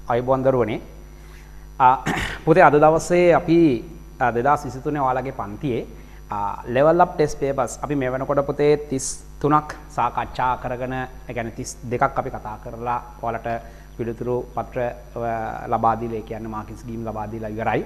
අයබෝන් දරුවනේ. පුතේ අද දවසේ අපි 2023 ඔයාලගේ පන්තියේ level up test papers අපි මේ වෙනකොට පුතේ 33ක් සාකච්ඡා කරගෙන ඒ කියන්නේ 32ක් අපි කතා කරලා ඔයාලට පිළිතුරු පත්‍ර ලබා දීලා ඒ කියන්නේ මාකින් ස්කීම් ලබා දීලා ඉවරයි.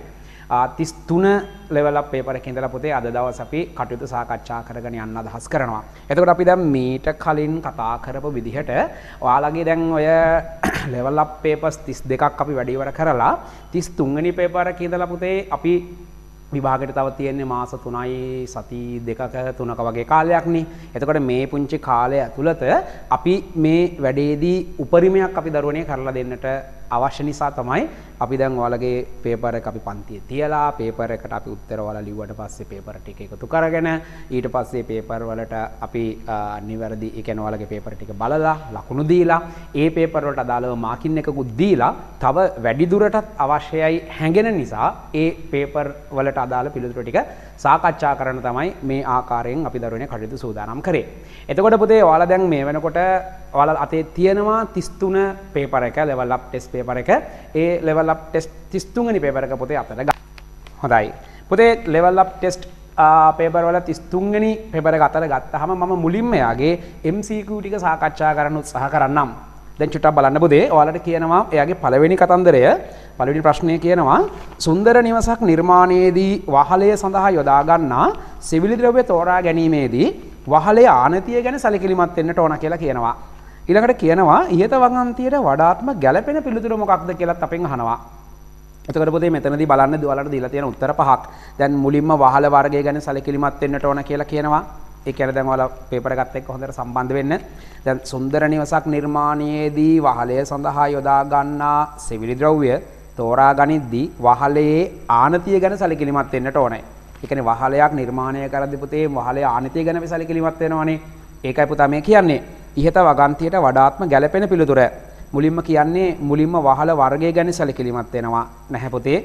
33 level up paper එකේ ඉඳලා පුතේ අද දවස් අපි කටයුතු සාකච්ඡා කරගෙන යන්න අදහස් කරනවා. එතකොට අපි දැන් මීට කලින් කතා කරපු විදිහට ඔයාලගේ දැන් ඔය level up papers 32ක් අපි වැඩි ඉවර කරලා 33 වෙනි paper එකේ ඉඳලා පුතේ අපි විභාගයට තව තියෙන්නේ මාස 3යි සති 2ක 3ක වගේ කාලයක් නේ. එතකොට මේ පුංචි කාලය ඇතුළත අපි මේ වැඩේදී උපරිමයක් අපි දරුවනේ කරලා දෙන්නට අවශ්‍ය නිසා තමයි අපි දැන් ඔයාලගේ පේපර් එක අපි පන්තියේ තියලා පේපර් එකට අපි උත්තර ඔයාලා ලිව්වට පස්සේ පේපර් ටික එකතු කරගෙන ඊට පස්සේ පේපර් වලට අපි නිවැරදි ඒ කියන්නේ ඔයාලගේ පේපර් ටික බලලා ලකුණු දීලා ඒ පේපර් වලට අදාළව මාකින් එකකුත් දීලා තව වැඩි දුරටත් අවශ්‍යයි හැඟෙන නිසා ඒ පේපර් වලට අදාළ පිළිතුරු ටික සාකච්ඡා කරන්න තමයි මේ ආකාරයෙන් අපි දරුවනේ කටයුතු සූදානම් කරේ. එතකොට පුතේ ඔයාලා දැන් මේ වෙනකොට ඔයාලා අතේ තියෙනවා 33 පේපර් එක level up test paper එක. ඒ level up test 33 වෙනි paper එක පුතේ අතට ගන්න. හොඳයි. පුතේ level up test paper වල 33 වෙනි paper එක අතට ගත්තාම මම මුලින්ම එයාගේ MCQ ටික සාකච්ඡා කරන්න උත්සාහ කරන්නම්. දැන් චුට්ටක් බලන්න පුතේ ඔයාලට කියනවා එයාගේ පළවෙනි කතන්දරය පළවෙනි ප්‍රශ්නය කියනවා සුන්දර නිවසක් නිර්මාණයේදී වහලය සඳහා යොදා ගන්නා සිවිලි ද්‍රව්‍ය තෝරා ගැනීමේදී වහලේ ආනතිය ගැන සැලකිලිමත් වෙන්නට ඕන කියලා කියනවා. ඊළඟට කියනවා ඉහත වගන්තියට වඩාත්ම ගැළපෙන පිළිතුර මොකක්ද කියලාත් අපෙන් අහනවා. එතකොට පුතේ මෙතනදී බලන්න ඔයාලට දීලා තියෙන උත්තර පහක්. දැන් මුලින්ම වහල වර්ගය ගැන සැලකිලිමත් වෙන්නට ඕන කියලා කියනවා. ඒ කියන්නේ දැන් ඔයාලා පේපර් එකත් එක්ක හොඳට සම්බන්ධ වෙන්න. දැන් සුන්දර නිවසක් නිර්මාණයේදී වහලය සඳහා යොදා ගන්නා සිවිලි ද්‍රව්‍ය තෝරා ගනිද්දී වහලේ ආනතිය ගැන සැලකිලිමත් වෙන්නට ඕනේ. ඒ කියන්නේ වහලයක් නිර්මාණය කරද්දී පුතේ වහලේ ආනතිය ගැන සැලකිලිමත් වෙනවනේ. ඒකයි පුතා මේ කියන්නේ. ඉහත වගන්තියට වඩාත්ම ගැළපෙන පිළිතුර. මුලින්ම කියන්නේ මුලින්ම වහල වර්ගය ගැන සැලකිලිමත් වෙනවා නැහැ පුතේ.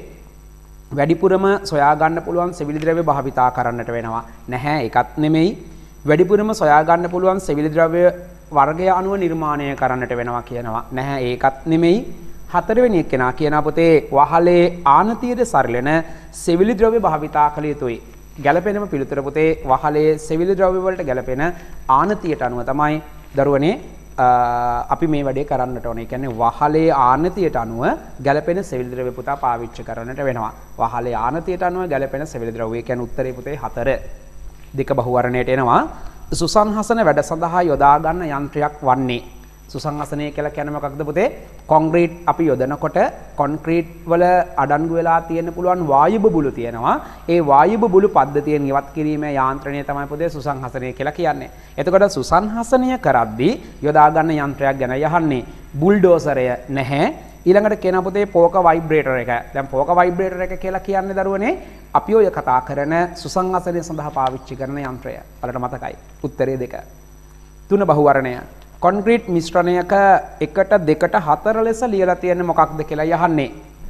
වැඩිපුරම සොයා ගන්න පුළුවන් සිවිලි ද්‍රව්‍ය භාවිතා කරන්නට වෙනවා. නැහැ ඒකත් නෙමෙයි. වැඩිපුරම සොයා ගන්න පුළුවන් සිවිලි ද්‍රව්‍ය වර්ගය අනුව නිර්මාණය කරන්නට වෙනවා කියනවා. නැහැ ඒකත් නෙමෙයි. හතරවෙනි එක්කෙනා කියනවා පුතේ වහලේ ආනතියට සරිලන සිවිලි ද්‍රව්‍ය භාවිතා කළ යුතුයි. ගැළපෙනම පිළිතුර පුතේ වහලේ සිවිලි ද්‍රව්‍ය වලට ගැළපෙන ආනතියට අනුව තමයි දරුවනේ අපි මේ වැඩේ කරන්නට ඕනේ. ඒ කියන්නේ වහලේ ආනතියට අනුව ගැළපෙන සිවිලි ද්‍රව්‍ය පුතා පාවිච්චි කරන්නට වෙනවා. වහලේ ආනතියට අනුව ගැළපෙන සිවිලි ද්‍රව්‍ය. ඒ කියන්නේ උත්තරේ පුතේ 4. දෙක බහුවර්ණයට එනවා. සුසංහසන වැඩ සඳහා යොදා ගන්න යන්ත්‍රයක් වන්නේ. සුසංහසනය කියලා කියන්නේ මොකක්ද පුතේ? කොන්ක්‍රීට් අපි යොදනකොට කොන්ක්‍රීට් වල අඩංගු වෙලා තියෙන්න පුළුවන් වායු බබුළු තියෙනවා. ඒ වායු බබුළු පද්ධතියෙන් ඉවත් කිරීමේ යාන්ත්‍රණය තමයි පුතේ සුසංහසනය කියලා කියන්නේ. එතකොට සුසංහසනය කරද්දී යොදා ගන්න යන්ත්‍රයක් ගැන යහන්නේ. බුල්ඩෝසරය නැහැ. ඊළඟට කියන පුතේ පෝක වයිබ්‍රේටර් එක. දැන් පෝක වයිබ්‍රේටර් එක කියලා කියන්නේ දරුවනේ අපි ඔය කතා කරන සුසංහසනය සඳහා පාවිච්චි කරන යන්ත්‍රය. ඔයාලට මතකයි. උත්තරේ 2. 3 බහුවර්ණය. කොන්ක්‍රීට් මිශ්‍රණයක 1 2 4 ලෙස ලියලා තියෙන්නේ මොකක්ද කියලා යහන්නේ.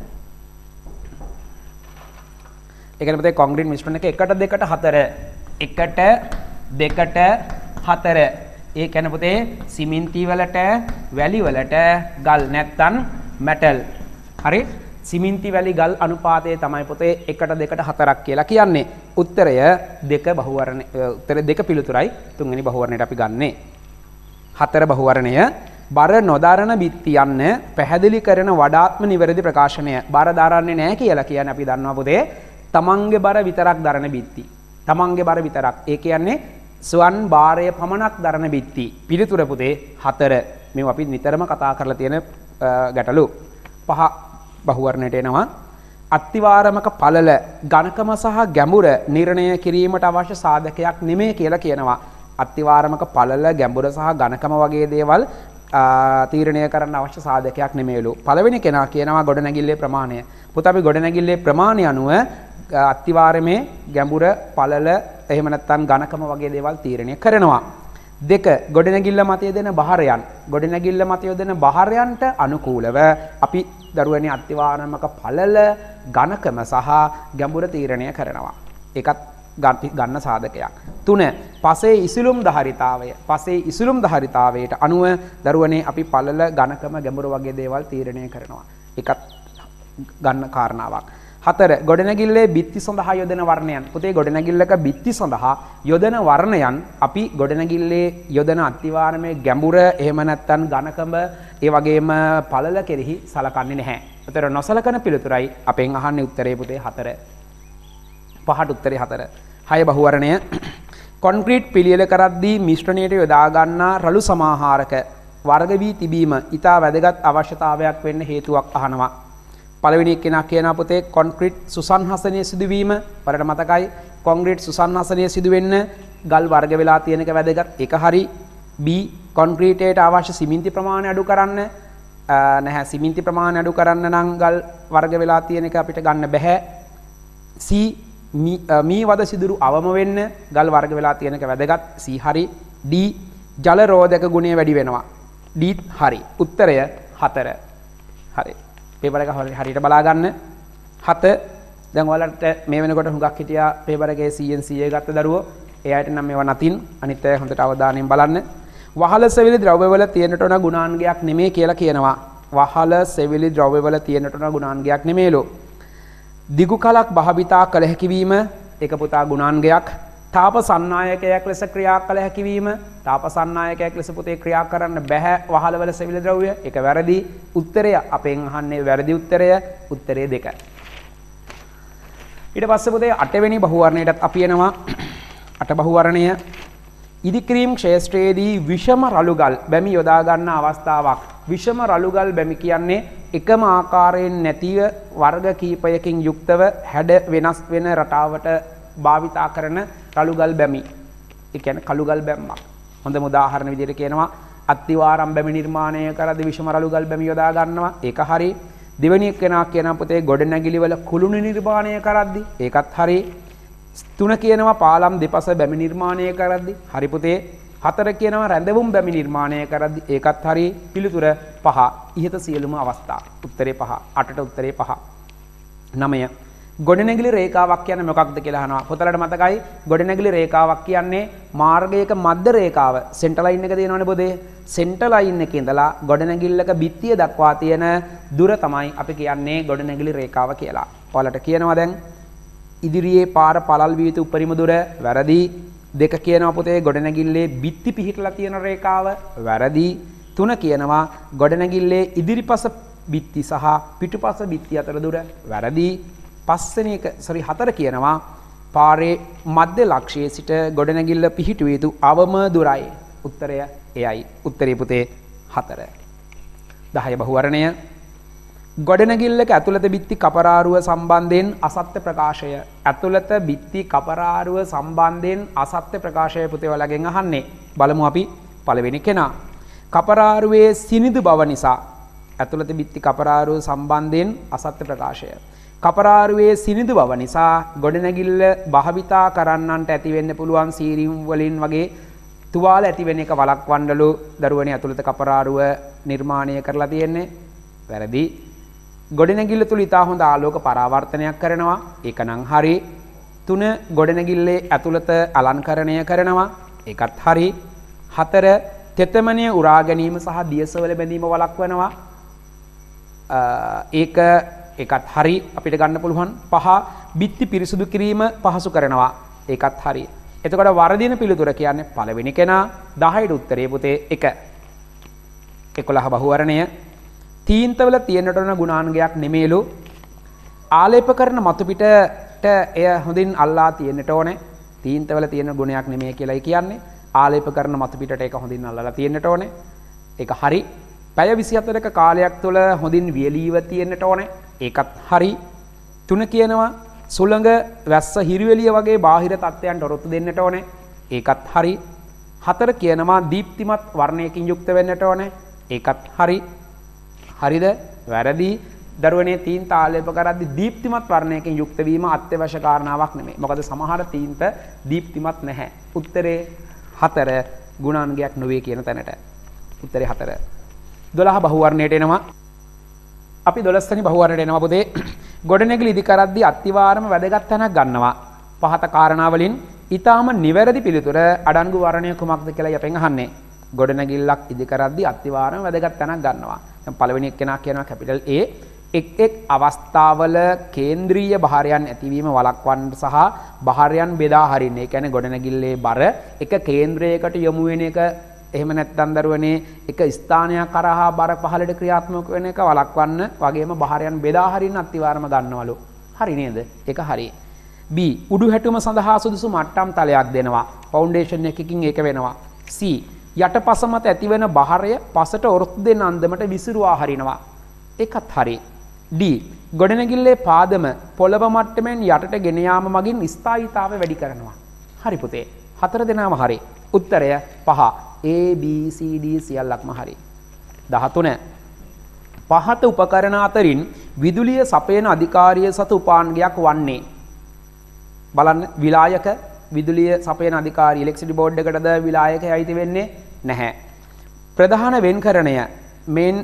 ඒ කියන්නේ පුතේ කොන්ක්‍රීට් මිශ්‍රණයක 1 2 4 1 2 4 ඒ කියන්නේ පුතේ සිමෙන්ති වලට වැලි වලට ගල් නැත්තම් මෙටල්. හරි? සිමෙන්ති වැලි ගල් අනුපාතය තමයි පුතේ 1 2 4ක් කියලා කියන්නේ. උත්තරය 2 බහුවර්ණ උත්තරේ 2 පිළිතුරයි 3 වෙනි බහුවර්ණයට අපි ගන්නේ. 4 බහුවර්ණය බර නොදරන බිත්ති යන්න පැහැදිලි කරන වඩාත්ම නිවැරදි ප්‍රකාශනය. බර දරන්නේ නැහැ කියලා කියන්නේ අපි දන්නවා පුතේ තමන්ගේ බර විතරක් දරන බිත්ති. තමන්ගේ බර විතරක්. ඒ කියන්නේ ස්වන් බාරය පමණක් දරන බිත්ති. පිළිතුර පුතේ 4. මේව අපි නිතරම කතා කරලා තියෙන ගැටලු. 5 බහුවර්ණයට එනවා. අත්තිවාරමක පළල ඝනකම සහ ගැඹුර නිර්ණය කිරීමට අවශ්‍ය සාධකයක් නෙමෙයි කියලා කියනවා. අත්තිවාරමක පළල ගැඹුර සහ ඝනකම වගේ දේවල් තීරණය කරන්න අවශ්‍ය සාධකයක් නෙමෙයිලු. පළවෙනි කෙනා කියනවා ගොඩනැගිල්ලේ ප්‍රමාණය. පුතා අපි ගොඩනැගිල්ලේ ප්‍රමාණය අනුව අත්තිවාරමේ ගැඹුර පළල එහෙම නැත්නම් ඝනකම වගේ දේවල් තීරණය කරනවා. 2 ගොඩනැගිල්ල මත යෙදෙන බහරයන්. ගොඩනැගිල්ල මත යෙදෙන බහරයන්ට අනුකූලව අපි දරුවනේ අත්තිවාරමක පළල ඝනකම සහ ගැඹුර තීරණය කරනවා. ඒකත් ගන්න සාධකයක්. 3 පසේ ඉසිලුම් ධාරිතාවය. පසේ ඉසිලුම් ධාරිතාවයට අනුව දරුවනේ අපි පළල ඝනකම ගැඹුර වගේ දේවල් තීරණය කරනවා. එකත් ගන්න කාරණාවක්. 4 ගොඩනැගිල්ලේ බිත්ති සඳහා යොදන වර්ණයන්. පුතේ ගොඩනැගිල්ලක බිත්ති සඳහා යොදන වර්ණයන් අපි ගොඩනැගිල්ලේ යොදන අත්තිවාරමේ ගැඹුර එහෙම නැත්නම් ඝනකම ඒ වගේම පළල කෙරෙහි සලකන්නේ නැහැ. ඒතර නොසලකන පිළිතුරයි අපෙන් අහන්නේ උත්තරේ පුතේ 4. පහට උත්තරේ 4. 6 බහුවර්ණය කොන්ක්‍රීට් පිළියෙල කරද්දී මිශ්‍රණයට යොදා ගන්නා රළු සමාහාරක වර්ග වී තිබීම ඊට වැදගත් අවශ්‍යතාවයක් වෙන්න හේතුවක් අහනවා. පළවෙනි කෙනා කියනවා පුතේ කොන්ක්‍රීට් සුසන්හසනය සිදුවීම වලට මතකයි කොන්ක්‍රීට් සුසන්හසනය සිදු වෙන්න ගල් වර්ග වෙලා තියෙන එක වැදගත්. ඒක හරි. B කොන්ක්‍රීටයට අවශ්‍ය සිමෙන්ති ප්‍රමාණය අඩු කරන්න නැහැ. සිමෙන්ති ප්‍රමාණය අඩු කරන්න නම් ගල් වර්ග වෙලා තියෙන එක අපිට ගන්න බෑ. C මී වද සිදුරු අවම වෙන්න ගල් වර්ග වෙලා තියෙන එක වැදගත්. C හරි. D ජල රෝධක ගුණය වැඩි වෙනවා. D හරි. උත්තරය 4. හරි. පේපර් එක හරියට බලා ගන්න. 7 දැන් ඔයාලට මේ වෙනකොට හුඟක් හිටියා පේපර් එකේ CNC ගත්ත දරුවෝ. ඒ අයට නම් මේවා නැතින් අනිත් අය හොඳට අවධානයෙන් බලන්න. වහල සෙවිලි ද්‍රව්‍යවල තියෙනට උන ගුණාංගයක් නෙමෙයි කියලා කියනවා. වහල සෙවිලි ද්‍රව්‍යවල තියෙනට උන ගුණාංගයක් නෙමෙයිලෝ. දිගු කලක් භාවිතා කළ හැකි වීම ඒක පුතා ගුණාංගයක්. තාප සන්නායකයක් ලෙස ක්‍රියා කළ හැකි වීම තාප සන්නායකයක් ලෙස පුතේ ක්‍රියා කරන්න බෑ වහලවල සෙවිලි ද්‍රව්‍ය. ඒක වැරදි. උත්තරය අපෙන් අහන්නේ වැරදි උත්තරය. උත්තරය 2. ඊට පස්සේ පුතේ 8 වෙනි බහුවර්ණයටත් අපි එනවා. 8 බහුවර්ණය ඉදික්‍රීම් ක්ෂේත්‍රයේදී විෂම රළුගල් බැමි යොදා ගන්න අවස්ථාවක්. විෂම රළුගල් බැමි කියන්නේ එකම ආකාරයෙන් නැතිව වර්ග කීපයකින් යුක්තව හැඩ වෙනස් වෙන රටාවට භාවිතා කරන රළුගල් බැමි. ඒ කියන්නේ කළුගල් බැම්මක්. හොඳම උදාහරණ විදිහට කියනවා අත්තිවාරම් බැමි නිර්මාණය කරද්දී විෂම රළුගල් බැමි යොදා ගන්නවා. ඒක හරි. දෙවෙනි එකනා කියන පුතේ ගොඩනැගිලි වල කුළුණු නිර්මාණය කරද්දී ඒකත් හරි. 3 කියනවා පාලම් දෙපස බැමි නිර්මාණය කරද්දී හරි පුතේ. 4 කියනවා රැඳවුම් බැමි නිර්මාණය කරද්දී ඒකත් හරි. පිළිතුර 5. ඉහත සියලුම අවස්ථා. උත්තරේ 5. 8ට උත්තරේ 5. 9 ගොඩනැගිලි රේඛාවක් කියන්නේ මොකක්ද කියලා අහනවා. පොතලට මතකයි ගොඩනැගිලි රේඛාවක් කියන්නේ මාර්ගයක මධ්‍ය රේඛාව. සෙන්ටර් ලයින් එක තියෙනවනේ පොතේ. සෙන්ටර් ලයින් එකේ ඉඳලා ගොඩනැගිල්ලක බිත්තිය දක්වා තියෙන දුර තමයි අපි කියන්නේ ගොඩනැගිලි රේඛාව කියලා. ඔයාලට කියනවා දැන් ඉදිරියේ පාර පළල් විය යුතු උපරිම දුර වැරදි. 2 කියනවා පුතේ ගොඩනැගිල්ලේ බිත්ති පිහිටලා තියෙන රේඛාව වැරදි. 3 කියනවා ගොඩනැගිල්ලේ ඉදිරිපස බිත්ති සහ පිටුපස බිත්ති අතර දුර වැරදි. 4 කියනවා පාරේ මධ්‍ය ලක්ෂයේ සිට ගොඩනැගිල්ල පිහිටුවිය යුතු අවම දුරයි. උත්තරය එයයි. උත්තරේ පුතේ 4. 10 බහුවර්ණය ගොඩනැගිල්ලක ඇතුළත බිත්ති කපරාරුව සම්බන්ධයෙන් අසත්‍ය ප්‍රකාශය. ඇතුළත බිත්ති කපරාරුව සම්බන්ධයෙන් අසත්‍ය ප්‍රකාශය පුතේ ඔයාලගෙන් අහන්නේ. බලමු අපි පළවෙනි කෙනා. කපරාරුවේ සිනිඳු බව නිසා ඇතුළත බිත්ති කපරාරුව සම්බන්ධයෙන් අසත්‍ය ප්‍රකාශය. කපරාරුවේ සිනිඳු බව නිසා ගොඩනැගිල්ල භාවිතා කරන්නන්ට ඇති වෙන්න පුළුවන් සීරීම් වලින් වගේ තුවාල ඇති වෙන එක වළක්වන්නලු දරුවනේ ඇතුළත කපරාරුව නිර්මාණය කරලා තියෙන්නේ. වැරදි. ගොඩනැගිල්ල තුල ඉතා හොඳ ආලෝක පරාවර්තනයක් කරනවා. ඒක නම් හරි. 3 ගොඩනැගිල්ලේ ඇතුළත අලංකරණය කරනවා. ඒකත් හරි. 4 තෙතමනය උරා ගැනීම සහ දියසවල බැඳීම වළක්වනවා. ඒකත් හරි අපිට ගන්න පුළුවන්. 5 බිත්ති පිරිසුදු කිරීම පහසු කරනවා. ඒකත් හරි. එතකොට වර්ධින පිළිතුර කියන්නේ පළවෙනි කෙනා. 10ට උත්තරේ පුතේ 1. 11 බහුවර්ණය තීන්තවල තියෙනට උන ගුණාංගයක් නෙමෙයිලු. ආලේප කරන මතු පිටට එය හොඳින් අල්ලා තියෙන්නට ඕනේ. තීන්තවල තියෙන ගුණයක් නෙමෙයි කියලායි කියන්නේ. ආලේප කරන මතු පිටට ඒක හොඳින් අල්ලලා තියෙන්නට ඕනේ. ඒක හරි. පැය 24ක කාලයක් තුළ හොඳින් වියලීව තියෙන්නට ඕනේ. ඒකත් හරි. 3 කියනවා සුළඟ වැස්ස හිරිවෙලිය වගේ බාහිර තත්ත්වයන්ට ඔරොත්තු දෙන්නට ඕනේ. ඒකත් හරි. 4 කියනවා දීප්තිමත් වර්ණයකින් යුක්ත වෙන්නට ඕනේ. ඒකත් හරි. හරිද? වැරදි. දරුවනේ තීන්ත ආලේප කරද්දී දීප්තිමත් වර්ණයකින් යුක්ත වීම අත්‍යවශ්‍ය කාරණාවක් නෙමෙයි. මොකද සමහර තීන්ත දීප්තිමත් නැහැ. උත්තරේ 4 ගුණාංගයක් නොවේ කියන තැනට. උත්තරේ 4. 12 බහුවර්ණයට එනවා. අපි 12 වෙනි බහුවර්ණයට එනවා පුතේ. ගොඩනැගිලි ඉදි කරද්දී අත්තිවාරම වැදගත් තැනක් ගන්නවා. පහත කාරණා වලින් ඊටාම නිවැරදි පිළිතුර අඩංගු වර්ණය කුමක්ද කියලා යපෙන් අහන්නේ. ගොඩනැගිල්ලක් ඉදි කරද්දී අත්තිවාරම වැදගත් තැනක් ගන්නවා. දැන් පළවෙනි එක්කෙනා කියනවා කැපිටල් A එක් අවස්ථාවල කේන්ද්‍රීය භාරයන් ඇතිවීම වළක්වන්න සහ භාරයන් බෙදා හරින්න. ඒ කියන්නේ ගොඩනැගිල්ලේ බර එක කේන්ද්‍රයකට යොමු වෙන එක, එහෙම නැත්නම් දරුවනේ එක ස්ථානයක් කරහා බර පහළට ක්‍රියාත්මක වෙන එක වළක්වන්න වගේම භාරයන් බෙදා හරින්න අත්විවරම ගන්නවලු. හරි නේද? ඒක හරි. B උඩු හැටුම සඳහා සුදුසු මට්ටම් තලයක් දෙනවා. ෆවුන්ඩේෂන් එකකින් ඒක වෙනවා. C යටපස මත ඇතිවන බහරය පසට ඔරොත්තු දෙන අන්දමට විසිරුවා හරිනවා. ඒකත් හරි. D ගොඩනැගිල්ලේ පාදම පොළව මට්ටමෙන් යටට ගෙන යාම මගින් ස්ථායීතාවය වැඩි කරනවා. හරි පුතේ. 4 දෙනාම හරි. උත්තරය 5. A B C D සියල්ලක්ම හරි. 13 පහත උපකරණ අතරින් විදුලිය සපයන අධිකාරිය සතු උපාංගයක් වන්නේ. බලන්න විලායක විදුලිය සපයන අධිකාරිය ඉලෙක්ට්‍රිසිටි බෝඩ් එකටද විලායකය අයිති වෙන්නේ නැහැ. ප්‍රධාන වෙන්කරණය මේන්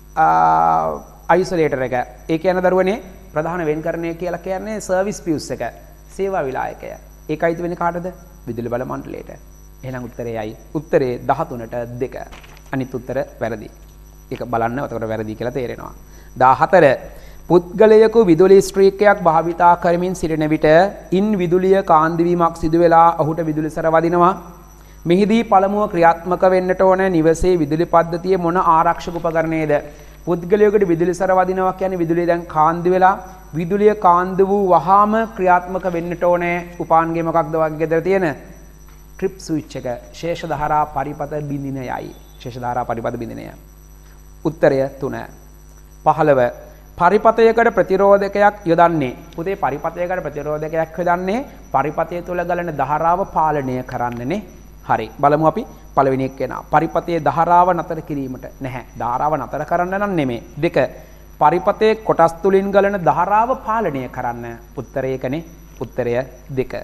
අයිසොලේටර් එක. ඒ කියන්නේ දරුවනේ ප්‍රධාන වෙන්කරණය කියලා කියන්නේ සර්විස් පියුස් එක. සේවා විලායකය. ඒක අයිති වෙන්නේ කාටද? විදුලි බල මණ්ඩලයට. එහෙනම් උත්තරයයි. උත්තරේ 13ට 2. අනිත් උත්තර වැරදි. ඒක බලන්න එතකොට වැරදි කියලා තේරෙනවා. 14 පුද්ගලයෙකු විදුලි ස්ත්‍රීකයක් භාවිතා කරමින් සිටින විට ඉන් විදුලිය කාන්දු වීමක් සිදු වෙලා ඔහුට විදුලි සැර වදිනවා. මෙහිදී පළමුව ක්‍රියාත්මක වෙන්නට ඕන නිවසේ විදුලි පද්ධතියේ මොන ආරක්ෂක උපකරණයේද? පුද්ගලයෙකුට විදුලි සැර වදිනවා කියන්නේ විදුලිය දැන් කාන්දු වෙලා විදුලිය කාන්දු වූ වහාම ක්‍රියාත්මක වෙන්නට ඕනේ උපාන්ගේ මොකක්ද වගේ ගෙදර තියෙන ට්‍රිප් ස්විච් එක. ශේෂ ධාරා පරිපත බිඳිනයයි. ශේෂ ධාරා පරිපත බිඳිනය. උත්තරය 3. 15 පරිපතයකට ප්‍රතිරෝධකයක් යොදන්නේ. පුතේ පරිපතයකට ප්‍රතිරෝධකයක් යොදන්නේ පරිපතය තුළ ගලන ධාරාව පාලනය කරන්නනේ. හරි. බලමු අපි පළවෙනි එක වෙනවා. පරිපතයේ ධාරාව නතර කිරීමට නැහැ. ධාරාව නතර කරන්න නම් නෙමෙයි. 2 පරිපතයේ කොටස් තුලින් ගලන ධාරාව පාලනය කරන්න. උත්තරය එකනේ. උත්තරය 2.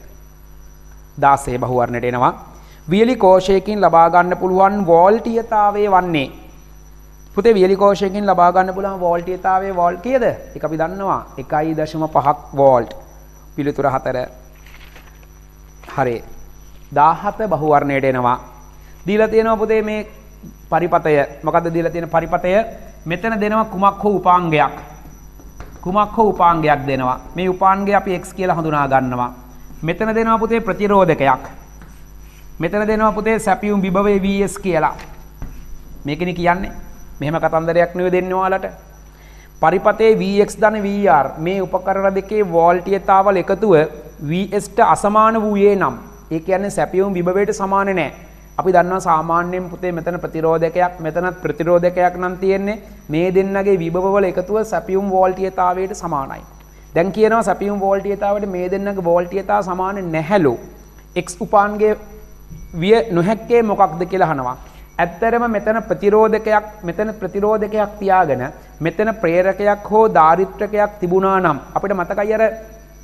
16 බහුවර්ණයට එනවා. වියලි කෝෂයකින් ලබා ගන්න පුළුවන් වෝල්ටීයතාවය වන්නේ. පුතේ වියලි කෝෂයකින් ලබා ගන්න පුළුවන් වෝල්ටීයතාවයේ වෝල්ට් කීයද? ඒක අපි දන්නවා 1.5 වෝල්ට්. පිළිතුර 4. හරි. 17 බහුවර්ණයට එනවා. දීලා තියෙනවා පුතේ මේ පරිපතය. මොකද්ද දීලා තියෙන පරිපතය? මෙතන දෙනවා කුමක් හෝ උපාංගයක්. කුමක් හෝ උපාංගයක් දෙනවා. මේ උපාංගය අපි x කියලා හඳුනා ගන්නවා. මෙතන දෙනවා පුතේ ප්‍රතිරෝධකයක්. මෙතන දෙනවා පුතේ සැපියුම් විභවයේ Vs කියලා. මේකනේ කියන්නේ. මෙහෙම කතන්දරයක් නෙවෙයි දෙන්නේ ඔයාලට. පරිපතේ Vx ධන Vr මේ උපකරණ දෙකේ වෝල්ටීයතාවල එකතුව Vs ට අසමාන වූයේ නම් ඒ කියන්නේ සැපියුම් විභවයට සමාන නැහැ. අපි දන්නවා සාමාන්‍යයෙන් පුතේ මෙතන ප්‍රතිරෝධකයක් මෙතනත් ප්‍රතිරෝධකයක් නම් තියෙන්නේ මේ දෙන්නගේ විභවවල එකතුව සැපියුම් වෝල්ටීයතාවයට සමානයි. දැන් කියනවා සැපියුම් වෝල්ටීයතාවයට මේ දෙන්නගේ වෝල්ටීයතාව සමාන නැහැලු. x උපාංගයේ විය නොහැක්කේ මොකක්ද කියලා අහනවා. ඇත්තරම මෙතන ප්‍රතිරෝධකයක් තියාගෙන මෙතන ප්‍රේරකයක් හෝ දාරිත්‍රකයක් තිබුණා නම් අපිට මතකයි අර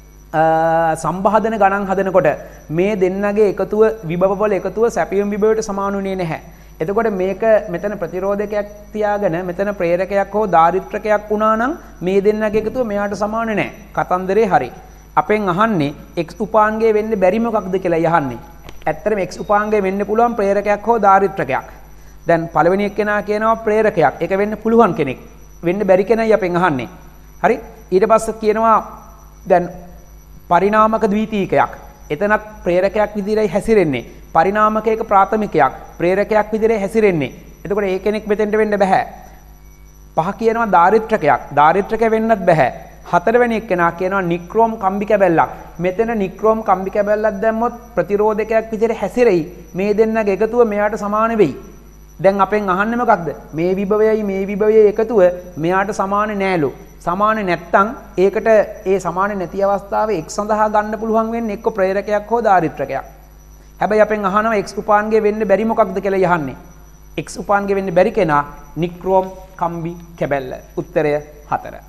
සම්බාධන ගණන් හදනකොට මේ දෙන්නගේ එකතුව විභවවල එකතුව සැපියුම් විභවයට සමානුනේ නැහැ. එතකොට මේක මෙතන ප්‍රතිරෝධකයක් තියාගෙන මෙතන ප්‍රේරකයක් හෝ දාරිත්‍රකයක් වුණා නම් මේ දෙන්නගේ එකතුව මෙයාට සමාන නැහැ. කතන්දරේ හරි. අපෙන් අහන්නේ x උපාංගයේ වෙන්න බැරි මොකක්ද කියලා යහන්නේ. ඇත්තටම x උපාංගයේ වෙන්න පුළුවන් ප්‍රේරකයක් හෝ දාරිත්‍රකයක්. දැන් පළවෙනි එක්කෙනා කියනවා ප්‍රේරකයක්. ඒක වෙන්න පුළුවන් කෙනෙක්. වෙන්න බැරි කෙනයි අපෙන් අහන්නේ. හරි? ඊට පස්සේ කියනවා දැන් පරිණාමක ද්විතීකයක්. එතනත් ප්‍රේරකයක් විදිහටයි හැසිරෙන්නේ. පරිණාමකයක ප්‍රාථමිකයක් ප්‍රේරකයක් විදිහට හැසිරෙන්නේ. එතකොට ඒ කෙනෙක් මෙතෙන්ට වෙන්න බෑ. 5 කියනවා දාරිත්‍රකයක්. දාරිත්‍රක වෙන්නත් බෑ. 4 වෙනි එක්කෙනා කියනවා නික්‍රෝම් කම්බි කැබැල්ලක්. මෙතන නික්‍රෝම් කම්බි කැබැල්ලක් දැම්මොත් ප්‍රතිරෝධකයක් විදිහට හැසිරෙයි. මේ දෙන්නගේ එකතුව මෙයාට සමාන වෙයි. දැන් අපෙන් අහන්නේ මොකක්ද? මේ විභවයයි මේ විභවයේ එකතුව මෙයාට සමාන නෑලු. සමාන නැත්තම් ඒකට ඒ සමාන නැති අවස්ථාවේ x සඳහා ගන්න පුළුවන් වෙන්නේ එක්ක ප්‍රේරකයක් හෝ දාරිත්‍රකයක්. හැබැයි අපෙන් අහනවා x උපාංගයේ වෙන්න බැරි මොකක්ද කියලා යහන්නේ. x උපාංගයේ වෙන්න බැරි කෙනා නික්‍රෝම් කම්බි කැබැල්ල. උත්තරය 4.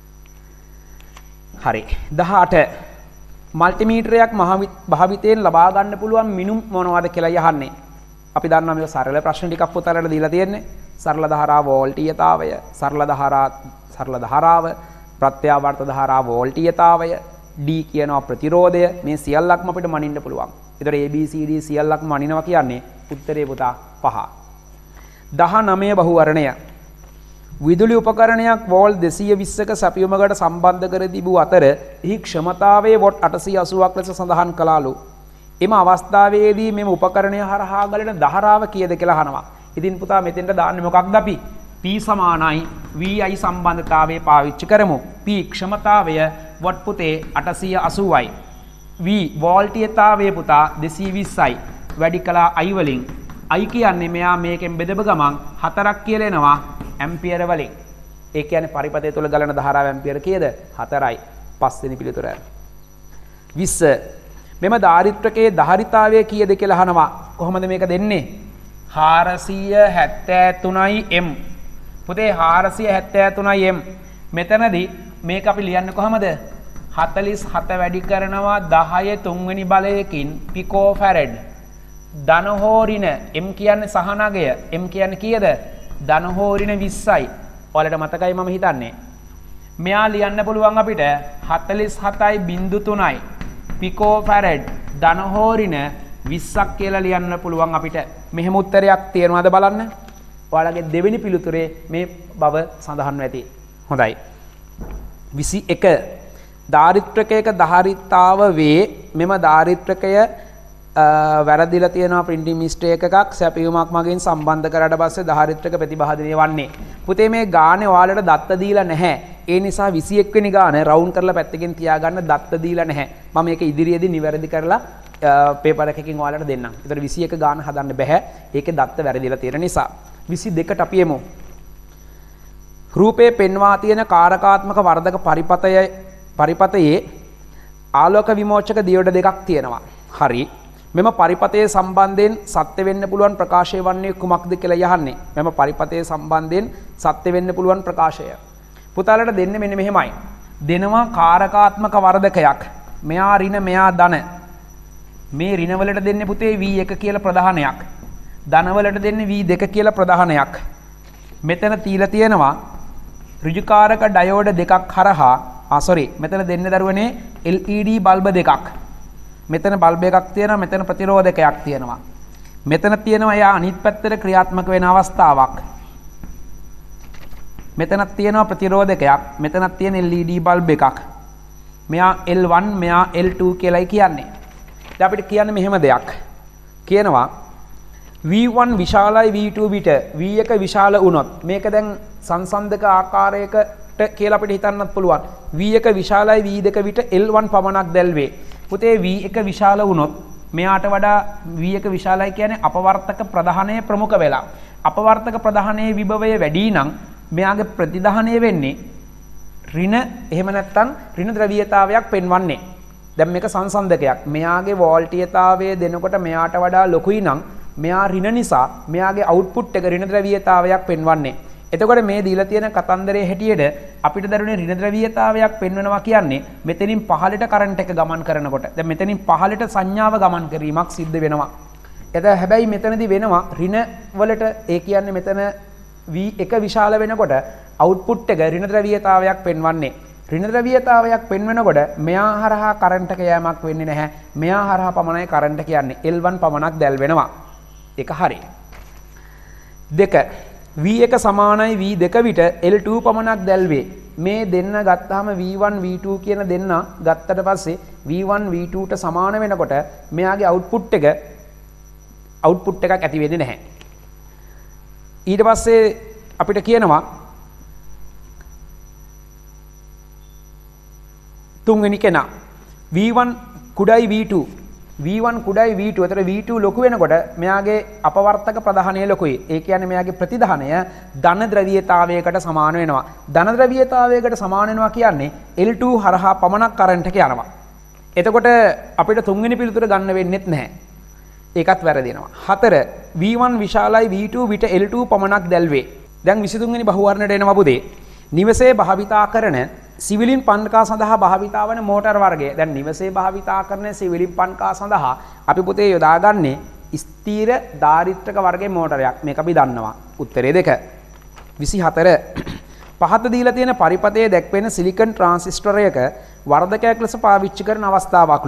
හරි. 18 මල්ටිමීටරයක් භාවිතයෙන් ලබා ගන්න පුළුවන් මිනුම් මොනවද කියලා යහන්නේ. අපි දන්නවා මේක සරල ප්‍රශ්න ටිකක් පුතාලට දීලා තියෙන්නේ. සරල ධාරා වෝල්ටීයතාවය, සරල ධාරාව, ප්‍රත්‍යාවර්ත ධාරා වෝල්ටීයතාවය, D කියනවා ප්‍රතිරෝධය. මේ සියල්ලක්ම අපිට මනින්න පුළුවන්. ඒතර A B C D සියල්ලක්ම මනිනවා කියන්නේ උත්තරේ පුතා 5. 19 බහුවර්ණය. විදුලි උපකරණයක් වෝල් 220ක සැපයුමකට සම්බන්ධ කර තිබූ අතර එහි ක්ෂමතාවයේ වොට් 880ක් ලෙස සඳහන් කළාලු. එම අවස්ථාවේදී මෙම උපකරණය හරහා ගලන ධාරාව කීයද කියලා අහනවා. ඉතින් පුතා මෙතෙන්ට දාන්නේ මොකක්ද අපි? P සමානයි VI සම්බන්ධතාවය පාවිච්චි කරමු. P ක්ෂමතාවය වොට් පුතේ 880යි. V වෝල්ටීයතාවය පුතා 220යි. වැඩි කළා I වලින්. I කියන්නේ මෙයා මේකෙන් බෙදපු ගමන් 4ක් කියලා එනවා ඇම්පියර වලින්. ඒ කියන්නේ පරිපථය තුල ගලන ධාරාව ඇම්පියර කීයද? 4යි. පස්වෙනි පිළිතුර. 20 මෙම දාරිත්‍රකයේ ධාරිතාවය කීයද කියලා අහනවා. කොහොමද මේක දෙන්නේ? 473යි m. පුතේ 473යි m. මෙතනදී මේක අපි ලියන්නේ කොහමද? 47 වැඩි කරනවා 10 3 වෙනි බලයකින් පිකෝ ෆැරඩ්. ධන හෝ ඍණ m කියන්නේ සහනගය. m කියන්නේ කීයද? ධන හෝ ඍණ 20යි. ඔයාලට මතකයි මම හිතන්නේ. මෙයා ලියන්න පුළුවන් අපිට 47.3යි පිකෝ ෆැරඩ් ධන හෝ ඍණ 20ක් කියලා ලියන්න පුළුවන් අපිට. මෙහෙම උත්තරයක් තියෙනවද බලන්න. ඔයාලගේ දෙවෙනි පිළිතුරේ මේ බව සඳහන්ව ඇති. හොඳයි. 21 දාරිත්‍රකයක ධාරිතාව වේ. මෙම දාරිත්‍රකය වැරදිලා තියෙනවා printing mistake එකක් සැපයුමක් මගින් සම්බන්ධ කරලා පස්සේ ධාරිත්‍රක ප්‍රතිභාජනය වන්නේ. පුතේ මේ ගානේ ඔයාලට දත්ත දීලා නැහැ. ඒ නිසා 21 වෙනි ගාන රවුන්ඩ් කරලා පැත්තකින් තියාගන්න දත්ත දීලා නැහැ. මම මේක ඉදිරියේදී නිවැරදි කරලා පේපර් එකකින් ඔයාලට දෙන්නම්. ඒතර 21 ගාන හදන්න බෑ. ඒකේ දත්ත වැරදිලා තියෙන නිසා. 22ට අපි එමු. රූපේ පෙන්වා තියෙන කාරකාත්මක වර්ධක පරිපතයේ ආලෝක විමෝචක දියොඩ දෙකක් තියෙනවා. හරි. මෙම පරිපතයේ සම්බන්ධයෙන් සත්‍ය වෙන්න පුළුවන් ප්‍රකාශය වන්නේ කුමක්ද කියලා යහන්නේ. මෙම පරිපතයේ සම්බන්ධයෙන් සත්‍ය වෙන්න පුළුවන් ප්‍රකාශය. පුතාලට දෙන්නේ මෙන්න මෙහෙමයි. දෙනවා කාරකාත්මක වර්ධකයක්. මෙයා ඍණ මෙයා ධන. මේ ඍණ වලට දෙන්නේ පුතේ V1 කියලා ප්‍රධානයක්. ධන වලට දෙන්නේ V2 කියලා ප්‍රධානයක්. මෙතන තීලා තියෙනවා ඍජුකාරක ඩයෝඩ දෙකක් හරහා මෙතන දෙන්නේ දරුවනේ LED බල්බ දෙකක්. මෙතන බල්බ එකක් තියෙනවා, මෙතන ප්‍රතිරෝධකයක් තියෙනවා. මෙතන තියෙනවා එයා අනිත් පැත්තට ක්‍රියාත්මක වෙන අවස්ථාවක්. මෙතනක් තියෙනවා ප්‍රතිරෝධකයක්, මෙතනක් තියෙන LED බල්බ් එකක්. මෙයා L1 මෙයා L2 කියලායි කියන්නේ. දැන් අපිට කියන්න මෙහෙම දෙයක්. කියනවා V1 විශාලයි V2 පිට V1 විශාල වුණොත් මේක දැන් සංසන්දක ආකාරයකට කියලා අපිට හිතන්නත් පුළුවන්. V1 විශාලයි V2 පිට L1 පමණක් දැල්වේ. පුතේ V1 විශාල වුණොත් මෙයාට වඩා V1 විශාලයි කියන්නේ අපවර්තක ප්‍රධානයේ ප්‍රමුඛ වෙලා. අපවර්තක ප්‍රධානයේ විභවය වැඩි නම් මෙයාගේ ප්‍රතිධානය වෙන්නේ ඍණ එහෙම නැත්නම් ඍණ ද්‍රවීයතාවයක් පෙන්වන්නේ. දැන් මේක සංසන්දකයක්. මෙයාගේ වෝල්ටීයතාවය දෙනකොට මෙයාට වඩා ලොකුයි නම් මෙයා ඍණ නිසා මෙයාගේ අවුට්පුට් එක ඍණ ද්‍රවීයතාවයක් පෙන්වන්නේ. එතකොට මේ දීලා තියෙන කතන්දරයේ හැටියට අපිට දරුණේ ඍණ ද්‍රවීයතාවයක් පෙන්වනවා කියන්නේ මෙතනින් පහළට කරන්ට් එක ගමන් කරනකොට. දැන් මෙතනින් පහළට සංඥාව ගමන් කිරීමක් සිද්ධ වෙනවා. හැබැයි මෙතනදී වෙනවා ඍණ වලට ඒ කියන්නේ මෙතන V1 විශාල වෙනකොට අවුට්පුට් එක ඍණ ද්‍රවීයතාවයක් පෙන්වන්නේ. ඍණ ද්‍රවීයතාවයක් පෙන්වනකොට මෙයා හරහා කරන්ට් එක යෑමක් වෙන්නේ නැහැ. මෙයා හරහා පමණයි කරන්ට් එක යන්නේ. L1 පමණක් දැල් වෙනවා. ඒක හරියි. 2 V1 සමානයි V2 විට L2 පමණක් දැල්වේ. මේ දෙන්න ගත්තාම V1 V2 කියන දෙන්න ගත්තට පස්සේ V1 V2ට සමාන වෙනකොට මෙයාගේ අවුට්පුට් එකක් ඇති වෙන්නේ නැහැ. ඊට පස්සේ අපිට කියනවා තුන්වෙනි කෙනා V1 කුඩයි V2 V1 කුඩයි V2. එතකොට V2 ලොකු වෙනකොට මෙයාගේ අපවර්තක ප්‍රධානය ලොකුයි. ඒ කියන්නේ මෙයාගේ ප්‍රතිධානය ධන ද්‍රවීයතාවයකට සමාන වෙනවා. ධන ද්‍රවීයතාවයකට සමාන වෙනවා කියන්නේ L2 හරහා පමණක් කරන්ට් එක යනවා. එතකොට අපිට තුන්වෙනි පිළිතුර ගන්න වෙන්නේත් නැහැ. ඒකත් වැරදිනවා. 4 V1 විශාලයි V2 විට L2 පමණක් දැල්වේ. දැන් 23 වෙනි බහුවර්ණයට එනවා පුතේ. නිවසේ භාවිතා කරන සිවිලින් පන්කා සඳහා භාවිතා වන මෝටර් වර්ගය. දැන් නිවසේ භාවිතා කරන සිවිලින් පන්කා සඳහා අපි පුතේ යොදාගන්නේ ස්ථීර ධාරිත්‍රක වර්ගයේ මෝටරයක්. මේක අපි දන්නවා. උත්තරේ 2. 24 පහත දීලා තියෙන පරිපතයේ දැක්වෙන සිලිකන් ට්‍රාන්සිස්ටරයක වර්ධකයක් ලෙස පාවිච්චි කරන අවස්ථාවක්ලු.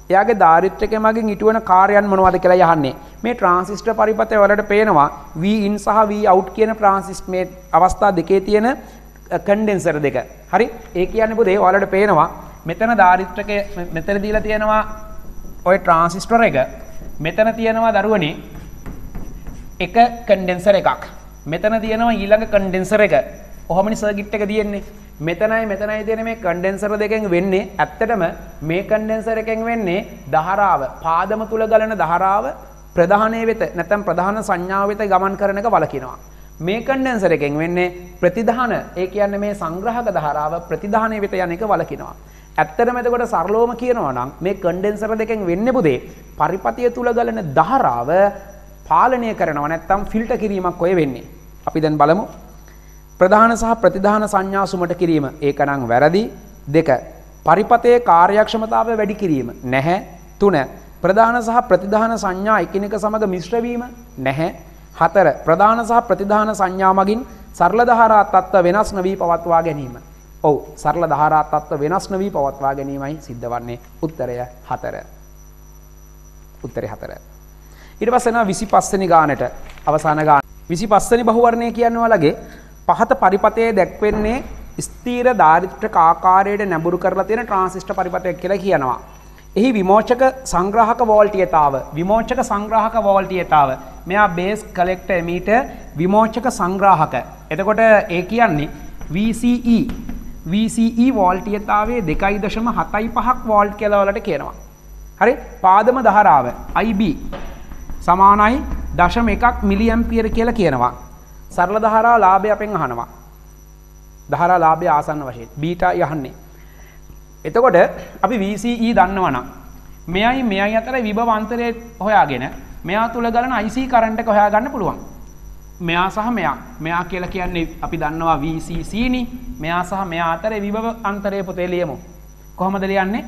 එයාගේ දාරිද්ර්යකය මගින් ඉටුවන කාර්යයන් මොනවද කියලා යහන්නේ. මේ ට්‍රාන්සිස්ටර් පරිපථය වලට පේනවා V in සහ V out කියන ට්‍රාන්සිස්ටර් මේ අවස්ථා දෙකේ තියෙන කන්ඩෙන්සර් දෙක. හරි? ඒ කියන්නේ පුතේ ඔයාලට පේනවා මෙතන දාරිද්ර්යකය මෙතන දීලා තියෙනවා ඔය ට්‍රාන්සිස්ටර් එක. මෙතන තියෙනවා දරුවනේ එක කන්ඩෙන්සර් එකක්. මෙතන තියෙනවා ඊළඟ කන්ඩෙන්සර් එක. කොහොමනි සර්කිට් එක තියෙන්නේ? මෙතනයි තියෙන මේ කන්ඩෙන්සර් දෙකෙන් වෙන්නේ ඇත්තටම මේ කන්ඩෙන්සර් එකෙන් වෙන්නේ ධාරාව පාදම තුල ගලන ධාරාව ප්‍රධානයේ වෙත නැත්නම් ප්‍රධාන සංඥාව වෙත ගමන් කරන එක වළකිනවා. මේ කන්ඩෙන්සර් එකෙන් වෙන්නේ ප්‍රතිධාන ඒ කියන්නේ මේ සංග්‍රහක ධාරාව ප්‍රතිධානයේ වෙත යන එක වළකිනවා. ඇත්තටම එතකොට සරලවම කියනවා නම් මේ කන්ඩෙන්සර් දෙකෙන් වෙන්නේ පුතේ පරිපථය තුල ගලන ධාරාව පාලනය කරනවා නැත්නම් ෆිල්ටර් කිරීමක් ඔය වෙන්නේ. අපි දැන් බලමු. ප්‍රධාන සහ ප්‍රතිධාන සංඥා සුමට කිරීම ඒක නම් වැරදි. 2 පරිපථයේ කාර්යක්ෂමතාවය වැඩි කිරීම නැහැ. 3 ප්‍රධාන සහ ප්‍රතිධාන සංඥා එකිනෙක සමග මිශ්‍ර වීම නැහැ. 4 ප්‍රධාන සහ ප්‍රතිධාන සංඥා මගින් සරල ධාරා තත්ත්ව වෙනස් නොවි පවත්වා ගැනීම. ඔව් සරල ධාරා තත්ත්ව වෙනස් නොවි පවත්වා ගැනීමයි සිද්ධ වන්නේ. උත්තරය 4. උත්තරය 4. ඊට පස්සේ එනවා 25 වෙනි ගානට අවසාන ගාන. 25 වෙනි බහුවර්ණය කියන්නේ ඔයාලගේ පහත පරිපථයේ දැක්වෙන්නේ ස්ථීර දාරිද්‍රක ආකාරයට නැඹුරු කරලා තියෙන ට්‍රාන්සිස්ටර් පරිපථයක් කියලා කියනවා. එහි විමෝචක සංග්‍රාහක වෝල්ටීයතාව මෙයා බේස් කලෙක්ටර් එමීටර් විමෝචක සංග්‍රාහක. එතකොට ඒ කියන්නේ VCE වෝල්ටීයතාවයේ 2.75ක් වෝල්ට් කියලා වලට කියනවා. හරි? පාදම ධාරාව IB සමානයි 0.1 මිලි ඇම්පියර් කියලා කියනවා. සරල ධාරා ලාභය අපෙන් අහනවා. ධාරා ලාභය ආසන්න වශයෙන් බීටා යහන්නේ. එතකොට අපි VCE දන්නවනම් මෙයයි අතර විභව අන්තරය හොයාගෙන මෙයා තුල ගලන IC කරන්ට් එක හොයාගන්න පුළුවන්. මෙයා සහ මෙයා කියලා කියන්නේ අපි දන්නවා VCC නේ. මෙයා සහ මෙයා අතර විභව අන්තරය පොතේ ලියමු. කොහොමද ලියන්නේ?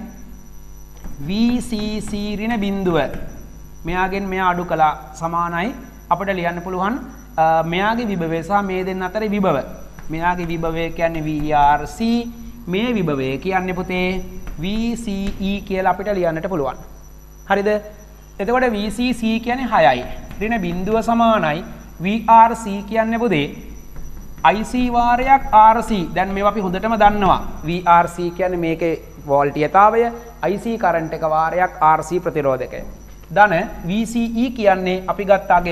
VCC ඍණ බිඳුව මෙයාගෙන් මෙයා අඩු කළා සමානයි අපිට ලියන්න පුළුවන් මෙයාගේ විභවය සහ මේ දෙන්න අතර විභව. මෙයාගේ විභවය කියන්නේ VRC මේ විභවය කියන්නේ පුතේ VCE කියලා අපිට ලියන්නට පුළුවන්. හරිද? එතකොට VCC කියන්නේ 6යි. ඍණ බිඳුව සමානයි VRC කියන්නේ පුතේ IC වාරයක් RC. දැන් මේවා අපි හොඳටම දන්නවා. VRC කියන්නේ මේකේ වෝල්ටීයතාවය, IC කරන්ට් එක වාරයක් RC ප්‍රතිරෝධකය. ධන VCE කියන්නේ අපි ගත්ත අගය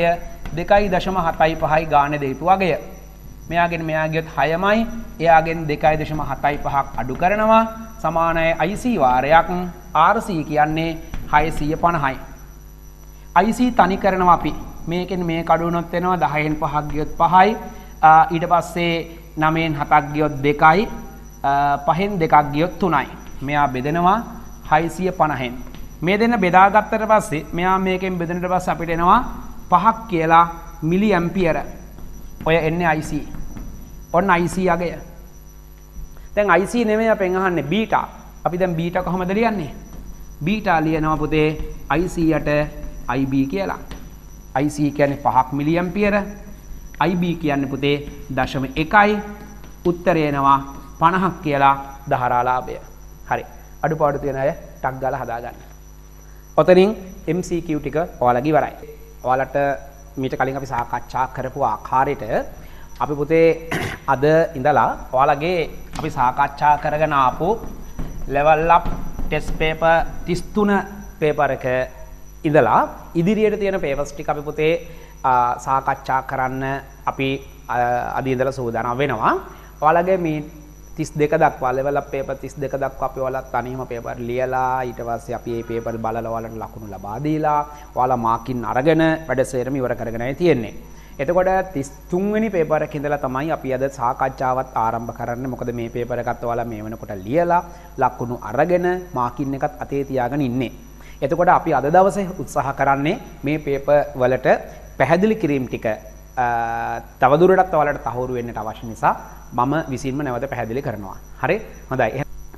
2.75යි ගානේ දෙහිතු අගය. මෙයාගෙන් මෙයාගෙත් 6යි එයාගෙන් 2.75ක් අඩු කරනවා සමානයි IC වාරයක් RC කියන්නේ 650යි. IC තනි කරනවා අපි මේකෙන් මේ කඩුවනොත් වෙනවා 10න් 5ක් ගියොත් 5යි ඊට පස්සේ 9න් 7ක් ගියොත් 2යි 5න් 2ක් ගියොත් 3යි. මෙයා බෙදෙනවා 650න්. මේ දෙන්න බෙදාගත්තට පස්සේ මෙයා මේකෙන් බෙදෙනට පස්සේ අපිට එනවා 5ක් කියලා මිලි ඇම්පියර. ඔය එන්නේ IC. ඔන්න IC අගය. දැන් IC නෙමෙයි අපෙන් අහන්නේ බීටා. අපි දැන් බීටා කොහොමද ලියන්නේ? බීටා ලියනවා පුතේ IC යට IB කියලා. IC කියන්නේ 5ක් මිලි ඇම්පියර. IB කියන්නේ පුතේ 0.1යි. උත්තරය එනවා 50ක් කියලා ධාරාලාභය. හරි. අඩුපාඩු තියෙන අය ටක් ගාලා හදාගන්න. ඔතනින් MCQ ටික ඔයාලගේ ඉවරයි. ඔයාලට මීට කලින් අපි සාකච්ඡා කරපු ආකාරයට අපි පුතේ අද ඉඳලා ඔයාලගේ අපි සාකච්ඡා කරගෙන ආපු level up test paper 33 paper එක ඉඳලා ඉදිරියට තියෙන papers ටික අපි පුතේ සාකච්ඡා කරන්න අපි අද ඉඳලා සූදානම් වෙනවා. ඔයාලගේ මේ 32 දක්වා level up paper 32 දක්වා අපි ඔයාලත් තනියම paper ලියලා ඊට පස්සේ අපි මේ paper බලලා ඔයාලට ලකුණු ලබා දීලා ඔයාලා මාකින් අරගෙන වැඩසටහන ඉවර කරගෙනයි තියෙන්නේ. එතකොට 33 වෙනි paper එක ඉඳලා තමයි අපි අද සාකච්ඡාවත් ආරම්භ කරන්නේ. මොකද මේ paper එකත් ඔයාලා මේ වෙනකොට ලියලා ලකුණු අරගෙන මාකින් එකත් අතේ තියාගෙන ඉන්නේ. එතකොට අපි අද දවසේ උත්සාහ කරන්නේ මේ paper වලට පැහැදිලි කිරීම ටික තවදුරටත් ඔයාලට තහවුරු වෙන්නට අවශ්‍ය නිසා මම විසින්ම නැවත පැහැදිලි කරනවා. හරි? හොඳයි.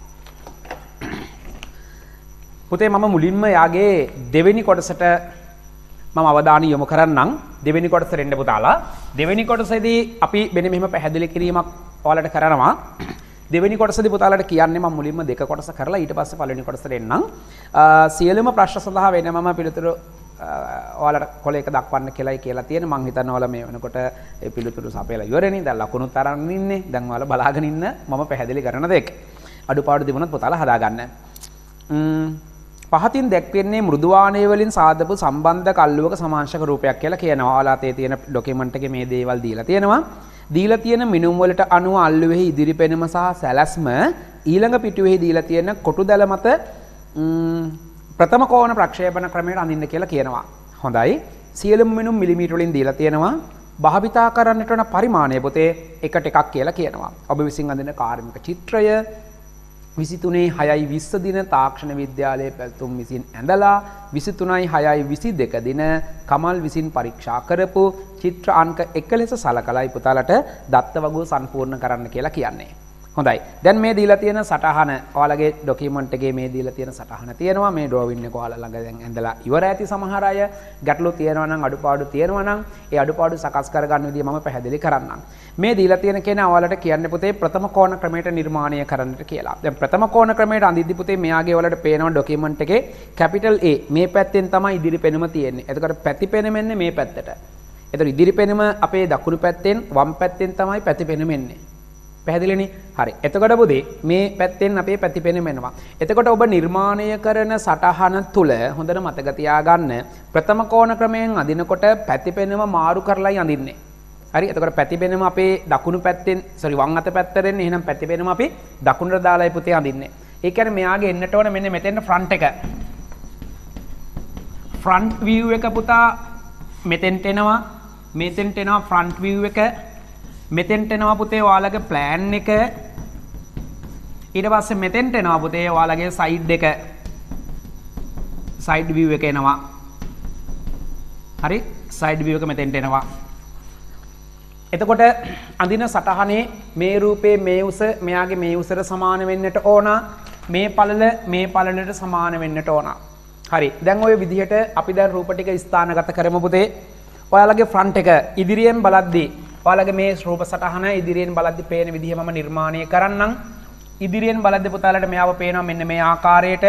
පුතේ මම මුලින්ම යාගේ දෙවෙනි කොටසට මම අවධානය යොමු කරන්නම්. දෙවෙනි කොටසට එන්න පුතාලා. දෙවෙනි කොටසේදී අපි මෙන්න මෙහෙම පැහැදිලි කිරීමක් ඔයාලට කරනවා. දෙවෙනි කොටසදී පුතාලට කියන්නේ මම මුලින්ම දෙක කොටස කරලා ඊට පස්සේ පළවෙනි කොටසට එන්නම්. සියලුම ප්‍රශ්න සඳහා වෙනමම පිළිතුරු ඔයාලට කොලයක දක්වන්න කියලායි කියලා තියෙන. මම හිතනවා ඔයාලා මේ වෙනකොට ඒ පිළිතුරු සපයලා ඉවරනේ. දැන් ලකුණුත් අරන් ඉන්නේ. දැන් ඔයාලා බලාගෙන ඉන්න මම පැහැදිලි කරන දෙයක්. අඩුපාඩු තිබුණොත් පුතාලා හදාගන්න. පහතින් දැක්වෙන්නේ මෘදුවාණය වලින් සාදපු සම්බන්ධ කල්ලුවක සමාංශක රූපයක් කියලා කියනවා. ඔයාලා තේ තියෙන ඩොකියුමන්ට් එකේ මේ දේවල් දීලා තියෙනවා. දීලා තියෙන මිනුම් වලට අනුව අල්ලුවෙහි ඉදිරි පෙනුම සහ සැලැස්ම ඊළඟ පිටුවෙහි දීලා තියෙන කොටු දැල මත ප්‍රථම කෝණ ප්‍රක්ෂේපණ ක්‍රමයට අඳින්න කියලා කියනවා. හොඳයි. සියලුම මිනුම් මිලිමීටර වලින් දීලා තියෙනවා. භාවිතා කරන්නට වන පරිමාණය පොතේ එකට එකක් කියලා කියනවා. ඔබ විසින් අඳින කාර්මික චිත්‍රය 23/6/20 දින තාක්ෂණ විද්‍යාලයේ පැවතුම් විසින් ඇඳලා 23/6/22 දින කමල් විසින් පරීක්ෂා කරපු චිත්‍ර අංක 1 ලෙස සලකලායි පුතාලට දත්ත වගුව සම්පූර්ණ කරන්න කියලා කියන්නේ. හොඳයි. දැන් මේ දීලා තියෙන සටහන ඔයාලගේ ඩොකියුමන්ට් එකේ මේ දීලා තියෙන සටහන තියෙනවා. මේ ඩ්‍රෝවින් එක ඔයාලා ළඟ දැන් ඇඳලා ඉවර ඇති සමහර අය. ගැටලු තියෙනවා නම් අඩුපාඩු තියෙනවා නම් ඒ අඩුපාඩු සකස් කරගන්න විදිය මම පැහැදිලි කරන්නම්. මේ දීලා තියෙන කෙනා ඔයාලට කියන්නේ පුතේ ප්‍රථම කෝණ ක්‍රමයට නිර්මාණය කරන්නට කියලා. දැන් ප්‍රථම කෝණ ක්‍රමයට අඳිද්දි පුතේ මෙයාගේ ඔයාලට පේනවා ඩොකියුමන්ට් එකේ කැපිටල් A මේ පැත්තෙන් තමයි ඉදිරි පෙනුම තියෙන්නේ. එතකොට පැති පෙනුමෙන්නේ මේ පැත්තට. එතකොට ඉදිරි පෙනුම අපේ දකුණු පැත්තෙන් වම් පැත්තෙන් තමයි පැති පෙනුම එන්නේ. පැහැදිලිනේ? හරි. එතකොට පුතේ මේ පැත්තෙන් අපේ පැති පෙනුම එනවා. එතකොට ඔබ නිර්මාණය කරන සටහන තුල හොඳට මතක තියාගන්න ප්‍රථම කෝණ ක්‍රමයෙන් අඳිනකොට පැති පෙනුම මාරු කරලායි අඳින්නේ. හරි. එතකොට පැති පෙනුම අපේ දකුණු පැත්තෙන් වම් අත පැත්තට එන්නේ. එහෙනම් පැති පෙනුම අපි දකුණට දාලායි පුතේ අඳින්නේ. ඒ කියන්නේ මෙයාගේ එන්නට ඕන මෙන්න මෙතෙන් ෆ්‍රන්ට් එක. ෆ්‍රන්ට් view එක පුතා මෙතෙන්ට එනවා. මෙතෙන්ට එනවා ෆ්‍රන්ට් view එක. මෙතෙන්ට එනවා පුතේ ඔයාලගේ ප්ලෑන් එක. ඊට පස්සේ මෙතෙන්ට එනවා පුතේ ඔයාලගේ සයිඩ් එක. සයිඩ් view එක එනවා. හරි. සයිඩ් view එක මෙතෙන්ට එනවා. එතකොට අඳින සටහනේ මේ රූපේ මේ උස මෙයාගේ මේ උසට සමාන වෙන්නට ඕන. මේ පළල මේ පළලට සමාන වෙන්නට ඕන. හරි. දැන් ওই විදිහට අපි දැන් රූප ටික ස්ථානගත කරමු පුතේ. ඔයාලගේ ෆ්‍රන්ට් එක ඉදිරියෙන් බලද්දී ඔයාලගේ මේ රූප සටහන ඉදිරියෙන් බලද්දී පේන විදිහ මම නිර්මාණය කරන්නම්. ඉදිරියෙන් බලද්දී පුතාලට මෙයාව පේනවා මෙන්න මේ ආකාරයට.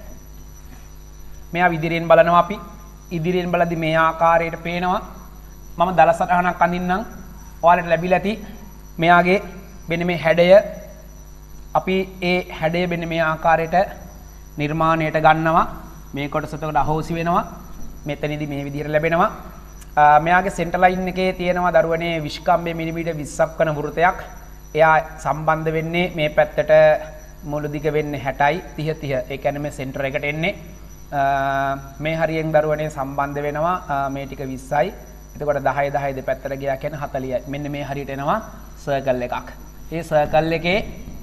මෙයාව ඉදිරියෙන් බලනවා අපි. ඉදිරියෙන් බලද්දී මේ ආකාරයට පේනවා. මම දල සටහනක් අඳින්නම්. ඔයාලට ලැබිලා ඇති මෙයාගේ මෙන්න මේ හැඩය. අපි ඒ හැඩය මෙන්න මේ ආකාරයට නිර්මාණයට ගන්නවා. මේ කොටස එතකොට අහෝසි වෙනවා. මෙතනදී මේ විදිහට ලැබෙනවා. මෙයාගේ සෙන්ටර් ලයින් එකේ තියෙනවා දරුවනේ විස්කම්බේ මිලිමීටර් 20ක් වන වෘතයක්. එයා සම්බන්ධ වෙන්නේ මේ පැත්තට මුළු දිග වෙන්නේ 60යි 30 30. ඒ කියන්නේ මේ සෙන්ටර් එකට එන්නේ. මේ හරියෙන් දරුවනේ සම්බන්ධ වෙනවා මේ ටික 20යි. එතකොට 10 10 දෙපැත්තට ගියා කියන්නේ 40යි. මෙන්න මේ හරියට එනවා සර්කල් එකක්. ඒ සර්කල් එකේ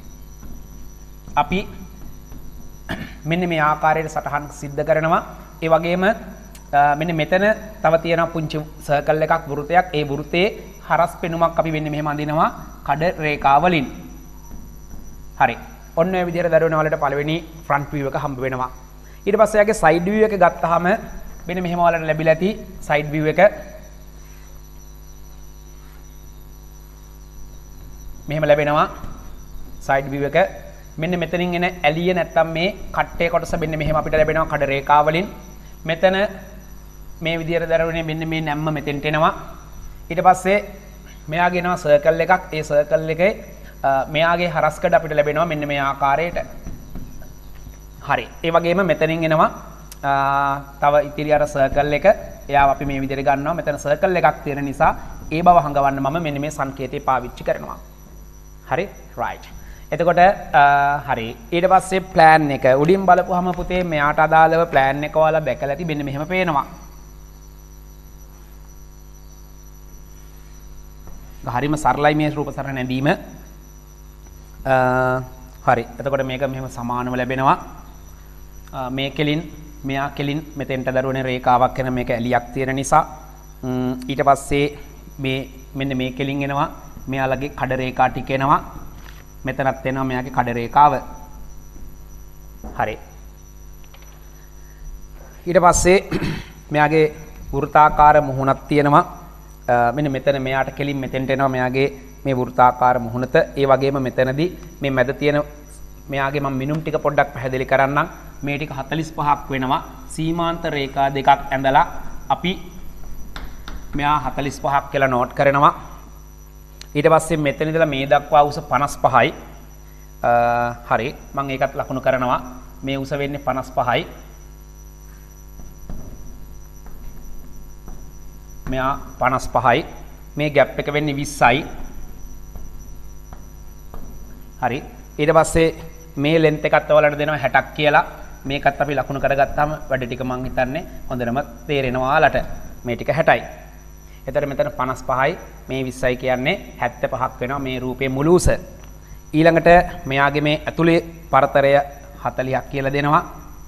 අපි මෙන්න මේ ආකාරයට සටහන් සිද්ධ කරනවා. ඒ වගේම මෙන්න මෙතන තව තියෙන පුංචි සර්කල් එකක් වෘතයක්. ඒ වෘතයේ හරස් පෙනුමක් අපි වෙන්නේ මෙහෙම අඳිනවා කඩ රේඛා වලින්. හරි. ඔන්න ඔය විදිහට දරුවනේ වලට පළවෙනි ෆ්‍රන්ට් view එක හම්බ වෙනවා. ඊට පස්සේ යාගේ සයිඩ් view එක ගත්තාම මෙන්න මෙහෙම වලට ලැබිලා ඇති සයිඩ් view එක. මෙහෙම ලැබෙනවා සයිඩ් view එක. මෙන්න මෙතනින් එන ඇලිය නැත්තම් මේ කට්ටේ කොටස මෙන්න මෙහෙම අපිට ලැබෙනවා කඩ රේඛා වලින්. මෙතන මේ විදිහට දරුවනේ මෙන්න මේ නැම්ම මෙතෙන්ට එනවා. ඊට පස්සේ මෙයාගේ එනවා සර්කල් එකක්. ඒ සර්කල් එකේ මෙයාගේ හරස්කඩ අපිට ලැබෙනවා මෙන්න මේ ආකාරයට. හරි. ඒ වගේම මෙතනින් එනවා තව ඉතිරි අර සර්කල් එක. එයාව අපි මේ විදිහට ගන්නවා. මෙතන සර්කල් එකක් තියෙන නිසා ඒ බව හංගවන්න මම මෙන්න මේ සංකේතය පාවිච්චි කරනවා. හරි. right. එතකොට හරි. ඊට පස්සේ ප්ලෑන් එක උඩින් බලපුවාම පුතේ මෙයාට අදාළව ප්ලෑන් එක ඔයාලා දැකලා ඇති මෙන්න මෙහෙම පේනවා. හරිම සරලයි මේ රූප සටහන නැඳීම. හරි. එතකොට මේක මෙහෙම සමානව ලැබෙනවා. මේ කෙලින් මෙයා කෙලින් මෙතෙන්ට දරුවනේ රේඛාවක් එන මේක ඇලියක් තියෙන නිසා ඊට පස්සේ මේ මෙන්න මේ කෙලින් එනවා මෙයාලගේ කඩ රේඛා ටික එනවා. මෙතනත් එනවා මෙයාගේ කඩ රේඛාව. හරි. ඊට පස්සේ මෙයාගේ වෘත්තාකාර මුහුණක් තියෙනවා. මෙන්න මෙතන මෙයාට කෙලින් මෙතෙන්ට එනවා මෙයාගේ මේ වෘත්තාකාර මුහුණත ඒ වගේම මෙතනදී මේ මැද තියෙන මෙයාගේ මම මිනුම් ටික පොඩ්ඩක් පැහැදිලි කරන්නම්. මේ ටික 45ක් වෙනවා. සීමාන්ත රේඛා දෙකක් ඇඳලා අපි මෙයා 45ක් කියලා නෝට් කරනවා. ඊට පස්සේ මෙතන ඉඳලා මේ දක්වා උස 55යි. හරි මම ඒකත් ලකුණු කරනවා. මේ උස වෙන්නේ 55යි. මෙයා 55යි. මේ ගැප් එක වෙන්නේ 20යි. හරි ඊට පස්සේ මේ ලෙන්ත් එකත් ඔයාලට දෙනවා 60ක් කියලා. මේකත් අපි ලකුණු කරගත්තාම වැඩ ටික මං හිතන්නේ හොඳටම තේරෙනවා ඔයාලට. මේ ටික 60යි. එතකොට මෙතන 55යි මේ 20යි කියන්නේ 75ක් වෙනවා මේ රූපයේ මුළු උස. ඊළඟට මෙයාගේ මේ ඇතුලේ පරතරය 40ක් කියලා දෙනවා.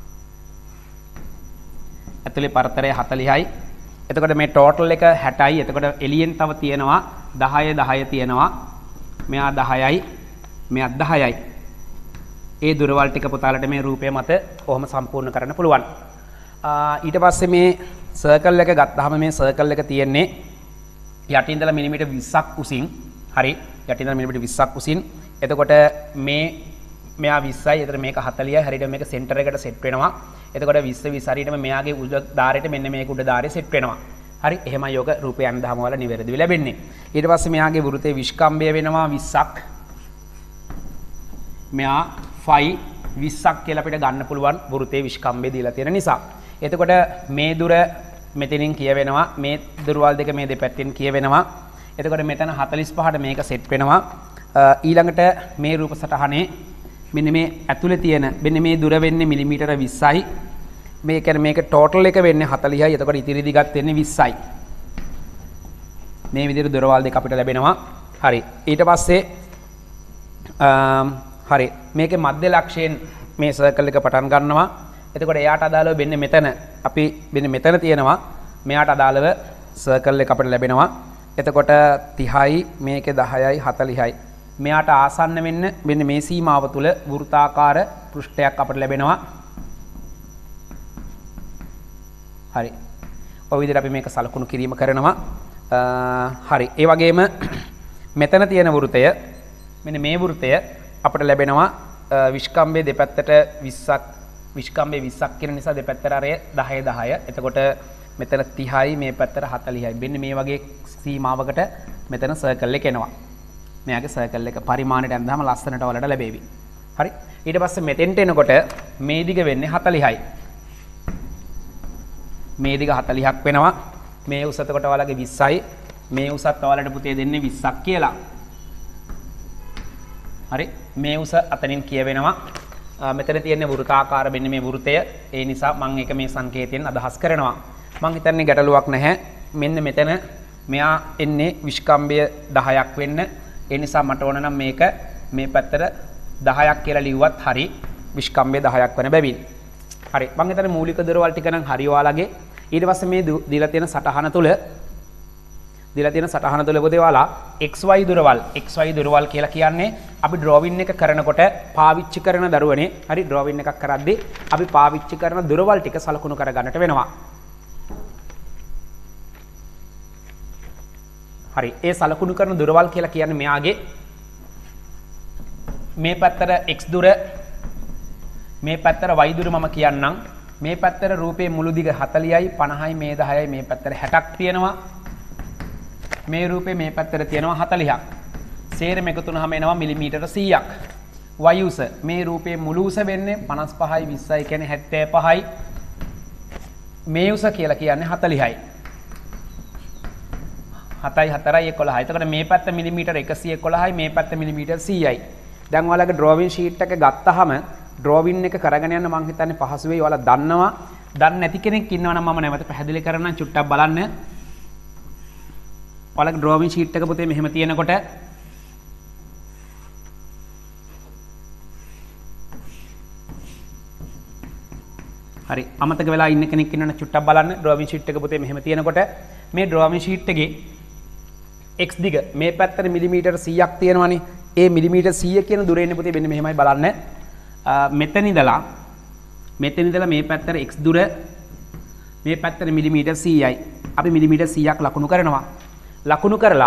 ඇතුලේ පරතරය 40යි. එතකොට මේ ටෝටල් එක 60යි. එතකොට එළියෙන් තව තියෙනවා 10 10 තියෙනවා. මෙයා 10යි. මෙයා 10යි. ඒ දුරවල් ටික පුතාලට මේ රූපය මත කොහොම සම්පූර්ණ කරන්න පුළුවන්. ඊට පස්සේ මේ සර්කල් එක ගත්තාම මේ සර්කල් එක තියෙන්නේ යටින් ඉඳලා මිලිමීටර් 20ක් උසින්. හරි යටින් ඉඳලා මිලිමීටර් 20ක් උසින්. එතකොට මෙයා 20යි. එතකොට මේක 40යි. හරියට මේක සෙන්ටර් එකට සෙට් වෙනවා. එතකොට 20 20 හරියටම මෙයාගේ උඩ ධාරයට මෙන්න මේක උඩ ධාරය සෙට් වෙනවා. හරි එහෙමයි යෝග රූපය අන්දහම වල නිවැරදිව ලැබෙන්නේ. ඊට පස්සේ මෙයාගේ වෘතයේ විස්කම්භය වෙනවා 20ක්. මෙයා ෆයි 20ක් කියලා අපිට ගන්න පුළුවන් වෘතයේ විස්කම්භය දීලා තියෙන නිසා. එතකොට මේ දුර මෙතනින් කියවෙනවා. මේ දුරවල් දෙක මේ දෙපැත්තෙන් කියවෙනවා. එතකොට මෙතන 45ට මේක සෙට් වෙනවා. ඊළඟට මේ රූප සටහනේ මෙන්න මේ ඇතුලේ තියෙන මෙන්න මේ දුර වෙන්නේ මිලිමීටර 20යි. මේ කියන්නේ මේක ටෝටල් එක වෙන්නේ 40යි. එතකොට ඉතිරි දිගත් වෙන්නේ 20යි. මේ විදිහට දොරවල් දෙක අපිට ලැබෙනවා. හරි. ඊට පස්සේ හරි මේකේ මධ්‍ය ලක්ෂයෙන් මේ සර්කල් එක පටන් ගන්නවා. එතකොට එයාට අදාළව වෙන්නේ මෙතන අපි මෙන්න මෙතන තියෙනවා. මෙයාට අදාළව සර්කල් එක අපිට ලැබෙනවා. එතකොට 30යි මේකේ 10යි 40යි. මෙයාට ආසන්න වෙන්න මෙන්න මේ සීමාව තුල වෘත්තාකාර පෘෂ්ඨයක් අපිට ලැබෙනවා. හරි. ඔය විදිහට අපි මේක සලකුණු කිරීම කරනවා. හරි. ඒ වගේම මෙතන තියෙන වෘතය මෙන්න මේ වෘතය අපිට ලැබෙනවා විස්කම්භයේ දෙපැත්තට 20ක් විස්කම්භයේ 20ක් කියන නිසා දෙපැත්තට අරය 10 10. එතකොට මෙතන 30යි මේ පැත්තට 40යි. මෙන්න මේ වගේ සීමාවකට මෙතන සර්කල් එක එනවා. මෙයාගේ සර්කල් එක පරිමාණයට ඇඳාම ලස්සනට වලට ලැබෙවි. හරි. ඊට පස්සේ මෙතෙන්ට එනකොට මේ දිග වෙන්නේ 40යි. මේ දිග 40ක් වෙනවා. මේ උස එතකොට ඔයාලගේ 20යි. මේ උසත් ඔයාලට පුතේ දෙන්නේ 20ක් කියලා. හරි. මේ උස අතනින් කියවෙනවා. මෙතන තියෙන වෘත්තාකාර මෙන්න මේ වෘතය. ඒ නිසා මම ඒක මේ සංකේතයෙන් අදහස් කරනවා. මම හිතන්නේ ගැටලුවක් නැහැ. මෙන්න මෙතන මෙයා එන්නේ විස්කම්භය 10ක් වෙන්න. ඒ නිසා මට ඕන නම් මේක මේ පැත්තට 10ක් කියලා ලිව්වත් හරි. විස්කම්භය 10ක් වෙන බැවින්. හරි. මම හිතන්නේ මූලික දොරවල් ටික නම් හරි ඔයාලගේ. ඊට පස්සේ මේ දීලා තියෙන සටහන තුල පොතේ ඔයාලා XY දුරවල් කියලා කියන්නේ අපි ඩ්‍රෝවින් එක කරනකොට පාවිච්චි කරන දරුවනේ. හරි ඩ්‍රෝවින් එකක් කරද්දී අපි පාවිච්චි කරන දුරවල් ටික සලකුණු කර ගන්නට වෙනවා. හරි. ඒ සලකුණු කරන දුරවල් කියලා කියන්නේ මෙයාගේ මේ පැත්තට x දුර මේ පැත්තට y දුර මම කියන්නම්. මේ පැත්තට රූපේ මුළු දිග 40යි 50යි මේ 10යි මේ පැත්තට 60ක් තියෙනවා. මේ රූපේ මේ පැත්තට තියෙනවා 40ක්. සේරම එකතු වුනහම එනවා මිලිමීටර 100ක්. y උස මේ රූපේ මුළු උස වෙන්නේ 55යි 20යි කියන්නේ 75යි. මේ උස කියලා කියන්නේ 40යි. 7යි 4යි 11යි. එතකොට මේ පැත්ත මිලිමීටර 111යි මේ පැත්ත මිලිමීටර 100යි. දැන් ඔයාලගේ ඩ්‍රෝවින් ෂීට් එක ගත්තාම ඩ්‍රෝවින් එක කරගෙන යන්න මම හිතන්නේ පහසු වෙයි. ඔයාලා දන්නවා. දන්නේ නැති කෙනෙක් ඉන්නවා නම් මම නැවත පැහැදිලි කරන්නම් චුට්ටක් බලන්න. ඔයාලගේ ඩ්‍රෝවින් ෂීට් එක පුතේ මෙහෙම තියෙනකොට හරි අමතක වෙලා ඉන්න කෙනෙක් ඉන්නවනම් චුට්ටක් බලන්න. ඩ්‍රෝවින් ෂීට් එක පුතේ මෙහෙම තියෙනකොට මේ ඩ්‍රෝවින් ෂීට් එකේ x දිග මේ පැත්තට මිලිමීටර 100ක් තියෙනවනේ. ඒ මිලිමීටර 100 කියන දුරේ ඉන්නේ පුතේ මෙන්න මෙහෙමයි බලන්න. මෙතන ඉඳලා මේ පැත්තට x දුර මේ පැත්තට මිලිමීටර 100යි. අපි මිලිමීටර 100ක් ලකුණු කරනවා. ලකුණු කරලා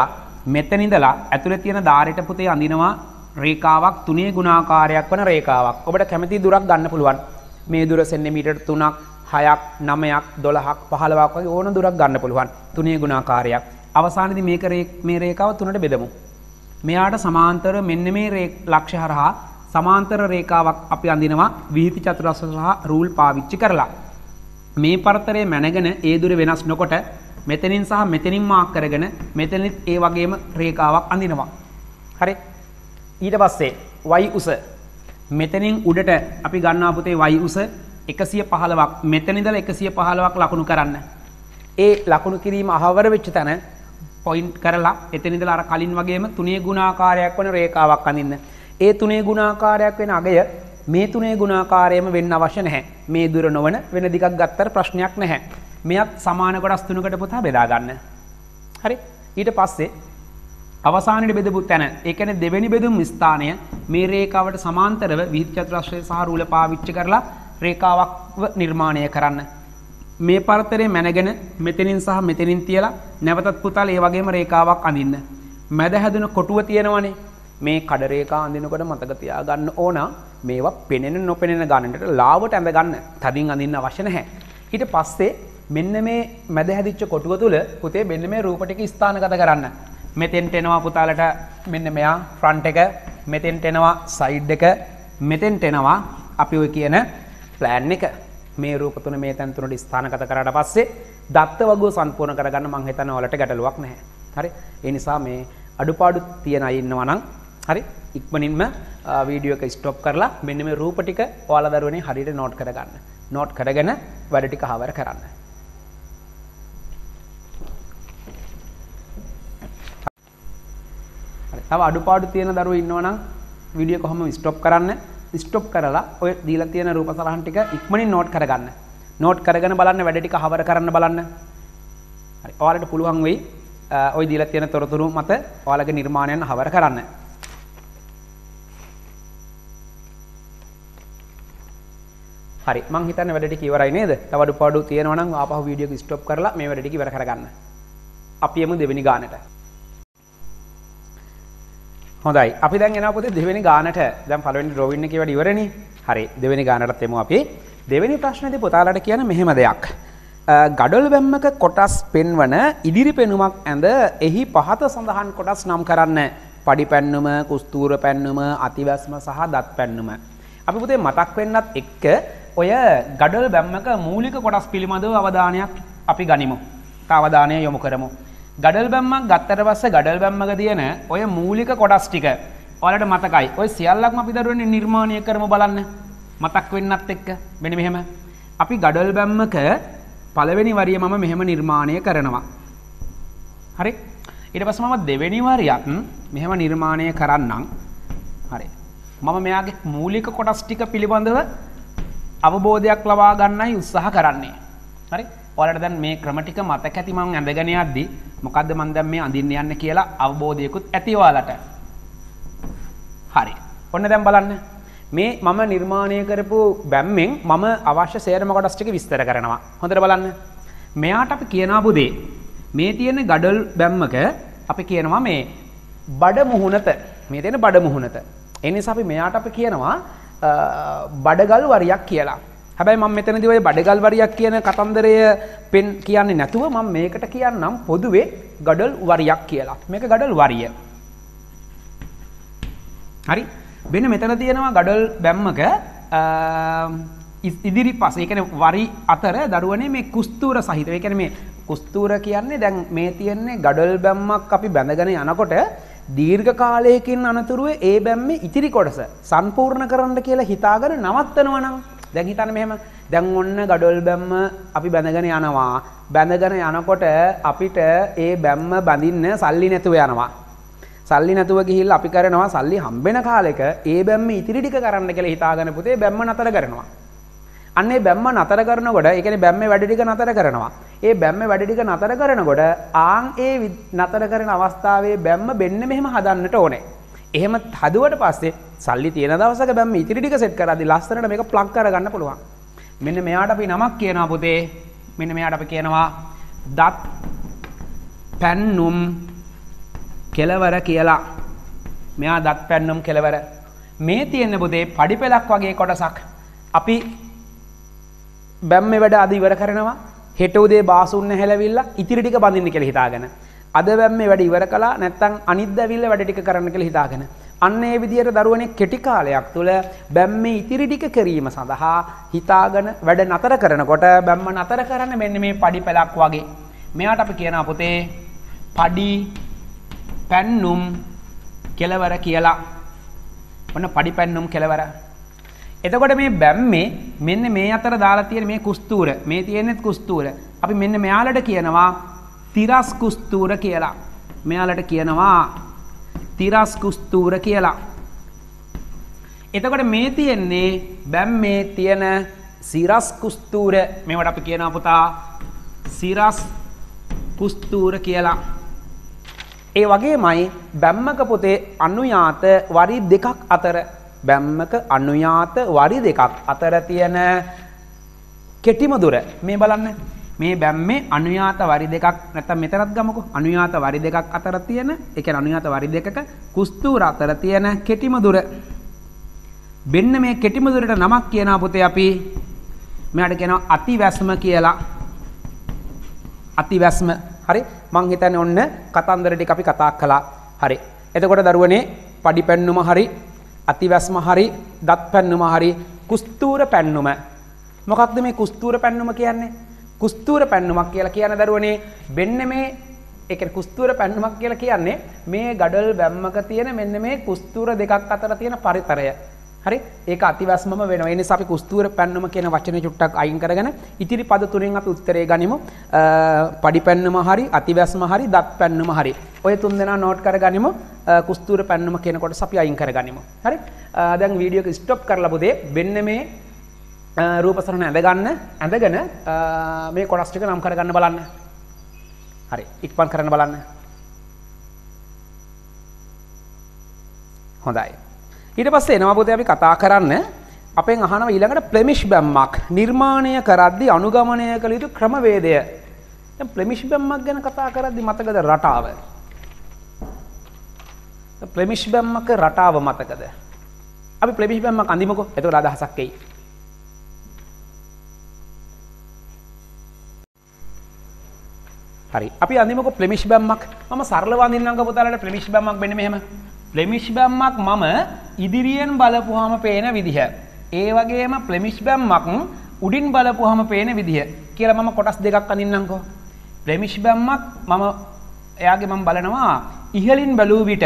මෙතන ඉඳලා ඇතුලේ තියෙන ධාරයට පුතේ අඳිනවා රේඛාවක් තුනේ ගුණාකාරයක් වන රේඛාවක්. ඔබට කැමති දුරක් ගන්න පුළුවන්. මේ දුර සෙන්ටිමීටර් 3ක් 6ක් 9ක් 12ක් 15ක් වගේ ඕන දුරක් ගන්න පුළුවන්. තුනේ ගුණාකාරයක්. අවසානයේදී මේ රේඛාව තුනට බෙදමු. මෙයාට සමාන්තර මෙන්න මේ ලක්ෂ්‍ය හරහා සමාන්තර රේඛාවක් අපි අඳිනවා විහිති චතුරස්‍ර සහ රූල් පාවිච්චි කරලා. මේ පරතරය මැනගෙන ඒ දුර වෙනස් නොකොට මෙතනින් සහ මෙතනින් මාක් කරගෙන මෙතනත් ඒ වගේම රේඛාවක් අඳිනවා. හරි. ඊට පස්සේ y උස මෙතනින් උඩට අපි ගන්නවා පුතේ y උස 115ක් මෙතන ඉඳලා 115ක් ලකුණු කරන්න. ඒ ලකුණු කිරීම අහවර වෙච්ච තැන පොයින්ට් කරලා එතන ඉඳලා අර කලින් වගේම තුනේ ගුණාකාරයක් වන රේඛාවක් අඳින්න. ඒ තුනේ ගුණාකාරයක් වෙන අගය මේ තුනේ ගුණාකාරයම වෙන්න අවශ්‍ය නැහැ. මේ දුර නොවන වෙන දිගක් ගත්තට ප්‍රශ්නයක් නැහැ. මෙයත් සමාන කොටස් තුනකට පුතා බෙදා ගන්න. හරි. ඊට පස්සේ අවසානයේ බෙදපු තැන ඒ කියන්නේ දෙවෙනි බෙදුම් ස්ථානය මේ රේඛාවට සමාන්තරව විහිද චතුරස්‍රය සහ රූල පාවිච්චි කරලා රේඛාවක් නිර්මාණය කරන්න. මේ පරතරය මැනගෙන මෙතනින් සහ මෙතනින් තියලා නැවතත් පුතාල ඒ වගේම රේඛාවක් අඳින්න. මැද හැදුන කොටුව තියෙනවනේ. මේ කඩ රේඛා අඳිනකොට මතක තියාගන්න ඕන මේවා පෙනෙන නොපෙනෙන ගන්නට ලාවට ඇඳ ගන්න. තදින් අඳින්න අවශ්‍ය නැහැ. ඊට පස්සේ මෙන්න මේ මැද හැදිච්ච කොටුව තුල පුතේ මෙන්න මේ රූප ටික ස්ථානගත කරන්න. මෙතෙන්ට එනවා පුතාලට මෙන්න මෙයා ෆ්‍රන්ට් එක, මෙතෙන්ට එනවා සයිඩ් එක, මෙතෙන්ට එනවා අපි ඔය කියන ප්ලෑන් එක. මේ රූප තුන මේ තැන් තුනට ස්ථානගත කරාට පස්සේ දත්ත වගුව සම්පූර්ණ කරගන්න මම හිතනවා වලට ගැටලුවක් නැහැ. හරි. ඒ නිසා මේ අඩුපාඩු තියන අය ඉන්නවා නම් හරි ඉක්මනින්ම වීඩියෝ එක ස්ටොප් කරලා මෙන්න මේ රූප ටික ඔයාලා දරුවනේ හරියට නෝට් කරගන්න. නෝට් කරගෙන වැඩ ටික හවර කරන්න. තව අඩුපාඩු තියෙන දරුවෝ ඉන්නවා නම් වීඩියෝ කොහොම ස්ටොප් කරන්න. ස්ටොප් කරලා ඔය දීලා තියෙන රූප සලහන් ටික ඉක්මනින් නෝට් කරගන්න. නෝට් කරගෙන බලන්න වැඩ ටික හවර කරන්න බලන්න. හරි. ඔයාලට පුළුවන් වෙයි ඔය දීලා තියෙන තොරතුරු මත ඔයාලගේ නිර්මාණයන් හවර කරන්න. හරි. මං හිතන්නේ වැඩ ටික ඉවරයි නේද? තව අඩුපාඩු තියෙනවා නම් ආපහු වීඩියෝ එක ස්ටොප් කරලා මේ වැඩ ටික ඉවර කරගන්න. අපි යමු දෙවෙනි ගානට. හොඳයි. අපි දැන් එනවා පුතේ දෙවෙනි ගානට. දැන් පළවෙනි ඩ්‍රොවින් එකේ වැඩ ඉවරනේ. හරි. දෙවෙනි ගානටත් එමු අපි. දෙවෙනි ප්‍රශ්නේදී පුතාලට කියන මෙහෙම දෙයක්. ගඩොල් බැම්මක කොටස් පෙන්වන ඉදිරි පෙනුමක් ඇඳ එහි පහත සඳහන් කොටස් නම් කරන්න. පඩි පැන්නුම, කුස්තූර පැන්නුම, අතිවැස්ම සහ දත් පැන්නුම. අපි පුතේ මතක් වෙන්නත් එක්ක ඔය ගඩොල් බැම්මක මූලික කොටස් පිළිබඳව අවධානයක් අපි ගනිමු. අවධානය යොමු කරමු. ගඩොල් බැම්මක් ගත්තට පස්සේ ගඩොල් බැම්මක තියෙන ඔය මූලික කොටස් ටික ඔයාලට මතකයි. ඔය සියල්ලක්ම අපි දරුවනේ නිර්මාණය කරමු බලන්න. මතක් වෙන්නත් එක්ක මෙන්න මෙහෙම. අපි ගඩොල් බැම්මක පළවෙනි වරිය මම මෙහෙම නිර්මාණය කරනවා. හරි. ඊට පස්සේ මම දෙවෙනි වරියත් මෙහෙම නිර්මාණය කරන්නම්. හරි. මම මෙයාගේ මූලික කොටස් ටික පිළිබඳව අවබෝධයක් ලබා ගන්නයි උත්සාහ කරන්නේ. හරි. ඔයාලට දැන් මේ ක්‍රම ටික මතක ඇති මම ඇඳගෙන යද්දි මොකද්ද මම දැන් මේ අඳින්න යන්නේ කියලා අවබෝධයකුත් ඇති ඔයාලට. හරි. ඔන්න දැන් බලන්න. මේ මම නිර්මාණය කරපු බැම්මෙන් මම අවශ්‍ය සේරම කොටස් ටික විස්තර කරනවා. හොඳට බලන්න. මෙයාට අපි කියනවා පුතේ මේ තියෙන ගඩොල් බැම්මක අපි කියනවා මේ බඩ මුහුණත. මේ තියෙන බඩ මුහුණත. ඒ නිසා අපි මෙයාට අපි කියනවා බඩගල් වරියක් කියලා. හැබැයි මම මෙතනදී ඔය බඩගල් වරියක් කියන කතන්දරය පෙන් කියන්නේ නැතුව මම මේකට කියන්නම් පොදුවේ ගඩොල් වරියක් කියලා. මේක ගඩොල් වරිය. හරි. මෙන්න මෙතන තියෙනවා ගඩොල් බැම්මක ඉදිරි පස. ඒ කියන්නේ වරි අතර දරුවනේ මේ කුස්තූර සහිත. ඒ කියන්නේ මේ කුස්තූර කියන්නේ දැන් මේ තියෙන්නේ ගඩොල් බැම්මක් අපි බැඳගෙන යනකොට දීර්ඝ කාලයකින් අනතුරුව ඒ බැම්මේ ඉතිරි කොටස සම්පූර්ණ කරන්න කියලා හිතාගෙන නවත්තනවා නම් දැන් හිතන්න මෙහෙම. දැන් ඔන්න ගඩොල් බැම්ම අපි බැඳගෙන යනවා. බැඳගෙන යනකොට අපිට ඒ බැම්ම බඳින්න සල්ලි නැතුව යනවා. සල්ලි නැතුව ගිහිල්ලා අපි කරනවා සල්ලි හම්බෙන කාලෙක ඒ බැම්ම ඉතිරි ටික කරන්න කියලා හිතාගෙන පුතේ බැම්ම නතර කරනවා. අන්න ඒ බැම්ම නතර කරනකොට ඒ කියන්නේ බැම්මේ වැඩ ටික නතර කරනවා. ඒ බැම්මේ වැඩ ටික නතර කරනකොට ආන් ඒ නතර කරන අවස්ථාවේ බැම්ම බෙන්න මෙහෙම හදන්නට ඕනේ. එහෙම හදුවට පස්සේ සල්ලි තියෙන දවසක බැම්ම ඉතිරි ටික සෙට් කරද්දි ලස්සනට මේක ප්ලග් කරගන්න පුළුවන්. මෙන්න මෙයාට අපි නමක් කියනවා පුතේ. මෙන්න මෙයාට අපි කියනවා දත් පැන්නුම් කෙලවර කියලා. මෙයා දත් පැන්නුම් කෙලවර. මේ තියෙන පුතේ පඩිපෙලක් වගේ කොටසක්. අපි බැම්මේ වැඩ අද ඉවර කරනවා. හෙට උදේ බාසුන්න හැලවිල්ලා ඉතිරි ටික බඳින්න කියලා හිතාගෙන. අද බැම්මේ වැඩ ඉවර කළා නැත්නම් අනිද්දා ඇවිල්ලා වැඩ ටික කරන්න කියලා හිතාගෙන. අන්න ඒ විදිහට දරුවනේ කෙටි කාලයක් තුල බැම්මේ ඉතිරි ටික කිරීම සඳහා හිතාගෙන වැඩ නතර කරනකොට බැම්ම නතර කරන්න මෙන්න මේ පඩිපෙලක් වගේ. මෙයාට අපි කියනවා පුතේ පඩි පැන්නුම් කෙලවර කියලා. ඔන්න පඩි පැන්නුම් කෙලවර. එතකොට මේ බැම්මේ මෙන්න මේ අතර දාලා තියෙන මේ කුස්තූර මේ තියෙනෙත් කුස්තූර. අපි මෙන්න මෙයාලට කියනවා තිරස් කුස්තූර කියලා. මෙයාලට කියනවා තිරස් කුස්තූර කියලා. එතකොට මේ තියෙන්නේ බැම්මේ තියෙන සිරස් කුස්තූර. මේවට අපි කියනවා පුතා සිරස් කුස්තූර කියලා. ඒ වගේමයි බැම්මක පුතේ අනුයාත වරි දෙකක් අතර බැම්මක අනුයාත වරි දෙකක් අතර තියෙන කෙටිම දුර මේ බලන්න. මේ බැම්මේ අනුයාත වරි දෙකක් නැත්නම් මෙතනත් ගමුකෝ. අනුයාත වරි දෙකක් අතර තියෙන ඒ කියන්නේ අනුයාත වරි දෙකක කුස්තූර අතර තියෙන කෙටිම දුර. මෙන්න මේ කෙටිම දුරට නමක් කියනවා පුතේ අපි. මෙයාට කියනවා අතිවැස්ම කියලා. අතිවැස්ම. හරි. මං හිතන්නේ ඔන්න කතන්දර ටික අපි කතා කළා. හරි. එතකොට දරුවනේ පඩි පැන්නුම හරි අතිවැස්ම හරි දත් පැන්නුම හරි කුස්තූර පැන්නුම. මොකක්ද මේ කුස්තූර පැන්නුම කියන්නේ? කුස්තූර පැන්නුමක් කියලා කියන දරුවනේ මෙන්න මේ ඒ කියන්නේ කුස්තූර පැන්නුමක් කියලා කියන්නේ මේ ගඩොල් බැම්මක තියෙන මෙන්න මේ කුස්තූර දෙකක් අතර තියෙන පරිතරය. හරි. ඒක අතිවැස්මම වෙනවා. ඒ නිසා අපි කුස්තූර පැන්නුම කියන වචනේ චුට්ටක් අයින් කරගෙන ඉතිරි පද තුනෙන් අපි උත්තරේ ගනිමු. පඩි පැන්නුම හරි අතිවැස්ම හරි දත් පැන්නුම හරි. ඔය තුන් දෙනා නෝට් කරගනිමු. කුස්තූර පැන්නුම කියන කොටස අපි අයින් කරගනිමු. හරි. දැන් වීඩියෝ එක ස්ටොප් කරලා පුතේ මෙන්න මේ රූපසරණ ඇඳගෙන මේ කොටස් ටික නම් කරගන්න බලන්න. හරි. ඉක්මන් කරන්න බලන්න. හොඳයි. ඊට පස්සේ එනවා පුතේ අපි කතා කරන්න අපෙන් අහනවා ඊළඟට ප්ලෙමිෂ් බැම්මක් නිර්මාණය කරද්දී අනුගමනය කළ යුතු ක්‍රමවේදය. දැන් ප්ලෙමිෂ් බැම්මක් ගැන කතා කරද්දී මතකද රටාව? ප්ලෙමිෂ් බැම්මක රටාව මතකද? අපි ප්ලෙමිෂ් බැම්මක් අඳිමුකෝ. එතකොට අදහසක් එයි. හරි. අපි අඳිමුකෝ ප්ලෙමිෂ් බැම්මක්. මම සරලව අඳින්නම් පුතාලට ප්ලෙමිෂ් බැම්මක් මෙන්න මෙහෙම. ප්ලෙමිෂ් බැම්මක් මම ඉදිරියෙන් බලපුවාම පේන විදිහ. ඒ වගේම ප්ලෙමිෂ් බැම්මක් උඩින් බලපුවාම පේන විදිහ කියලා මම කොටස් දෙකක් අඳින්නම්කෝ. ප්ලෙමිෂ් බැම්මක් මම එයාගේ මම බලනවා ඉහළින් බැලූ විට.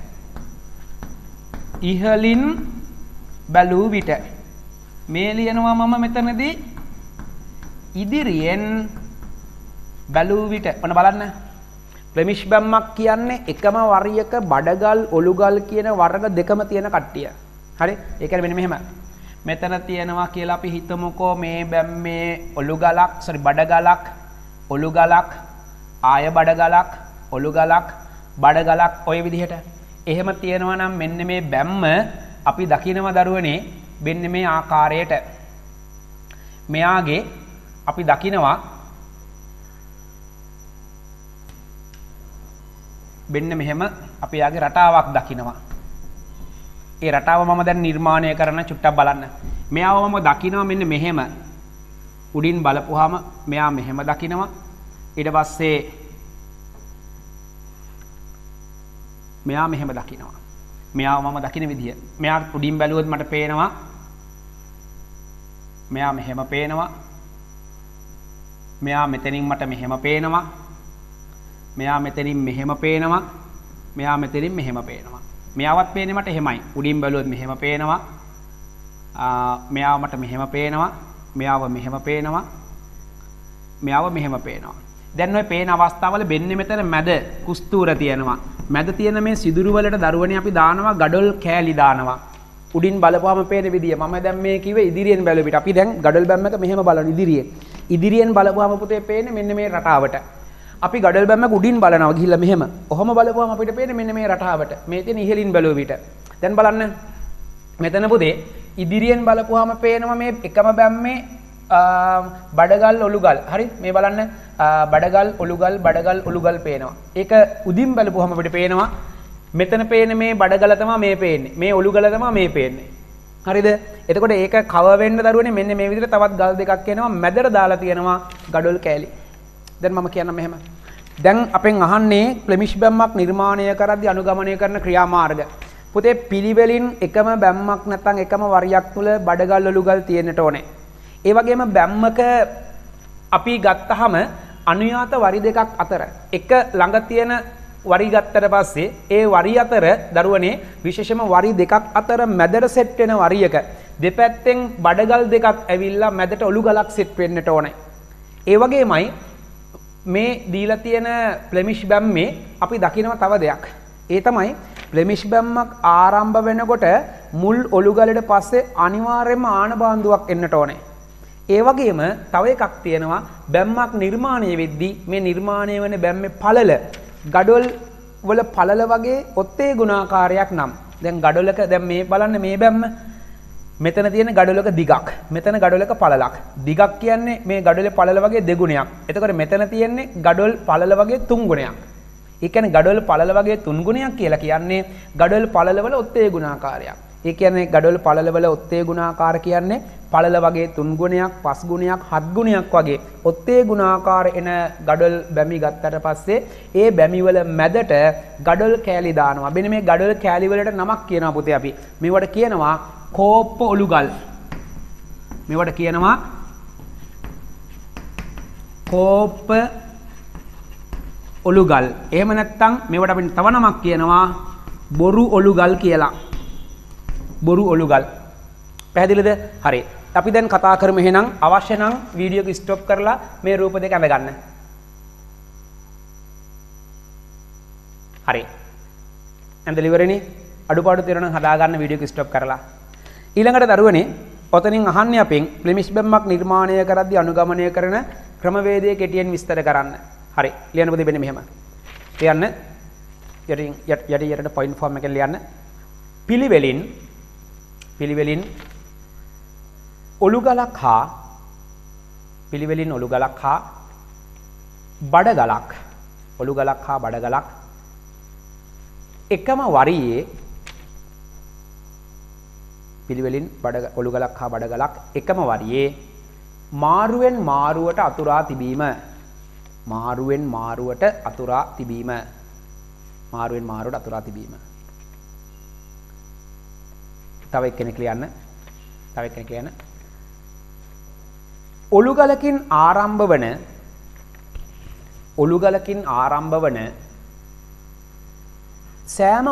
ඉහළින් බැලූ විට. මේ ලියනවා මම මෙතනදී ඉදිරියෙන් බැලූ විට. ඔන්න බලන්න. ප්ලෙමිෂ් බැම්මක් කියන්නේ එකම වරියක බඩගල් ඔලුගල් කියන වර්ග දෙකම තියෙන කට්ටිය. හරි? ඒ කියන්නේ මෙන්න මෙහෙම. මෙතන තියෙනවා කියලා අපි හිතමුකෝ මේ බැම්මේ ඔලුගලක්, බඩගලක්, ඔලුගලක්, ආය බඩගලක්, ඔලුගලක්, බඩගලක් ඔය විදිහට. එහෙම තියෙනවා නම් මෙන්න මේ බැම්ම අපි දකිනවා දරුවනේ මෙන්න මේ ආකාරයට. මෙයාගේ අපි දකිනවා මෙන්න මෙහෙම අපි යාගේ රටාවක් දකිනවා. ඒ රටාව මම දැන් නිර්මාණය කරන චුට්ටක් බලන්න. මෙයාව මම දකිනවා මෙන්න මෙහෙම. උඩින් බලපුවාම මෙයා මෙහෙම දකිනවා. ඊට පස්සේ මෙයා මෙහෙම දකිනවා. මෙයාව මම දකින විදිය. මෙයා උඩින් බැලුවොත් මට පේනවා. මෙයා මෙහෙම පේනවා. මෙයා මෙතනින් මට මෙහෙම පේනවා. මෙයා මෙතනින් මෙහෙම පේනවා. මෙයා මෙතනින් මෙහෙම පේනවා. මෙයාවත් පේන්නේ මට එහෙමයි. උඩින් බැලුවොත් මෙහෙම පේනවා. මෙයාව මට මෙහෙම පේනවා. මෙයාව මෙහෙම පේනවා. මෙයාව මෙහෙම පේනවා. දැන් ඔය පේන අවස්ථාවල බෙන්නේ මෙතන මැද කුස්තූර තියෙනවා. මැද තියෙන මේ සිදුරු වලට දරුවනේ අපි දානවා ගඩොල් කෑලි දානවා. උඩින් බලපුවම පේන විදිය. මම දැන් මේ කිව්වේ ඉදිරියෙන් බැලුව පිට. අපි දැන් ගඩොල් බැම්මක මෙහෙම බලන ඉදිරියෙන්. ඉදිරියෙන් බලපුවම පුතේ පේන්නේ මෙන්න මේ රටාවට. අපි ගඩොල් බැම්මක උඩින් බලනවා ගිහිල්ලා මෙහෙම. ඔහොම බලපුවම අපිට පේන්නේ මෙන්න මේ රටාවට. මේ තියෙන ඉහළින් බැලුව පිට. දැන් බලන්න. මෙතන පුතේ ඉදිරියෙන් බලපුවම පේනවා මේ එකම බැම්මේ බඩගල් ඔලුගල්. හරි මේ බලන්න බඩගල් ඔලුගල් පේනවා. ඒක උදින් බලපුවම අපිට පේනවා මෙතන පේන මේ බඩගල තමයි මේ පේන්නේ. මේ ඔලුගල තමයි මේ පේන්නේ. හරිද? එතකොට ඒක කව වෙන්න දරුවනේ මෙන්න මේ විදිහට තවත් ගල් දෙකක් එනවා මැදට දාලා තියෙනවා ගඩොල් කෑලි. දැන් මම කියන්නම් මෙහෙම. දැන් අපෙන් අහන්නේ ෆ්ලෙමිෂ් බැම්මක් නිර්මාණය කරද්දී අනුගමනය කරන ක්‍රියාමාර්ග. පුතේ පිළිවෙලින් එකම බැම්මක් නැත්නම් එකම වරියක් තුල බඩගල් ඔලුගල් තියෙන්නට ඕනේ. ඒ වගේම බැම්මක අපි ගත්තාම අනුයාත වරි දෙකක් අතර එක ළඟ තියෙන වරි ගත්තට පස්සේ ඒ වරි අතර දරුවනේ විශේෂම වරි දෙකක් අතර මැදට සෙට් වෙන වරියක දෙපැත්තෙන් බඩගල් දෙකක් ඇවිල්ලා මැදට ඔලුගලක් සෙට් වෙන්නට ඕනේ. ඒ වගේමයි මේ දීලා තියෙන ෆ්ලෙමිෂ් බැම්මේ අපි දකිනවා තව දෙයක්. ඒ තමයි ෆ්ලෙමිෂ් බැම්මක් ආරම්භ වෙනකොට මුල් ඔලුගලට පස්සේ අනිවාර්යයෙන්ම ආනබාන්දුවක් එන්නට ඕනේ. ඒ වගේම තව එකක් තියෙනවා බැම්මක් නිර්මාණය වෙද්දී මේ නිර්මාණය වෙන බැම්මේ පළල ගඩොල් වල පළල වගේ ඔත්තේ ගුණාකාරයක් නම් දැන් ගඩොලක දැන් මේ බලන්න මේ බැම්ම මෙතන තියෙන ගඩොලක දිගක් මෙතන ගඩොලක පළලක් දිගක් කියන්නේ මේ ගඩොලේ පළල වගේ දෙගුණයක්. එතකොට මෙතන තියෙන්නේ ගඩොල් පළල වගේ තුන් ගුණයක්. ඒ කියන්නේ ගඩොල් පළල වගේ තුන් ගුණයක් කියලා කියන්නේ ගඩොල් පළල වල ඔත්තේ ගුණාකාරයක්. ඒ කියන්නේ ගඩොල් පළල වල ඔත්තේ ගුණාකාර කියන්නේ පළල වගේ තුන් ගුණයක්, පස් ගුණයක්, හත් ගුණයක් වගේ ඔත්තේ ගුණාකාර එන ගඩොල් බැමි ගත්තට පස්සේ ඒ බැමි වල මැදට ගඩොල් කෑලි දානවා. මෙන්න මේ ගඩොල් කෑලි වලට නමක් කියනවා පුතේ අපි. මේවට කියනවා කෝප්ප ඔලුගල්. මේවට කියනවා කෝප්ප ඔලුගල්. එහෙම නැත්නම් මේවට අපි තව නමක් කියනවා බොරු ඔලුගල් කියලා. බොරු ඔලුගල්. පැහැදිලිද? හරි. අපි දැන් කතා කරමු එහෙනම් අවශ්‍ය නම් වීඩියෝ එක ස්ටොප් කරලා මේ රූප දෙක අඳ ගන්න. හරි. ඇඳලා ඉවරනේ. අඩුපාඩු තියෙනවා නම් හදා ගන්න වීඩියෝ එක ස්ටොප් කරලා. ඊළඟට දරුවනේ ඔතනින් අහන්නේ අපෙන් ෆ්ලෙමිෂ් බැම්මක් නිර්මාණය කරද්දී අනුගමනය කරන ක්‍රමවේදය කෙටියෙන් විස්තර කරන්න. හරි. ලියන්න පුතේ මෙන්න මෙහෙම. ලියන්න. යටියට පොයින්ට් ෆෝම් එකෙන් ලියන්න. පිළිවෙලින් ඔලුගලක් හා බඩගලක් එකම වරියේ පිළිවෙලින් ඔලුගලක් හා බඩගලක් එකම වරියේ මාරුවෙන් මාරුවට අතුරා තිබීම තව එක්කෙනෙක් ලියන්න. ඔලුගලකින් ආරම්භ වන සෑම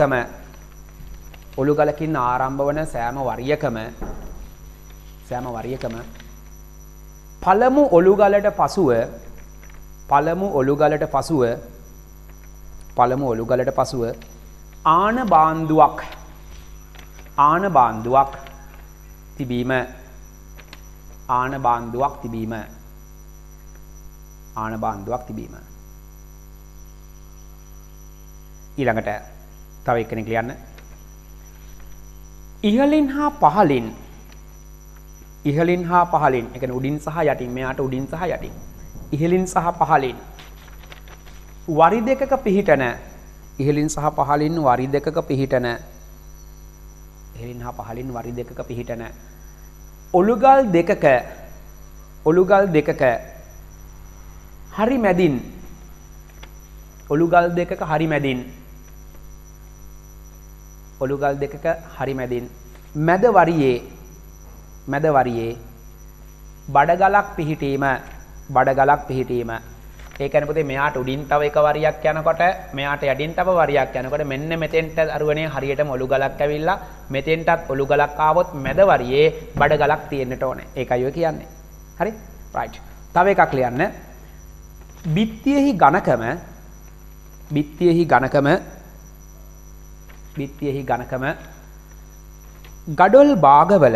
වරියකම පළමු ඔලුගලට පසුව ආන බාන්දුවක් තිබීම. ඊළඟට තව එක්කෙනෙක් ලියන්න. ඉහළින් හා පහළින් ඒ කියන්නේ උඩින් සහ යටින් මෙයාට උඩින් සහ යටින් ඉහළින් සහ පහළින් වරි දෙකක පිහිටන ඔලුගල් දෙකක හරි මැදින් මැද වරියේ බඩගලක් පිහිටීම. ඒ කියන්නේ පුතේ මෙයාට උඩින් තව එක වරියක් යනකොට මෙයාට යටින් තව වරියක් යනකොට මෙන්න මෙතෙන්ට අරුවනේ හරියටම ඔලුගලක් ඇවිල්ලා මෙතෙන්ටත් ඔලුගලක් ආවොත් මැද වරියේ බඩගලක් තියෙන්නට ඕනේ. ඒකයි ඔය කියන්නේ. හරි? රයිට්. තව එකක් ලියන්න. බිත්තියෙහි ඝනකම ගඩොල් භාගවල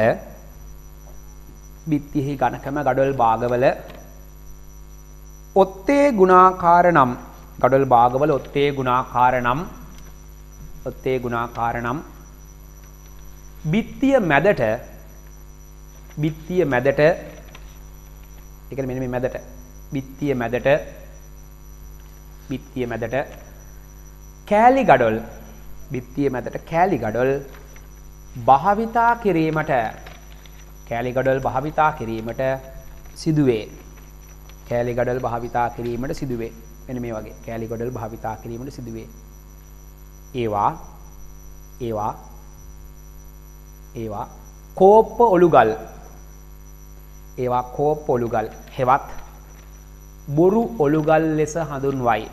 ඔත්තේ ගුණාකාර නම් බිත්තිය මැදට ඒ කියන්නේ මෙන්න මේ මැදට බිත්තිය මැදට කෑලි ගඩොල් බිත්තිය මැදට කෑලි ගඩොල් භාවිතා කිරීමට සිදුවේ. කෑලි ගඩොල් භාවිතා කිරීමට සිදුවේ. මෙන්න මේ වගේ කෑලි ගඩොල් භාවිතා කිරීමට සිදුවේ. ඒවා කෝප්ප ඔලුගල් හෙවත් බොරු ඔලුගල් ලෙස හඳුන්වයි.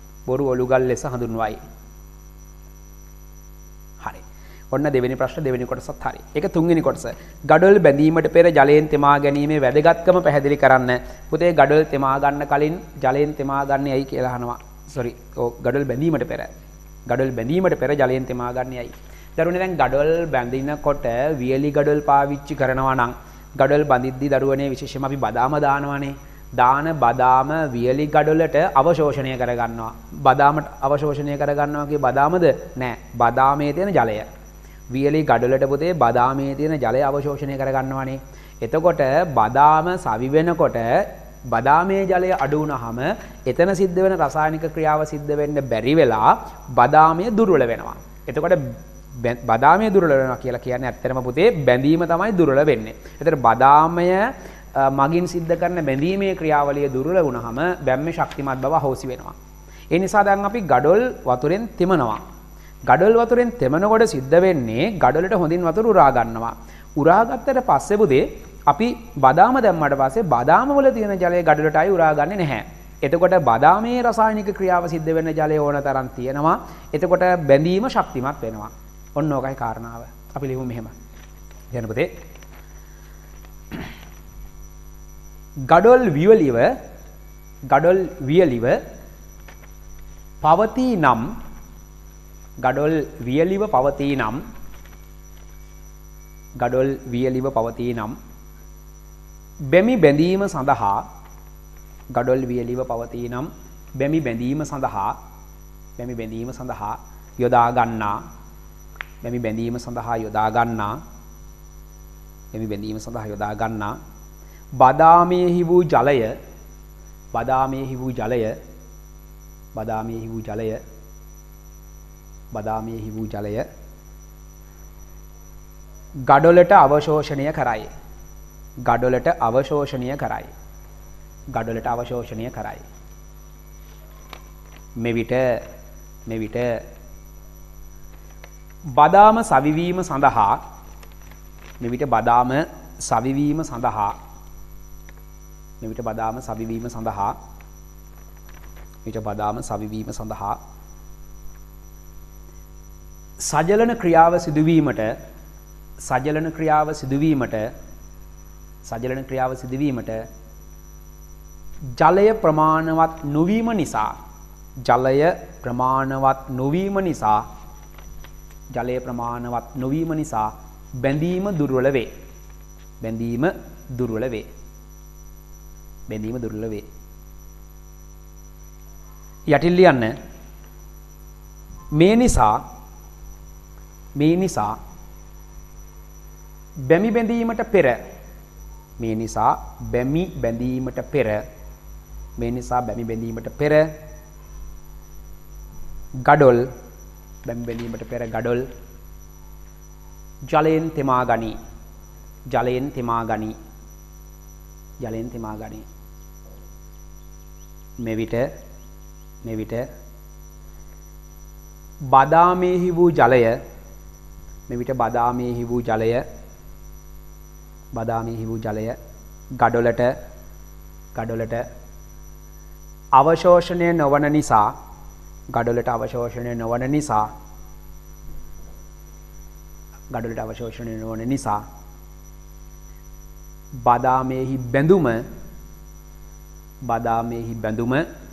හරි. ඔන්න දෙවෙනි ප්‍රශ්න දෙවෙනි කොටසත් හරි. ඒක තුන්වෙනි කොටස. ගඩොල් බැඳීමට පෙර ජලයෙන් තෙමා ගැනීමේ වැදගත්කම පැහැදිලි කරන්න. පුතේ ගඩොල් තෙමා ගන්න කලින් ජලයෙන් තෙමා ගන්න ඇයි කියලා අහනවා. ගඩොල් බැඳීමට පෙර ජලයෙන් තෙමා ගන්න ඇයි? දරුවනේ දැන් ගඩොල් බැඳිනකොට වියලි ගඩොල් පාවිච්චි කරනවා නම් ගඩොල් බඳිද්දි දරුවනේ විශේෂයෙන්ම අපි බදාම දානවානේ. දාන බදාම වියලි ගඩොලට අවශෝෂණය කරගන්නවා. බදාමට අවශෝෂණය කරගන්නවා කිය බදාමද? නෑ. බදාමේ තියෙන ජලය. වියලි ගඩොලට පුතේ බදාමේ තියෙන ජලය අවශෝෂණය කරගන්නවානේ. එතකොට බදාම සවි වෙනකොට බදාමේ ජලය අඩු වුණාම එතන සිද්ධ වෙන රසායනික ක්‍රියාව සිද්ධ වෙන්න බැරි වෙලා බදාමය දුර්වල වෙනවා. එතකොට බදාමය දුර්වල වෙනවා කියලා කියන්නේ ඇත්තටම පුතේ බැඳීම තමයි දුර්වල වෙන්නේ. එතකොට බදාමය මගින් සිද්ධ කරන බැඳීමේ ක්‍රියාවලිය දුර්වල වුණාම බැම්මේ ශක්තිමත් බව අහෝසි වෙනවා. ඒ නිසා දැන් අපි ගඩොල් වතුරෙන් තෙමනවා. ගඩොල් වතුරෙන් තෙමනකොට සිද්ධ වෙන්නේ ගඩොලට හොඳින් වතුර උරා ගන්නවා. උරා ගත්තට පස්සේ පුතේ අපි බදාම දැම්මට පස්සේ බදාම වල තියෙන ජලය ගඩොලටයි උරා ගන්නේ නැහැ. එතකොට බදාමේ රසායනික ක්‍රියාව සිද්ධ වෙන ජලය ඕන තරම් තියෙනවා. එතකොට බැඳීම ශක්තිමත් වෙනවා. ඔන්න ඕකයි කාරණාව. අපි ලියමු මෙහෙම. දැන් පුතේ ගඩොල් වියලිව පවතී නම් බැමි බැඳීම සඳහා යොදා ගන්නා බදාමයෙහි වූ ජලය ගඩොලට අවශෝෂණය කරයි. මෙවිට බදාම සවිවීම සඳහා සජලන ක්‍රියාව සිදුවීමට ජලය ප්‍රමාණවත් නොවීම නිසා බැඳීම දුර්වල වේ. යටින් ලියන්න. මේ නිසා බැමි බැඳීමට පෙර ගඩොල් ජලයෙන් තෙමා ගනී. මෙවිට බදාමයෙහි වූ ජලය ගඩොලට අවශෝෂණය නොවන නිසා බදාමයෙහි බැඳුම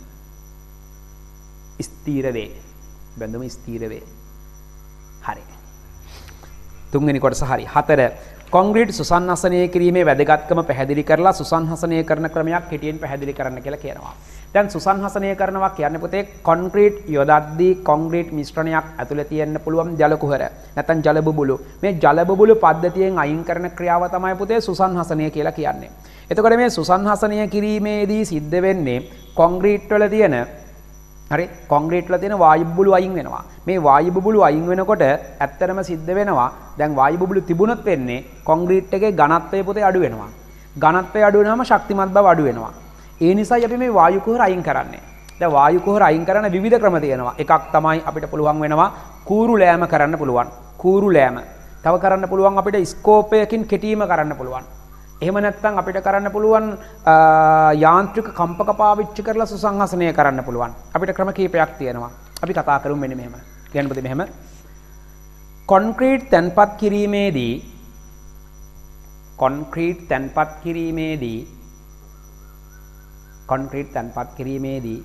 ස්ථීර වේ. හරි. තුන්වෙනි කොටස හරි. 4 කොන්ක්‍රීට් සුසන්හසනය කිරීමේ වැදගත්කම පැහැදිලි කරලා සුසන්හසනය කරන ක්‍රමයක් කෙටියෙන් පැහැදිලි කරන්න කියලා කියනවා. දැන් සුසන්හසනය කරනවා කියන්නේ පුතේ කොන්ක්‍රීට් යොදද්දී කොන්ක්‍රීට් මිශ්‍රණයක් ඇතුළේ තියෙන්න පුළුවන් ජල කුහර නැත්නම් ජල බුබුලු. මේ ජල බුබුලු පද්ධතියෙන් අයින් කරන ක්‍රියාව තමයි පුතේ සුසන්හසනය කියලා කියන්නේ. එතකොට මේ සුසන්හසනය කිරීමේදී සිද්ධ වෙන්නේ කොන්ක්‍රීට් වල තියෙන හරි කොන්ක්‍රීට් වල තියෙන වායු බුබුලු අයින් වෙනවා. මේ වායු බුබුලු අයින් වෙනකොට ඇත්තටම සිද්ධ වෙනවා දැන් වායු බුබුලු තිබුණොත් වෙන්නේ කොන්ක්‍රීට් එකේ ඝනත්වය පුතේ අඩු වෙනවා. ඝනත්වය අඩු වෙනාම ශක්තිමත් බව අඩු වෙනවා. ඒ නිසායි අපි මේ වායු කුහර අයින් කරන්නේ. දැන් වායු කුහර අයින් කරන විවිධ ක්‍රම තියෙනවා. එකක් තමයි අපිට පුළුවන් වෙනවා කූරු ලෑම කරන්න පුළුවන්. කූරු ලෑම. තව කරන්න පුළුවන් අපිට ස්කෝපයකින් කෙටීම කරන්න පුළුවන්. එහෙම නැත්නම් අපිට කරන්න පුළුවන් යාන්ත්‍රික කම්පක පාවිච්චි කරලා සුසංහසනය කරන්න පුළුවන්. අපිට ක්‍රම කීපයක් තියෙනවා. අපි කතා කරමු මෙන්න මෙහෙම. කියන්න පුතේ මෙහෙම. කොන්ක්‍රීට් තැන්පත් කිරීමේදී කොන්ක්‍රීට් තැන්පත් කිරීමේදී කොන්ක්‍රීට් තැන්පත් කිරීමේදී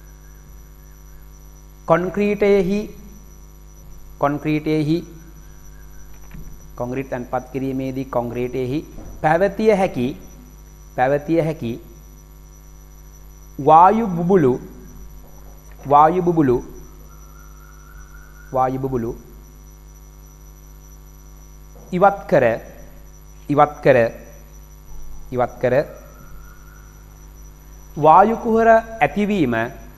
කොන්ක්‍රීටෙහි තැන්පත් කිරීමේදී කොන්ක්‍රීටෙහි පැවතිය හැකි වායු බුබුලු ඉවත් කර වායු කුහර ඇතිවීම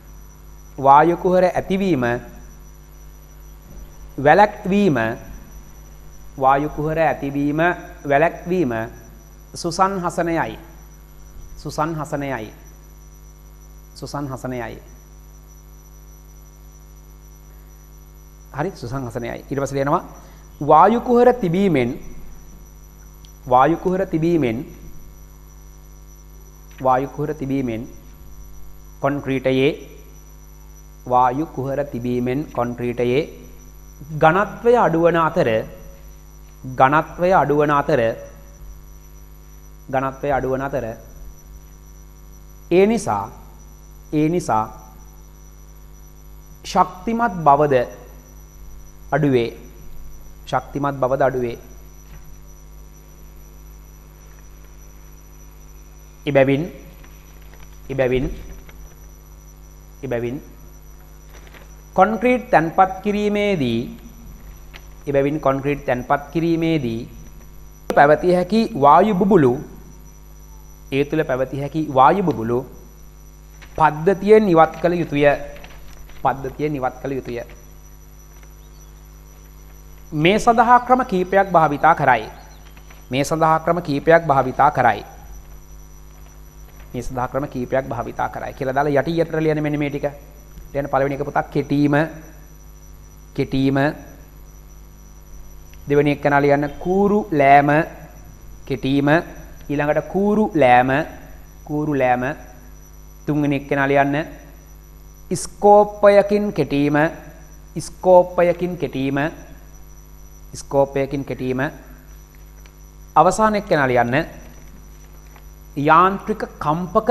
වැළැක්වීම සුසන්හසනයයි. හරි සුසන්හසනයයි. ඊට පස්සේ කියනවා වායු කුහර තිබීමෙන් කොන්ක්‍රීටයේ ඝනත්වය අඩුවන අතර ඒ නිසා ශක්තිමත් බවද අඩුවේ. ඉබැවින් කොන්ක්‍රීට් තැන්පත් කිරීමේදී පැවතිය හැකි වායු බුබුලු පද්ධතියෙන් ඉවත් කළ යුතුය. මේ සඳහා ක්‍රම කීපයක් භාවිතා කරයි. කියලා දාලා යටියට ලියන්න මෙන්න මේ ටික. දැන් පළවෙනි එක පුතක් කෙටීම දෙවෙනි එක කනා ලියන්න කූරු ලෑම කෙටීම ඊළඟට කූරු ලෑම තුන්වෙනි එක කනා ලියන්න ස්කෝපයකින් කෙටීම අවසාන එක කනා ලියන්න යාන්ත්‍රික කම්පක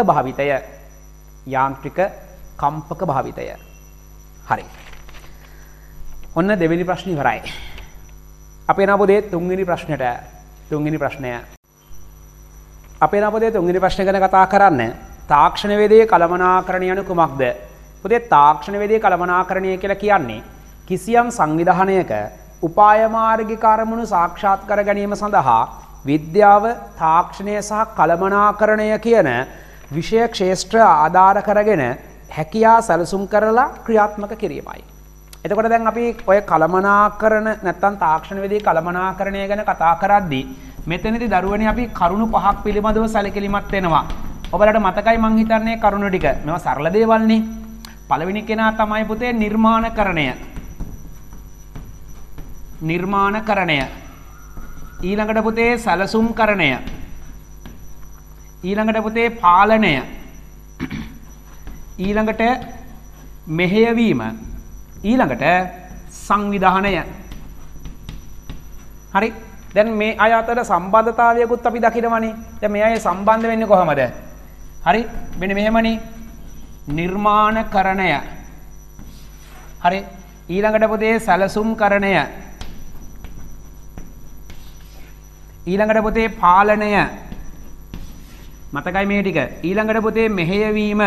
භාවිතය. හරි. ඔන්න දෙවෙනි ප්‍රශ්නේ ඉවරයි. අපේ නපොතේ තුන්වෙනි ප්‍රශ්නය. අපේ තුන්වෙනි ප්‍රශ්නය ගැන කතා කරන්න තාක්ෂණ වේදයේ කළමනාකරණය යනු කුමක්ද? පුතේ තාක්ෂණ වේදයේ කළමනාකරණය කියලා කියන්නේ කිසියම් සංවිධානයක උපාය මාර්ගික අරමුණු සාක්ෂාත් කර ගැනීම සඳහා විද්‍යාව, තාක්ෂණය සහ කළමනාකරණය කියන විෂය ක්ෂේත්‍ර ආධාර කරගෙන හැකියා සැලසුම් කරලා ක්‍රියාත්මක කිරීමයි. එතකොට දැන් අපි ඔය කළමනාකරණ නැත්නම් තාක්ෂණ වේදී කළමනාකරණය ගැන කතා කරද්දී මෙතනදී දරුවනේ අපි කරුණු පහක් පිළිබඳව සැලකිලිමත් වෙනවා. ඔබලට මතකයි මං හිතන්නේ කරුණු ටික. මේවා සරල දේවල්නේ. පළවෙනි කෙනා තමයි පුතේ නිර්මාණකරණය. ඊළඟට පුතේ සැලසුම්කරණය. ඊළඟට පුතේ පාලනය. ඊළඟට මෙහෙයවීම. ඊළඟට සංවිධානය. හරි. දැන් මේ අය අතර සම්බන්ධතාවයකුත් අපි දකිනවනේ. දැන් මේ අය සම්බන්ධ වෙන්නේ කොහමද? හරි. මෙන්න මෙහෙමනේ. නිර්මාණකරණය. හරි. ඊළඟට පුතේ සැලසුම්කරණය. ඊළඟට පුතේ පාලනය මතකයි මේ ටික. ඊළඟට පුතේ මෙහෙයවීම.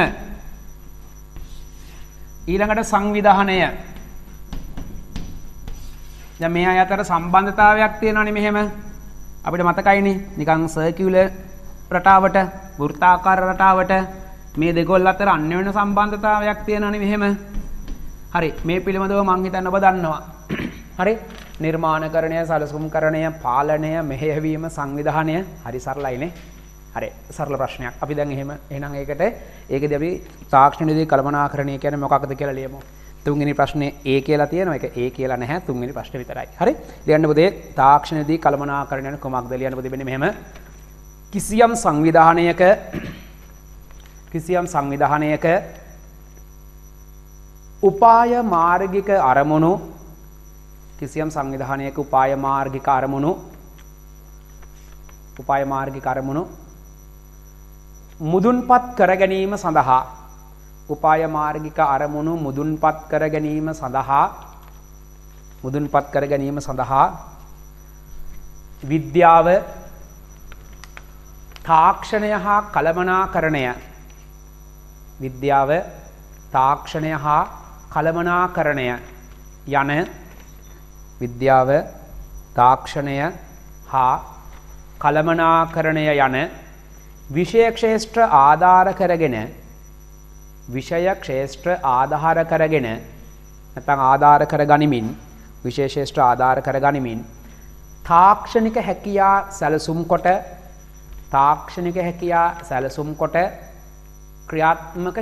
ඊළඟට සංවිධානය. දැන් මේ අය අතර සම්බන්ධතාවයක් තියෙනවනේ මෙහෙම. අපිට මතකයිනේ නිකන් සර්කියුලර් රටාවට වෘත්තාකාර රටාවට මේ දෙකොල්ල අතර අන්‍යෝන්‍ය සම්බන්ධතාවයක් තියෙනවනේ මෙහෙම. හරි මේ පිළිබඳව මං හිතන්නේ ඔබ දන්නවා. හරි නිර්මාණකරණය, සැලසුම්කරණය, පාලනය, මෙහෙයවීම, සංවිධානය හරි සරලයිනේ. හරි සරල ප්‍රශ්නයක්. අපි දැන් එහෙනම් ඒකදී අපි තාක්ෂණයේදී කළමනාකරණය කියන්නේ මොකක්ද කියලා ලියමු. තුන්වෙනි ප්‍රශ්නේ A කියලා තියෙනවා. ඒක A කියලා නැහැ. තුන්වෙනි ප්‍රශ්නේ විතරයි. හරි. ලියන්න පුතේ තාක්ෂණයේදී කළමනාකරණය කියන්නේ කොමක්ද? ලියන්න පුතේ මෙන්න මෙහෙම. කිසියම් සංවිධානයක උපාය මාර්ගික අරමුණු මුදුන්පත් කර ගැනීම සඳහා විද්‍යාව තාක්ෂණය හා කළමනාකරණය යන විෂය ක්ෂේත්‍ර ආධාර කරගෙන නැත්නම් ආධාර කරගනිමින් තාක්ෂණික හැකියා සැලසුම් කොට ක්‍රියාත්මක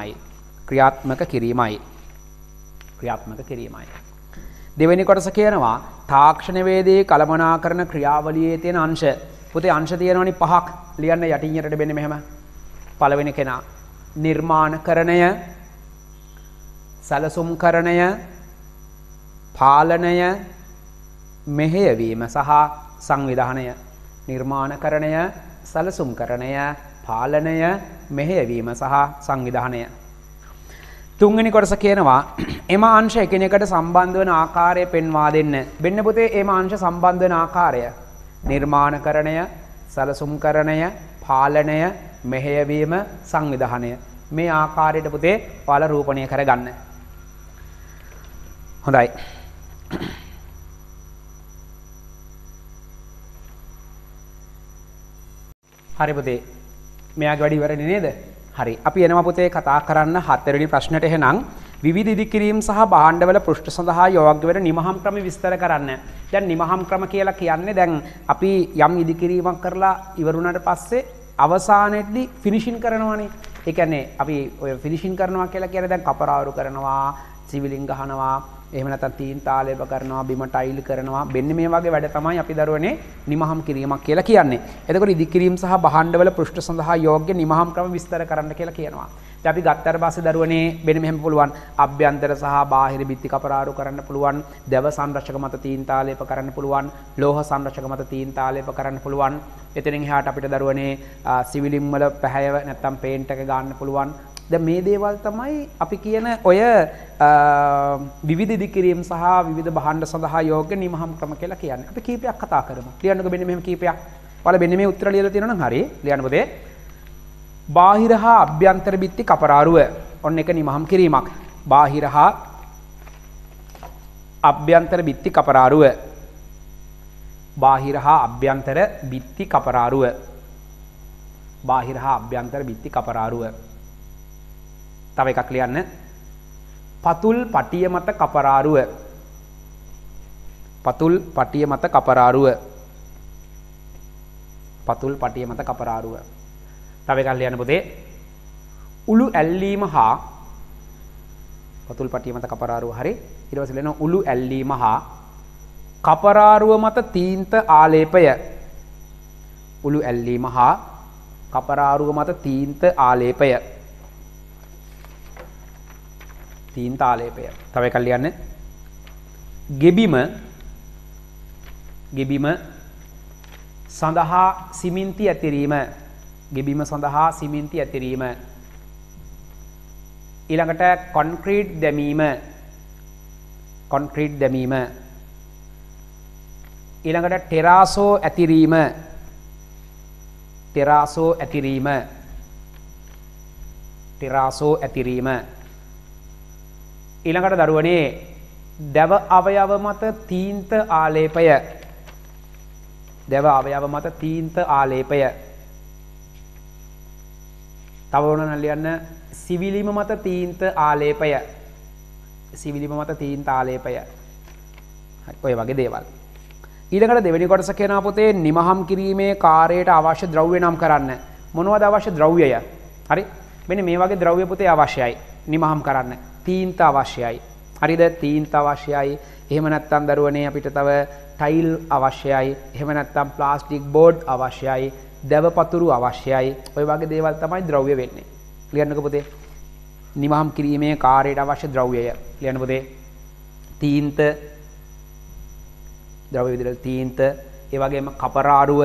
කිරීමයි. දෙවෙනි කොටස කියනවා තාක්ෂණවේදී කළමනාකරණ ක්‍රියාවලියේ තියෙන අංශ. පුතේ අංශ තියෙනවනේ 5ක්. ලියන්න යටින් යටට වෙන්නේ මෙහෙම. පළවෙනි කෙනා නිර්මාණකරණය, සැලසුම්කරණය, පාලනය, මෙහෙයවීම සහ සංවිධානය. නිර්මාණකරණය, සැලසුම්කරණය, පාලනය, මෙහෙයවීම සහ සංවිධානය. තුන්වෙනි කොටස කියනවා එම අංශ එකිනෙකට සම්බන්ධ වන ආකාරය පෙන්වා දෙන්න. වෙන්න පුතේ එම අංශ සම්බන්ධ වන ආකාරය නිර්මාණකරණය, සැලසුම්කරණය, පාලනය, මෙහෙයවීම, සංවිධානය. මේ ආකාරයට පුතේ පළ රූපණය කරගන්න. හොඳයි. හරි පුතේ. මෙයාගේ වැඩි ඉවරනේ නේද? හරි. අපි එනවා පුතේ කතා කරන්න 4 වෙනි ප්‍රශ්නෙට. එහෙනම් විවිධ ඉදිකිරීම් සහ භාණ්ඩවල පෘෂ්ඨ සඳහා යොග්‍ය වෙන නිමහම් ක්‍රම විස්තර කරන්න. දැන් නිමහම් ක්‍රම කියලා කියන්නේ දැන් අපි යම් ඉදිකිරීමක් කරලා ඉවරුණාට පස්සේ අවසානයේදී ෆිනිෂින් කරනවානේ. ඒ කියන්නේ අපි ඔය ෆිනිෂින් කරනවා කියලා කියන්නේ දැන් කපරාරු කරනවා, සිවිලින් ගහනවා, එහෙම නැත්නම් තීන් තාලේප කරනවා, බිම ටයිල් කරනවා. මෙන්න මේ වගේ වැඩ තමයි අපි දරුවනේ නිමහම් කිරීමක් කියලා කියන්නේ. එතකොට ඉදිකිරීම් සහ භාණ්ඩවල පෘෂ්ඨ සඳහා යෝග්‍ය නිමහම් ක්‍රම විස්තර කරන්න කියලා කියනවා. දැන් අපි ගත්තට පස්සේ දරුවනේ මෙන්න මෙහෙම පුළුවන්. අභ්‍යන්තර සහ බාහිර බිත්ති කපරාරු කරන්න පුළුවන්. දැව සංරක්ෂක මත තීන් තාලේප කරන්න පුළුවන්. ලෝහ සංරක්ෂක මත තීන් තාලේප කරන්න පුළුවන්. එතනින් එහාට අපිට දරුවනේ සිවිලින් වල පැහැයව නැත්නම් පේන්ට් එක ගන්න පුළුවන්. දැන් මේ දේවල් තමයි අපි කියන ඔය විවිධ ඉදිකිරීම් සහ විවිධ භාණ්ඩ සඳහා යෝග්‍ය නිමහම් ක්‍රම කියලා කියන්නේ. අපි කීපයක් කතා කරමු. ලියන්නකෝ මෙන්න මෙහෙම කීපයක්. ඔයාලා මෙන්න මේ උත්තර ලියලා තියෙනවා නම් හරි. ලියන්න පුතේ. බාහිර හා අභ්‍යන්තර බිත්ති කපරාරුව. ඔන්න එක නිමහම් කිරීමක්. බාහිර හා අභ්‍යන්තර බිත්ති කපරාරුව. බාහිර හා අභ්‍යන්තර බිත්ති කපරාරුව. බාහිර හා අභ්‍යන්තර බිත්ති කපරාරුව. තව එකක් ලියන්න. පතුල් පටිය මත කපරාරුව. පතුල් පටිය මත කපරාරුව. පතුල් පටිය මත කපරාරුව. තව එකක් ලියන්න පුතේ. උළු ඇල්ලීම හා පතුල් පටිය මත කපරාරුව. හරි. ඊට පස්සේ ලියනවා උළු ඇල්ලීම හා කපරාරුව මත තීන්ත ආලේපය. උළු ඇල්ලීම හා කපරාරුව මත තීන්ත ආලේපය. තීන්ත ආලේපය. තව එකක් ලියන්න. ගෙබිම සඳහා සිමෙන්ති ඇතිරීම. ගෙබිම සඳහා සිමෙන්ති ඇතිරීම. ඊළඟට කොන්ක්‍රීට් දැමීම. කොන්ක්‍රීට් දැමීම. ඊළඟට ටෙරාසෝ ඇතිරීම ටෙරාසෝ ඇතිරීම ටෙරාසෝ ඇතිරීම ඊළඟට දරුවනේ දැව අවයව මත තීන්ත ආලේපය දැව අවයව මත තීන්ත ආලේපය තව ඕනනම් ලියන්න සිවිලිම මත තීන්ත ආලේපය සිවිලිම මත තීන්ත ආලේපය ඔය වගේ දේවල් ඊළඟට දෙවෙනි කොටස කියනවා පුතේ නිමහම් කිරීමේ කාර්යයට අවශ්‍ය ද්‍රව්‍ය නම් කරන්න මොනවද අවශ්‍ය ද්‍රව්‍යය හරි මෙන්න මේ වගේ ද්‍රව්‍ය පුතේ අවශ්‍යයි නිමහම් කරන්න තීන්ත අවශ්‍යයි හරිද තීන්ත අවශ්‍යයි එහෙම නැත්නම් දරුවනේ අපිට තව ටයිල් අවශ්‍යයි එහෙම නැත්නම් ප්ලාස්ටික් බෝඩ් අවශ්‍යයි දැව පතුරු අවශ්‍යයි ඔය වගේ දේවල් තමයි ද්‍රව්‍ය වෙන්නේ ලියන්නකෝ පුතේ නිමහම් කිරීමේ කාර්යයට අවශ්‍ය ද්‍රව්‍යය ලියන්න පුතේ තීන්ත ද්‍රව්‍ය විදිහට තීන්ත ඒ වගේම කපරාරුව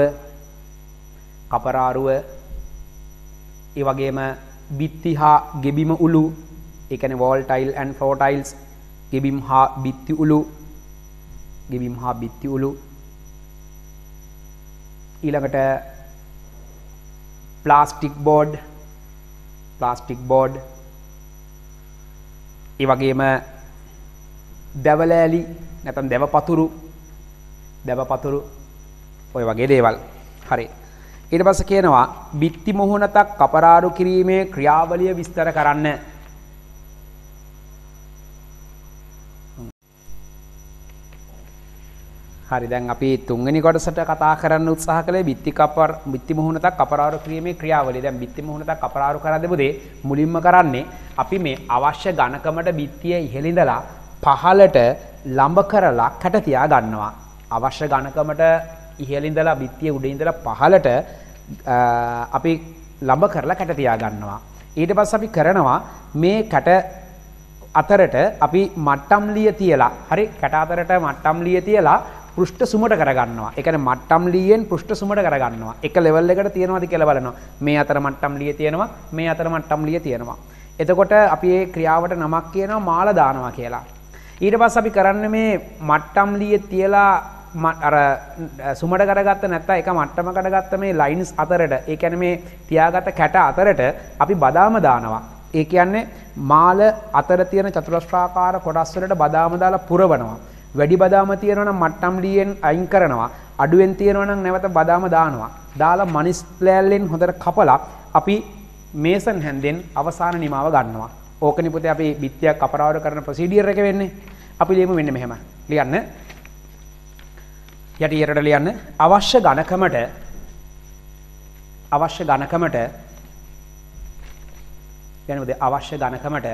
ඒ වගේම බිත්ති හා ගෙබිම උළු ඒ කියන්නේ wall tile and floor tiles ගෙබිම් හා බිත්ති උළු ඊළඟට ප්ලාස්ටික් බෝඩ් ඒ වගේම දැවලෑලි නැත්නම් දැව පතුරු ඔය වගේ දේවල් හරි ඊට පස්සේ කියනවා බිත්ති මුහුණතක් කපරාරු කිරීමේ ක්‍රියාවලිය විස්තර කරන්න හරි දැන් අපි තුන්වෙනි කොටසට කතා කරන්න උත්සාහ කළේ බිත්ති මුහුණතක් කපරාරු කිරීමේ ක්‍රියාවලිය. දැන් බිත්ති මුහුණතක් කපරාරු කරද්දී පුතේ මුලින්ම කරන්නේ අපි මේ අවශ්‍ය ඝනකමට බිත්තිය ඉහළින්දලා පහළට ලම්බ කරලා කැට තියා ගන්නවා. අවශ්‍ය ඝනකමට ඉහළින්දලා බිත්තිය උඩින්දලා පහළට අපි ලම්බ කරලා කැට තියා ගන්නවා. ඊට පස්සේ අපි කරනවා මේ කැට අතරට අපි මට්ටම් ලිය තියලා හරි කැට අතරට මට්ටම් ලිය තියලා පෘෂ්ඨ සුමට කරගන්නවා. ඒ කියන්නේ මට්ටම් ලියෙන් පෘෂ්ඨ සුමට කරගන්නවා. එක ලෙවල් එකකට තියෙනවද කියලා බලනවා. මේ අතර මට්ටම් ලිය තියෙනවා, මේ අතර මට්ටම් ලිය තියෙනවා. එතකොට අපි මේ ක්‍රියාවට නමක් කියනවා මාල දානවා කියලා. ඊට පස්සේ අපි කරන්නේ මේ මට්ටම් ලිය තියලා අර සුමට කරගත්ත නැත්නම් එක මට්ටමකට ගත්ත මේ ලයින්ස් අතරට ඒ කියන්නේ මේ තියාගත්ත කැට අතරට අපි බදාම දානවා. ඒ කියන්නේ මාල අතර තියෙන චතුරස්‍රාකාර කොටස් වලට බදාම දාලා පුරවනවා. වැඩි බදාම තියෙනවා නම් මට්ටම් ලියෙන් අයින් කරනවා. අඩුවෙන් තියෙනවා නම් නැවත බදාම දානවා. දාලා මනිස් ප්ලෑල්ලෙන් හොඳට කපලා අපි මේසන් හැන්දෙන් අවසාන නිමාව ගන්නවා. ඕකනි පුතේ අපි බිත්තියක් කපරාවර කරන ප්‍රොසීඩියර් එක වෙන්නේ. අපි ලියමු මෙන්න මෙහෙම. ලියන්න. යටියට ලියන්න අවශ්‍ය ඝනකමට යනවාද අවශ්‍ය ඝනකමට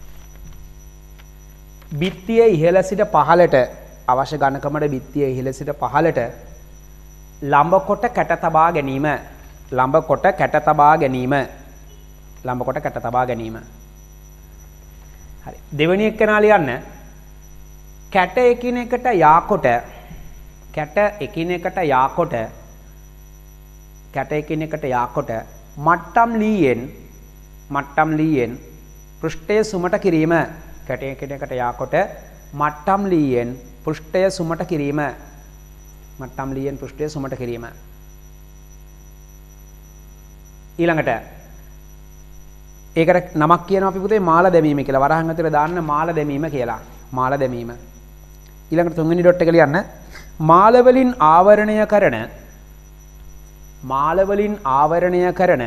බිත්තිය ඉහළ සිට පහළට අවශ්‍ය ඝනකමට බිත්තිය ඉහළ සිට පහළට ලම්බ කොට කැට තබා ගැනීම හරි දෙවෙනි එක්කෙනා ලියන්න කැට එකිනෙකට යාකොට මට්ටම් ලීයෙන් පෘෂ්ඨය සුමට කිරීම කැට එකිනෙකට යාකොට මට්ටම් ලීයෙන් පෘෂ්ඨය සුමට කිරීම ඊළඟට ඒකට නමක් කියනවා අපි පුතේ මාල දැමීම කියලා. වරහන් ඇතුලේ දාන්න මාල දැමීම කියලා. මාල දැමීම. ඊළඟට තුන්වෙනි ඩොට් එක ලියන්න. මාල වලින් ආවරණය කරන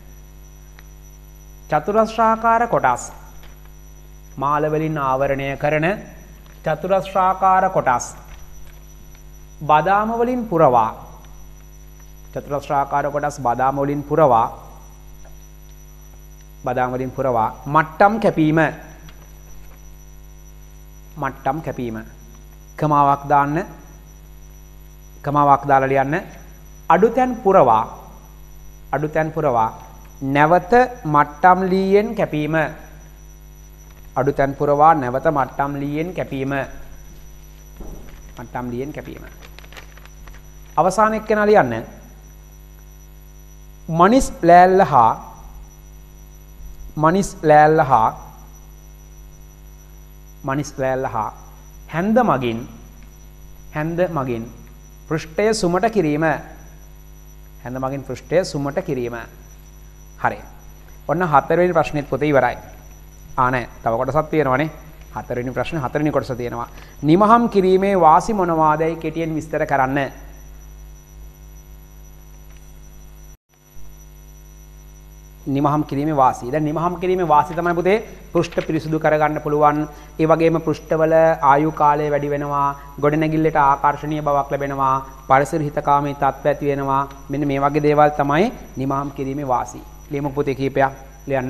චතුරස්‍රාකාර කොටස්. මාල වලින් ආවරණය කරන චතුරස්‍රාකාර කොටස් බදාම වලින් පුරවා චතුරස්‍රාකාර කොටස් බදාම වලින් පුරවා මට්ටම් කැපීම කමාවක් දාලා ලියන්න අඩුතැන් පුරවා නැවත මට්ටම් ලීයෙන් කැපීම අවසාන එක්කෙනා ලියන්න මනිස් ලෑල්ල හා හැන්ද මගින් පෘෂ්ඨය සුමට කිරීම. හැඳ මගින් පෘෂ්ඨය සුමට කිරීම. හරි. ඔන්න 4 වෙනි ප්‍රශ්නෙත් පොතේ ඉවරයි. නෑ තව කොටසක් තියෙනවනේ. 4 වෙනි ප්‍රශ්නේ 4 වෙනි කොටස තියෙනවා. නිමහම් කිරීමේ වාසි මොනවාදයි කෙටියෙන් විස්තර කරන්න. නිමහම් කිරීමේ වාසි. දැන් නිමහම් කිරීමේ වාසි තමයි පුතේ පෘෂ්ඨ පිරිසුදු කරගන්න පුළුවන්. ඒ වගේම පෘෂ්ඨවල ආයු කාලය වැඩි වෙනවා. ගොඩනැගිල්ලට ආකර්ෂණීය බවක් ලැබෙනවා. පරිසර හිතකාමී තත්ත්ව ඇති වෙනවා. මෙන්න මේ වගේ දේවල් තමයි නිමහම් කිරීමේ වාසි. ලියමු පුතේ කීපයක්. ලියන්න.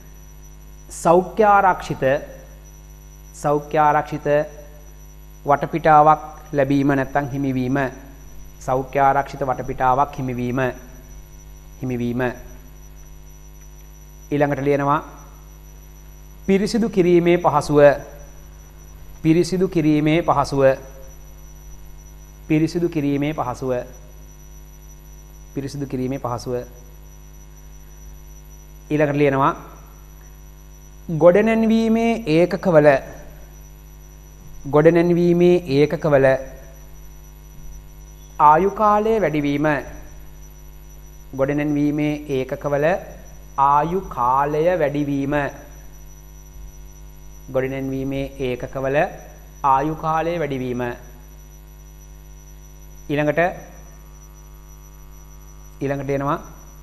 සෞඛ්‍ය ආරක්ෂිත වටපිටාවක් ලැබීම නැත්නම් හිමිවීම. සෞඛ්‍ය ආරක්ෂිත වටපිටාවක් හිමිවීම. ඊළඟට ලියනවා පිරිසිදු කිරීමේ පහසුව. පිරිසිදු කිරීමේ පහසුව. පිරිසිදු කිරීමේ පහසුව. පිරිසිදු කිරීමේ පහසුව. ඊළඟට ලියනවා ගොඩනැන්වීමේ ඒකකවල ආයු කාලය වැඩිවීම. ගොඩනැන්වීමේ ඒකකවල ආයු කාලය වැඩිවීම. ගොඩනැන්වීමේ ඒකකවල ආයු කාලය වැඩිවීම. ඊළඟට එනවා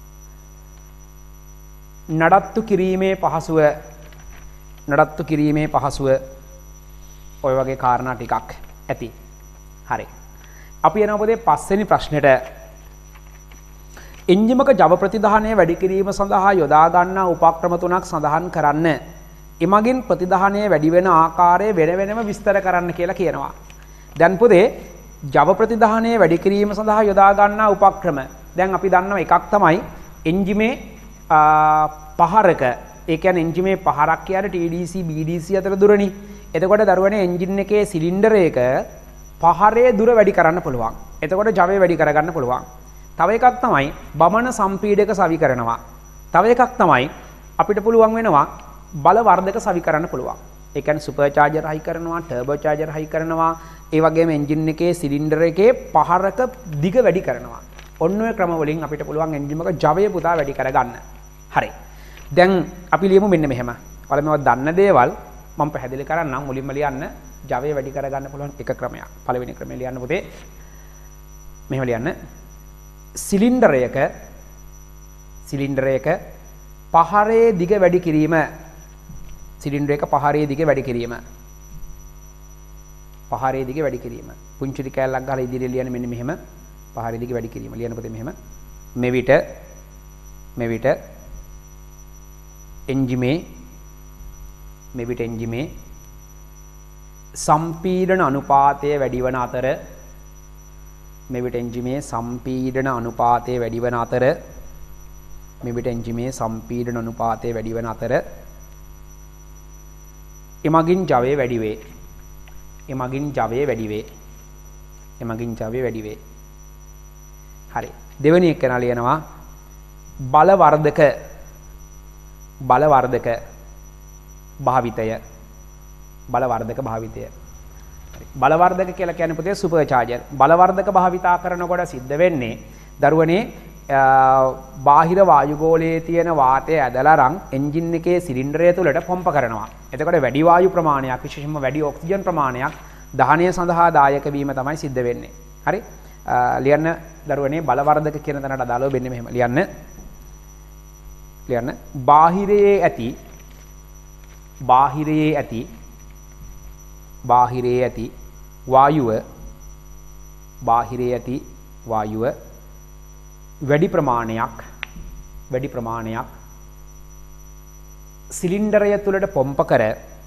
නඩත්තු කිරීමේ පහසුව. නඩත්තු කිරීමේ පහසුව. ඔය වගේ කාරණා ටිකක් ඇති. හරි. අපි යනවා පොතේ 5 වෙනි ප්‍රශ්නෙට. එන්ජිමක ජව ප්‍රතිදහනය වැඩි කිරීම සඳහා යොදා ගන්නා උපක්‍රම 3ක් සඳහන් කරන්න. එමගින් ප්‍රතිදහනය වැඩි වෙන ආකාරය වෙන වෙනම විස්තර කරන්න කියලා කියනවා. දැන් පුතේ ජව ප්‍රතිදහනය වැඩි කිරීම සඳහා යොදා ගන්නා උපක්‍රම. දැන් අපි දන්නවා එකක් තමයි එන්ජිමේ පහරක. ඒ කියන්නේ එන්ජිමේ පහරක් කියන්නේ TDC BDC අතර දුරනේ. එතකොට දරුවනේ එන්ජින් එකේ සිලින්ඩරයක පහරේ දුර වැඩි කරන්න පුළුවන්. එතකොට ජවය වැඩි කරගන්න පුළුවන්. තව එකක් තමයි බමන සම්පීඩක සවි කරනවා. තව එකක් තමයි අපිට පුළුවන් වෙනවා බල වර්ධක සවි කරන්න පුළුවන්. ඒ කියන්නේ සුපර් චාර්ජර් හයි කරනවා, ටර්බෝ චාර්ජර් හයි කරනවා. ඒ වගේම එන්ජින් එකේ සිලින්ඩර් එකේ පහරක දිග වැඩි කරනවා. ඔන්න ඔය ක්‍රම වලින් අපිට පුළුවන් එන්ජින් එක ජවය පුතා වැඩි කරගන්න. හරි. දැන් අපි ලියමු මෙන්න මෙහෙම. ඔයාලා මේවා දන්න දේවල් මම පැහැදිලි කරන්නම්. මුලින්ම ලියන්න ජවය වැඩි කරගන්න පුළුවන් එක ක්‍රමයක්. පළවෙනි ක්‍රමය ලියන්න පුතේ. මෙහෙම ලියන්න. සිලින්ඩරයක පහරේ දිග වැඩි කිරීම. සිලින්ඩරයක පහරේ දිග වැඩි කිරීම. පහරේ දිග වැඩි කිරීම. පුංචි කෑල්ලක් ගහලා ඉදිරියට ලියන්න මෙන්න මෙහෙම. පහරේ දිග වැඩි කිරීම. ලියන්න පුතේ මෙහෙම. මෙවිට එන්ජිමේ සම්පීඩන අනුපාතය වැඩි වන අතර එමගින් ජවය වැඩි වේ. හරි. දෙවෙනි එක ලියනවා බලවර්ධක භාවිතය. බලවර්ධක කියලා කියන්නේ පුතේ සුපර් චාර්ජර්. බලවර්ධක භාවිතා කරනකොට සිද්ධ වෙන්නේ දරුවනේ බාහිර වායුගෝලයේ තියෙන වාතය ඇදලා අරන් එන්ජින් එකේ සිලින්ඩරය තුලට පොම්ප කරනවා. එතකොට වැඩි වායු ප්‍රමාණයක් විශේෂයෙන්ම වැඩි ඔක්සිජන් ප්‍රමාණයක් දහනය සඳහා දායක වීම තමයි සිද්ධ වෙන්නේ. හරි. ලියන්න දරුවනේ බලවර්ධක කියන තැනට අදාළව වෙන්නේ මෙහෙම. ලියන්න බාහිරයේ ඇති වායුව වැඩි ප්‍රමාණයක් සිලින්ඩරය තුලට පොම්ප කර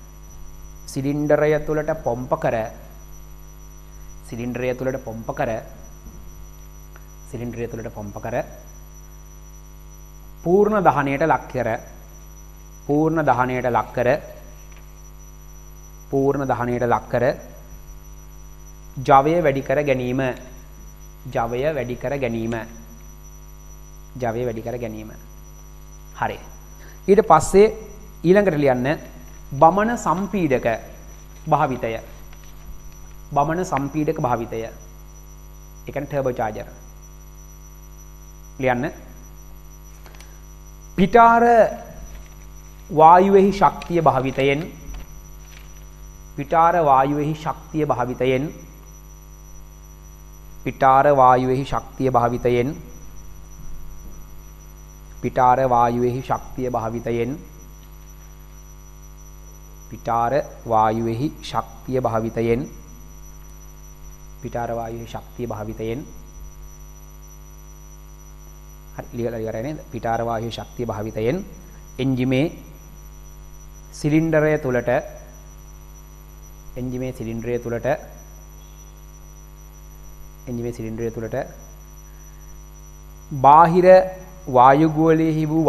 පූර්ණ දහනයට ලක් කර ජවය වැඩි කර ගැනීම. හරි. ඊට පස්සේ ඊළඟට ලියන්න බමන සම්පීඩක භාවිතය. ඒ කියන්නේ ටර්බෝ චාර්ජර්. ලියන්න. පිටාර වායුවේහි ශක්තිය භාවිතයෙන් පිටාර වායුවේහි ශක්තිය භාවිතයෙන් පිටාර වායුවේහි ශක්තිය භාවිතයෙන් පිටාර වායුවේහි ශක්තිය භාවිතයෙන් පිටාර වායුවේහි ශක්තිය භාවිතයෙන් පිටාර වායුවේහි ශක්තිය භාවිතයෙන් හරි ලියලා ඉවරයි නේද? පිටාර වායුවේ ශක්තිය භාවිතයෙන් එන්ජිමේ සිලින්ඩරය තුලට බාහිර වායුගෝලයේ වූ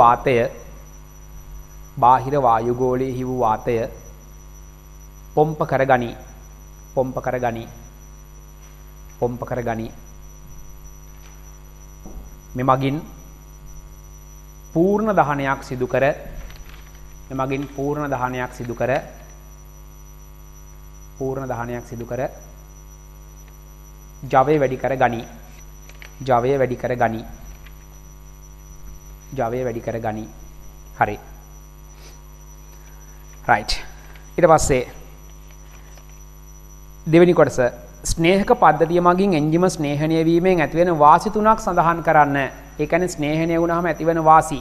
වාතය පොම්ප කරගනි මෙමගින් පූර්ණ දහනයක් සිදු කර ජවය වැඩි කර ගනි. හරි. රයිට්. ඊට පස්සේ දෙවෙනි කොටස ස්නේහක පද්ධතිය මගින් එන්ජිම ස්නේහණය වීමෙන් ඇතිවෙන වාසි තුනක් සඳහන් කරන්න. ඒ කියන්නේ ස්නේහණය වුණාම ඇතිවෙන වාසි.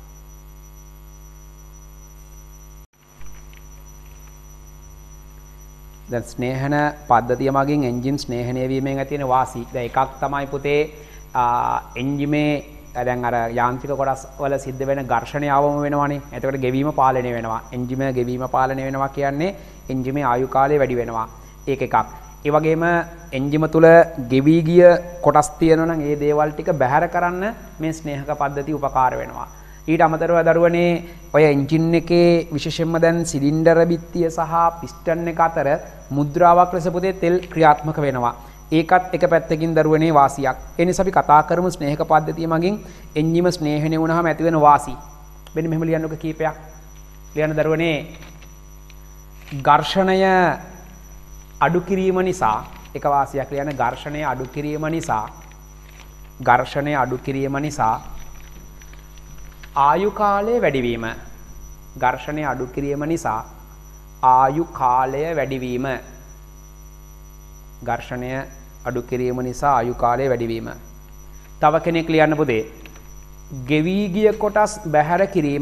දැන් ස්නේහන පද්ධතිය මගින් එන්ජින් ස්නේහණය වීමෙන් ඇතිවෙන වාසි. දැන් එකක් තමයි පුතේ එන්ජිමේ දැන් අර යාන්ත්‍රික කොටස් වල සිද්ධ වෙන ඝර්ෂණය අවම වෙනවනේ. එතකොට ගෙවීම පාලනය වෙනවා. එන්ජිම ගෙවීම පාලනය වෙනවා කියන්නේ එන්ජිමේ ආයු කාලය වැඩි වෙනවා. ඒක එකක්. ඒ වගේම එන්ජිම තුල ගෙවී ගිය කොටස් තියෙනවා නම් ඒ දේවල් ටික බැහැර කරන්න මේ ස්නේහක පද්ධතිය උපකාර වෙනවා. ඊට අමතරව දරුවනේ ඔය එන්ජින් එකේ විශේෂයෙන්ම දැන් සිලින්ඩර බිත්තිය සහ පිස්ටන් එක අතර මුද්‍රාවක් ලෙස පුතේ තෙල් ක්‍රියාත්මක වෙනවා. ඒකත් එක පැත්තකින් දරුවනේ වාසියක්. ඒ නිසා අපි කතා කරමු ස්නේහක පද්ධතිය මගින් එන්ජිම ස්නේහණය වුණාම ඇතිවෙන වාසි. මෙන්න මෙහෙම ලියන්නක කීපයක්. ලියන්න දරුවනේ ඝර්ෂණය අඩු කිරීම නිසා එක වාසියක් ලියන්න ඝර්ෂණය අඩු කිරීම නිසා ආයු කාලය වැඩිවීම. ඝර්ෂණය අඩු කිරීම නිසා ආයු කාලය වැඩිවීම. ඝර්ෂණය අඩු කිරීම නිසා ආයු කාලය වැඩිවීම. තව කෙනෙක් ලියන්න පුතේ ගෙවී ගිය කොටස් බැහැර කිරීම.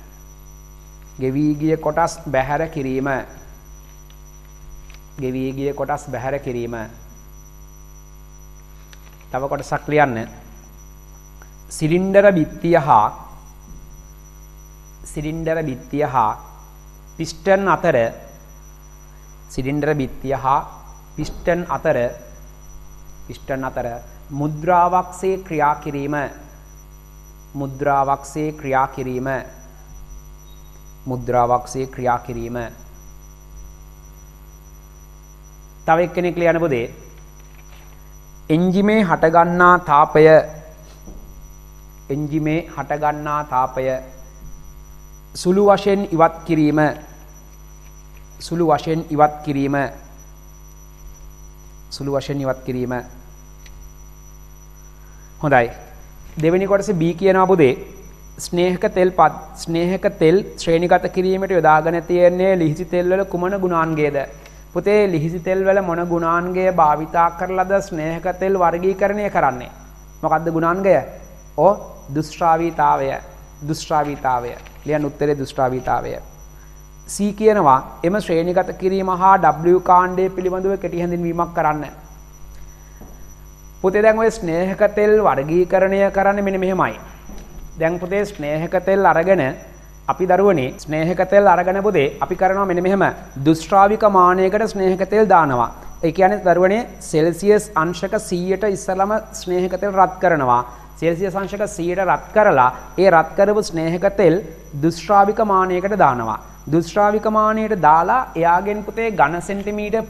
තව කොටසක් ලියන්න සිලින්ඩර බිත්තිය හා පිස්ටන් අතර මුද්‍රාවක්සේ ක්‍රියා කිරීම. තව එක්කෙනෙක් ලියන්න පුතේ එන්ජිමේ හටගන්නා තාපය සුළු වශයෙන් ඉවත් කිරීම. හොඳයි. දෙවෙනි කොටසේ B කියනවා පුතේ ස්නේහක තෙල් ශ්‍රේණිගත කිරීමට යොදාගෙන තියෙන්නේ ලිහිසි තෙල් වල කුමන ගුණාංගයද? පුතේ ලිහිසි තෙල් වල මොන ගුණාංගය භාවිතා කරලාද ස්නේහක තෙල් වර්ගීකරණය කරන්නේ? මොකක්ද ගුණාංගය? දුෂ්ටාවීතාවය. ලියන්න උත්තරේ දුෂ්ටාවීතාවය. C කියනවා එම ශ්‍රේණිගත කිරීම හා W කාණ්ඩය පිළිබඳව කෙටි හැඳින්වීමක් කරන්න. පුතේ දැන් ඔය ස්නේහක තෙල් වර්ගීකරණය කරන්නේ මෙන්න මෙහෙමයි. දැන් පුතේ ස්නේහක තෙල් අරගෙන අපි දරුවනේ ස්නේහක තෙල් අරගෙන පුතේ අපි කරනවා මෙන්න මෙහෙම දුෂ්ටාවික මානයකට ස්නේහක තෙල් දානවා. ඒ කියන්නේ දරුවනේ සෙල්සියස් අංශක 100ට ඉස්සලම ස්නේහක තෙල් රත් කරනවා. සෙල්සියස් අංශක 100ට රත් කරලා ඒ රත් කරපු ස්නේහක තෙල් දුෂ්ටාවික මානයකට දානවා. දුෂ්ටාවික මානයට දාලා එයාගෙන් පුතේ ඝන සෙන්ටිමීටර්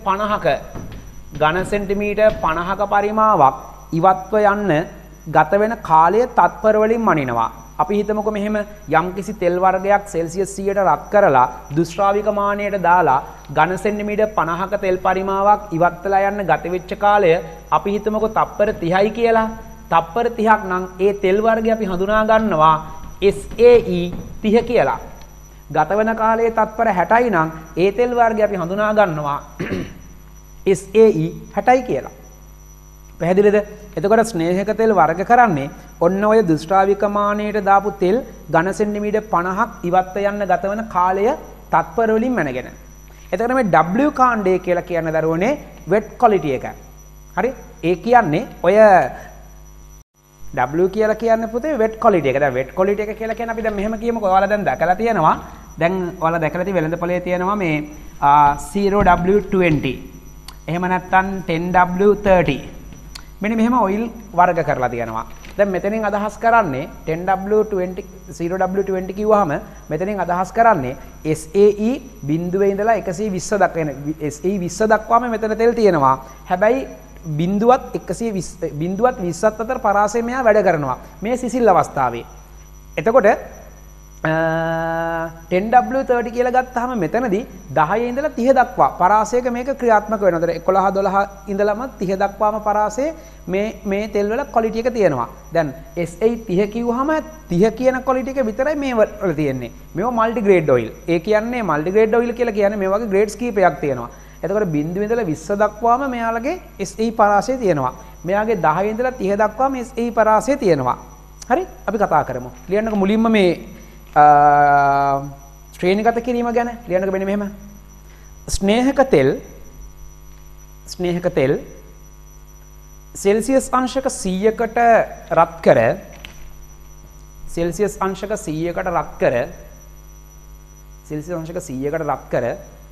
50ක පරිමාවක් ඉවත්ව යන්න ගත වෙන කාලය තත්පර වලින් මනිනවා. අපි හිතමුකෝ මෙහෙම යම්කිසි තෙල් වර්ගයක් සෙල්සියස් 100ට රත් කරලා දුෂ්ටාවික මානයට දාලා ඝන සෙන්ටිමීටර් 50ක තෙල් පරිමාවක් ඉවත් වෙලා යන්න ගත වෙච්ච කාලය අපි හිතමුකෝ තප්පර 30යි කියලා. තප්පර 30ක් නම් ඒ තෙල් වර්ගය අපි හඳුනා ගන්නවා SAE 30 කියලා. ගත වෙන කාලයේ තත්පර 60යි නම් ඒ තෙල් වර්ගය අපි හඳුනා ගන්නවා SAE 60යි කියලා. පැහැදිලිද? එතකොට ස්නේහක තෙල් වර්ග කරන්නේ ඔන්න ඔය දුෂ්ටාවික මානයට දාපු තෙල් ඝන සෙන්ටිමීටර් 50ක් ඉවත් යන්න ගත වෙන කාලය තත්පර වලින් මැනගෙන. එතකොට මේ W කාණ්ඩය කියලා කියන දරුවනේ wet quality එක. හරි? ඒ කියන්නේ ඔය W කියලා කියන්නේ පුතේ wet quality එක. දැන් wet quality එක කියලා කියන්නේ අපි දැන් මෙහෙම කියමුකෝ. ඔයාලා දැන් දැකලා තියෙනවා. දැන් ඔයාලා දැකලා තියෙන වෙළඳපොලේ තියෙනවා මේ 0W20. එහෙම නැත්නම් 10W30. මෙන්න මෙහෙම ඔයිල් වර්ග කරලා තියෙනවා. දැන් මෙතනින් අදහස් කරන්නේ 10W20 0W20 කිව්වහම මෙතනින් අදහස් කරන්නේ SAE බිඳුවේ ඉඳලා 120 දක්වා එන SAE 20 දක්වාම මෙතන තෙල් තියෙනවා. හැබැයි බිඳුවත් 120 බිඳුවත් 20ත් අතර පරාසය මෙයා වැඩ කරනවා මේ සිසිල් අවස්ථාවේ. එතකොට 10W30 කියලා ගත්තාම මෙතනදී 10 ඉඳලා 30 දක්වා පරාසයක මේක ක්‍රියාත්මක වෙනවා. ඒතර 11 12 ඉඳලම 30 දක්වාම පරාසය මේ තෙල් වල ක්වොලිටි එක තියෙනවා. දැන් SA 30 කිව්වහම 30 කියන ක්වොලිටි එක විතරයි මේ වල තියෙන්නේ. මේවා මල්ටි ග්‍රේඩ් ඔයිල්. ඒ කියන්නේ මල්ටි ග්‍රේඩ් ඔයිල් කියලා කියන්නේ මේ වගේ ග්‍රේඩ්ස් කීපයක් තියෙනවා. එතකොට බිඳුව ඉඳලා 20 දක්වාම මෙයාලගේ SA පරාසය තියෙනවා. මෙයාගේ 10 ඉඳලා 30 දක්වාම SA පරාසය තියෙනවා. හරි? අපි කතා කරමු. ලියන්නකො මුලින්ම මේ ශ්‍රේණිගත කිරීම ගැන ලියන්නකො මෙන්න මෙහෙම. ස්නේහක තෙල් සෙල්සියස් අංශක 100කට රත් කර සෙල්සියස් අංශක 100කට රත් කර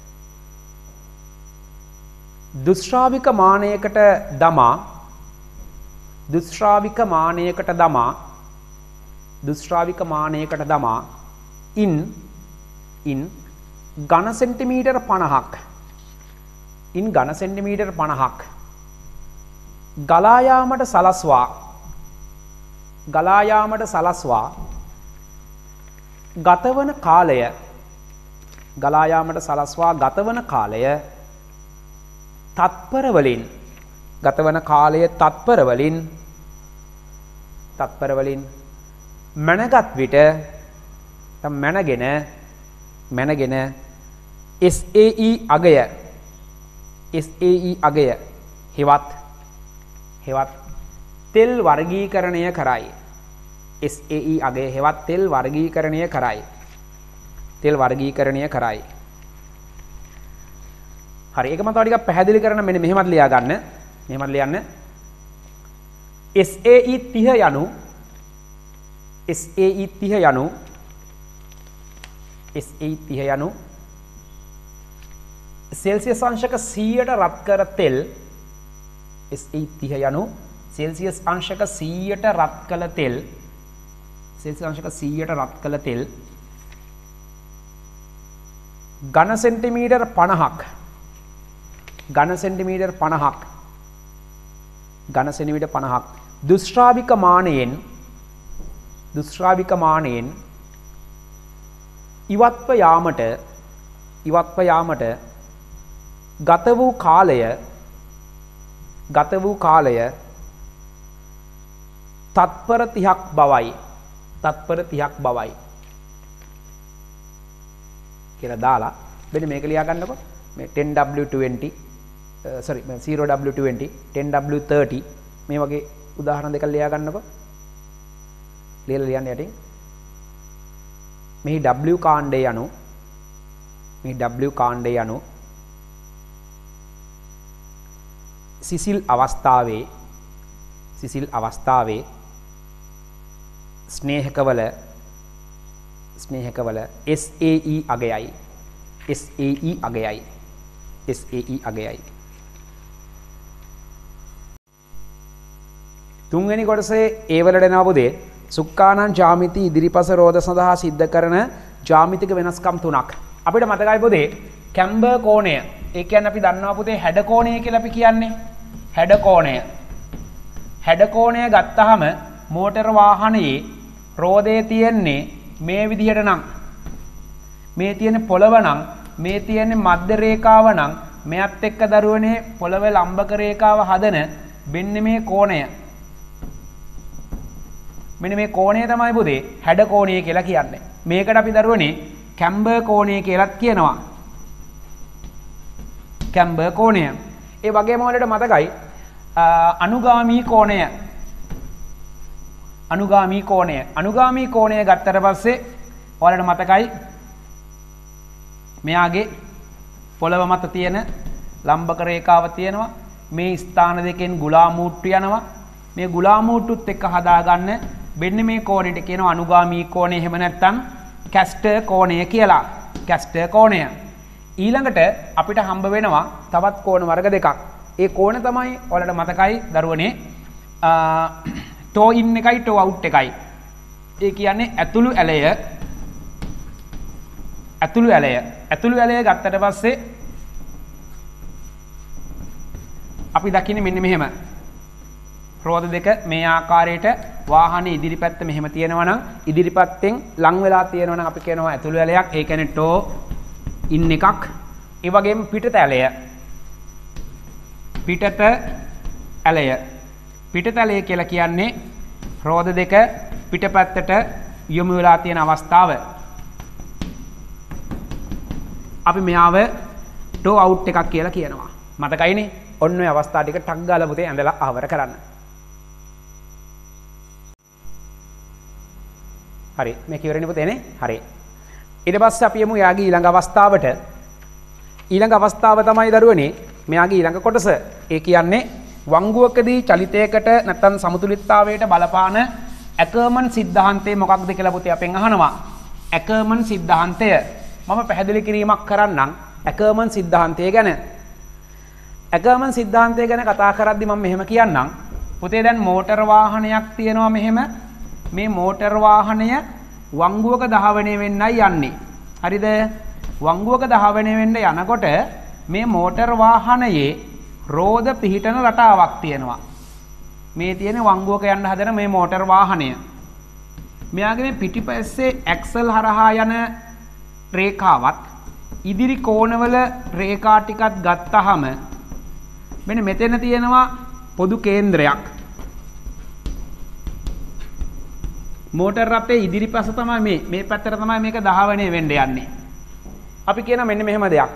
දුෂ්ටාවික මානයකට දමා ඉන් ඝන සෙන්ටිමීටර් 50ක් ගලා යාමට සලස්වා ගතවන කාලය තත්පර වලින් මැනගත් විට මැනගෙන SAE අගය හෙවත් තෙල් වර්ගීකරණය කරයි. SAE අගය හෙවත් තෙල් වර්ගීකරණය කරයි. හරි, ඒක මම තව ටිකක් පැහැදිලි කරන්න මෙන්න මෙහෙමත් ලියා ගන්න. මෙහෙමත් ලියන්න. SAE 30 යනු සෙල්සියස් අංශක 100ට රත් කර තෙල් SAE 30 යනු සෙල්සියස් අංශක 100ට රත් කළ තෙල් ඝන සෙන්ටිමීටර් 50ක් දුෂ්ටාවික මානයෙන් ඉවත්ව යාමට ගත වූ කාලය තත්පර 30ක් බවයි කියලා දාලා මෙන්න මේක ලියා ගන්නකො. මේ 10W20 0W20 10W30 මේ වගේ උදාහරණ දෙකක් ලියා ගන්නකො. ලියලා ලියන්න යටින් මෙහි W කාණ්ඩය යනු සිසිල් අවස්ථාවේ ස්නේහකවල SAE අගයයි. තුන්වෙනි කොටසේ ඒ වලට එනවා පුතේ සුක්කානං ජ්‍යාමිති ඉදිරිපස රෝධ සඳහා සිද්ධ කරන ජ්‍යාමිතික වෙනස්කම් තුනක්. අපිට මතකයි පුතේ කැම්බර් කෝණය. ඒ කියන්නේ අපි දන්නවා පුතේ හැඩ කෝණය කියලා අපි කියන්නේ. හැඩ කෝණය ගත්තාම මෝටර වාහනයේ රෝදේ තියෙන්නේ මේ විදිහට නම් මේ තියෙන පොළව නම් මේ තියෙන්නේ මධ්‍ය රේඛාව නම් මෙයත් එක්ක දරුවනේ පොළව ලම්බක රේඛාව හදන මෙන්න මේ කෝණය. මෙන්න මේ කෝණය තමයි පුතේ හැඩ කෝණය කියලා කියන්නේ. මේකට අපි දරුවනේ කැම්බර් කෝණය කියලාත් කියනවා. කැම්බර් කෝණය. ඒ වගේම වලට මතකයි අනුගාමී කෝණය. අනුගාමී කෝණය. අනුගාමී කෝණය ගත්තට පස්සේ ඔයාලට මතකයි මෙයාගේ පොළව මත තියෙන ලම්බක රේඛාව තියෙනවා. මේ ස්ථාන දෙකෙන් ගුලාමූට්ටු යනවා. මේ ගුලාමූට්ටුත් එක්ක හදාගන්න මෙන්න මේ කෝණයට කියනවා අනුගාමී කෝණය. එහෙම නැත්නම් කැස්ටර් කෝණය කියලා. කැස්ටර් කෝණය. ඊළඟට අපිට හම්බ වෙනවා තවත් කෝණ වර්ග දෙකක්. ඒ කෝණ තමයි ඔයාලට මතකයි දරුවනේ ටෝ ඉන් එකයි ටෝ අවුට් එකයි. ඒ කියන්නේ ඇතුළු ඇලය ඇතුළු ඇලය ගත්තට පස්සේ අපි දකින්නේ මෙන්න මෙහෙම. රෝද දෙක මේ ආකාරයට වාහනේ ඉදිරිපැත්ත මෙහෙම තියෙනවා නම් ඉදිරිපැත්තෙන් ලං වෙලා තියෙනවා නම් අපි කියනවා ඇතුළු ඇලයක්. ඒ කියන්නේ ටෝ ඉන් එකක්. ඒ වගේම පිටත ඇලය. පිටත ඇලය. පිටත ඇලය කියලා කියන්නේ රෝද දෙක පිටපැත්තට යොමු වෙලා තියෙන අවස්ථාව. අපි මෙයාව ටෝ අවුට් එකක් කියලා කියනවා. මතකයිනේ? ඔන්න ඔය අවස්ථා ටික ටක් ගාලා පුතේ ඇඳලා ආවර කරන්න. හරි. මේ කිවරනේ පුතේනේ? හරි. ඊට පස්සේ අපි යමු යාගේ ඊළඟ අවස්ථාවට. ඊළඟ අවස්ථාව තමයි දරුවනේ මෙයාගේ ඊළඟ කොටස. ඒ කියන්නේ වංගුවකදී චලිතයකට නැත්නම් සමතුලිතතාවයට බලපාන ඇකර්මන් සිද්ධාන්තය මොකක්ද කියලා පුතේ අපෙන් අහනවා. ඇකර්මන් සිද්ධාන්තය මම පැහැදිලි කිරීමක් කරන්නම් ඇකර්මන් සිද්ධාන්තය ගැන. ඇකර්මන් සිද්ධාන්තය ගැන කතා කරද්දි මම මෙහෙම කියන්නම්. පුතේ දැන් මෝටර වාහනයක් තියෙනවා මෙහෙම. මේ මෝටර වාහනය වංගුවක ධාවනය වෙන්නයි යන්නේ. හරිද? වංගුවක ධාවනය වෙන්න යනකොට මේ මෝටර වාහනයේ රෝද පිහිටන රටාවක් තියෙනවා. මේ තියෙන වංගුවක යන්න හදන මේ මෝටර වාහනය. මෙයාගේ මේ පිටිපස්සේ ඇක්සල් හරහා යන රේඛාවත් ඉදිරි කෝණවල රේඛා ටිකක් ගත්තාම මෙන්න මෙතන තියෙනවා පොදු කේන්ද්‍රයක්. මෝටර රථයේ ඉදිරිපස තමයි මේ පැත්තට තමයි මේක ධාවනය වෙන්න යන්නේ. අපි කියන මෙන්න මෙහෙම දෙයක්.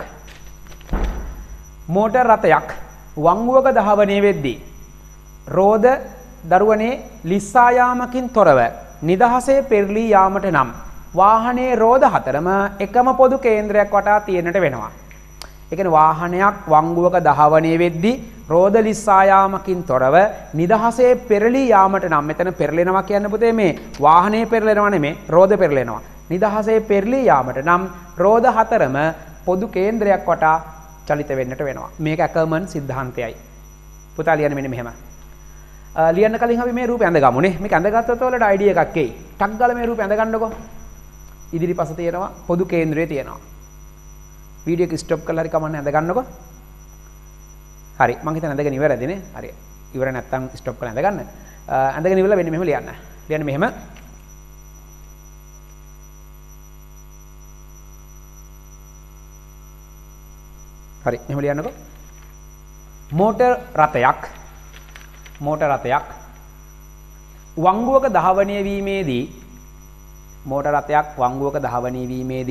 මෝටර රථයක් වංගුවක ධාවනය වෙද්දී රෝද දරුවනේ ලිස්සා යාමකින් තොරව නිදහසේ පෙරලී යාමට නම් වාහනේ රෝද හතරම එකම පොදු කේන්ද්‍රයක් වටා තියෙන්නට වෙනවා. ඒ කියන්නේ වාහනයක් වංගුවක ධාවනය වෙද්දී රෝද ලිස්සා යාමකින් තොරව නිදහසේ පෙරලී යාමට නම් මෙතන පෙරලෙනවා කියන්නේ පුතේ මේ වාහනේ පෙරලෙනවා නෙමෙයි රෝද පෙරලෙනවා. නිදහසේ පෙරලී යාමට නම් රෝද හතරම පොදු කේන්ද්‍රයක් වටා චලිත වෙන්නට වෙනවා. මේක ඇකර්මන් සිද්ධාන්තයයි. පුතා ලියන්න මෙන්න මෙහෙම. ලියන්න කලින් අපි මේ රූපය ඇඳගමුනේ. මේක ඇඳගත්තොත් වලට අයිඩියා එකක් එයි. ටක් ගාලා මේ රූපය ඇඳගන්නකො. ඉදිරිපස තියෙනවා පොදු කේන්ද්‍රය තියෙනවා. වීඩියෝ එක ස්ටොප් කරලා හරි කමන්න ඇඳගන්නකො. හරි මම හිතන ඇඳගෙන ඉවරයිනේ. හරි. ඉවර නැත්තම් ස්ටොප් කරලා ඇඳගන්න. ඇඳගෙන ඉවරලා මෙන්න මෙහෙම ලියන්න. ලියන්න මෙහෙම. හරි මෙහෙම ලියන්නකො. මෝටර් රථයක් වංගුවක ධාවනය වීමේදී මෝටර් රථයක් වංගුවක ධාවනය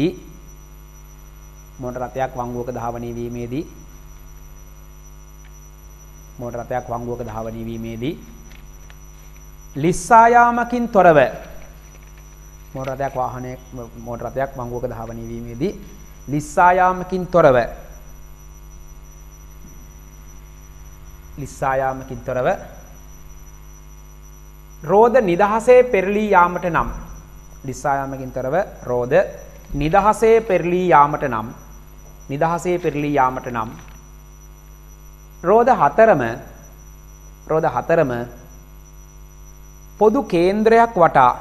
වීමේදී ලිස්සා යාමකින් තොරව මෝටර් රථයක් වංගුවක ධාවනය වීමේදී ලිස්සා යාමකින් තොරව රෝද නිදහසේ පෙරලී යාමට නම් ලිස්සා යාමකින් තොරව රෝද නිදහසේ පෙරලී යාමට නම් රෝද හතරම පොදු කේන්ද්‍රයක්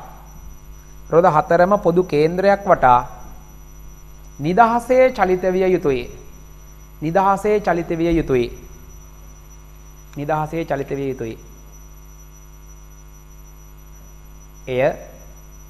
වටා නිදහසේ චලිත විය යුතුයි. එය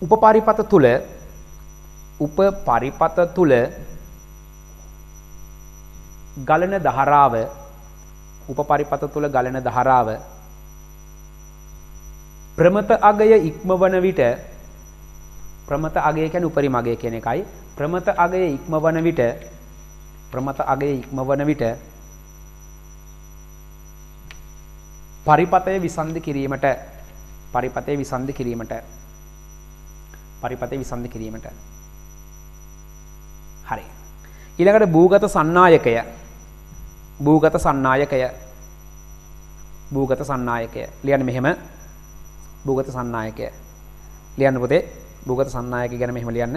උපපරිපත තුල ගලන ධාරාව උපපරිපත තුල ගලන ධාරාව ප්‍රමත අගය ඉක්මවන විට ප්‍රමත අගය කියන්නේ උපරිම අගය කියන එකයි ප්‍රමත අගය ඉක්මවන විට පරිපතය විසන්ධි කිරීමට හරි ඊළඟට භූගත සන්නායකය ලියන්න මෙහෙම භූගත සන්නායකය ලියන්න පුතේ භූගත සන්නායකය ගැන මෙහෙම ලියන්න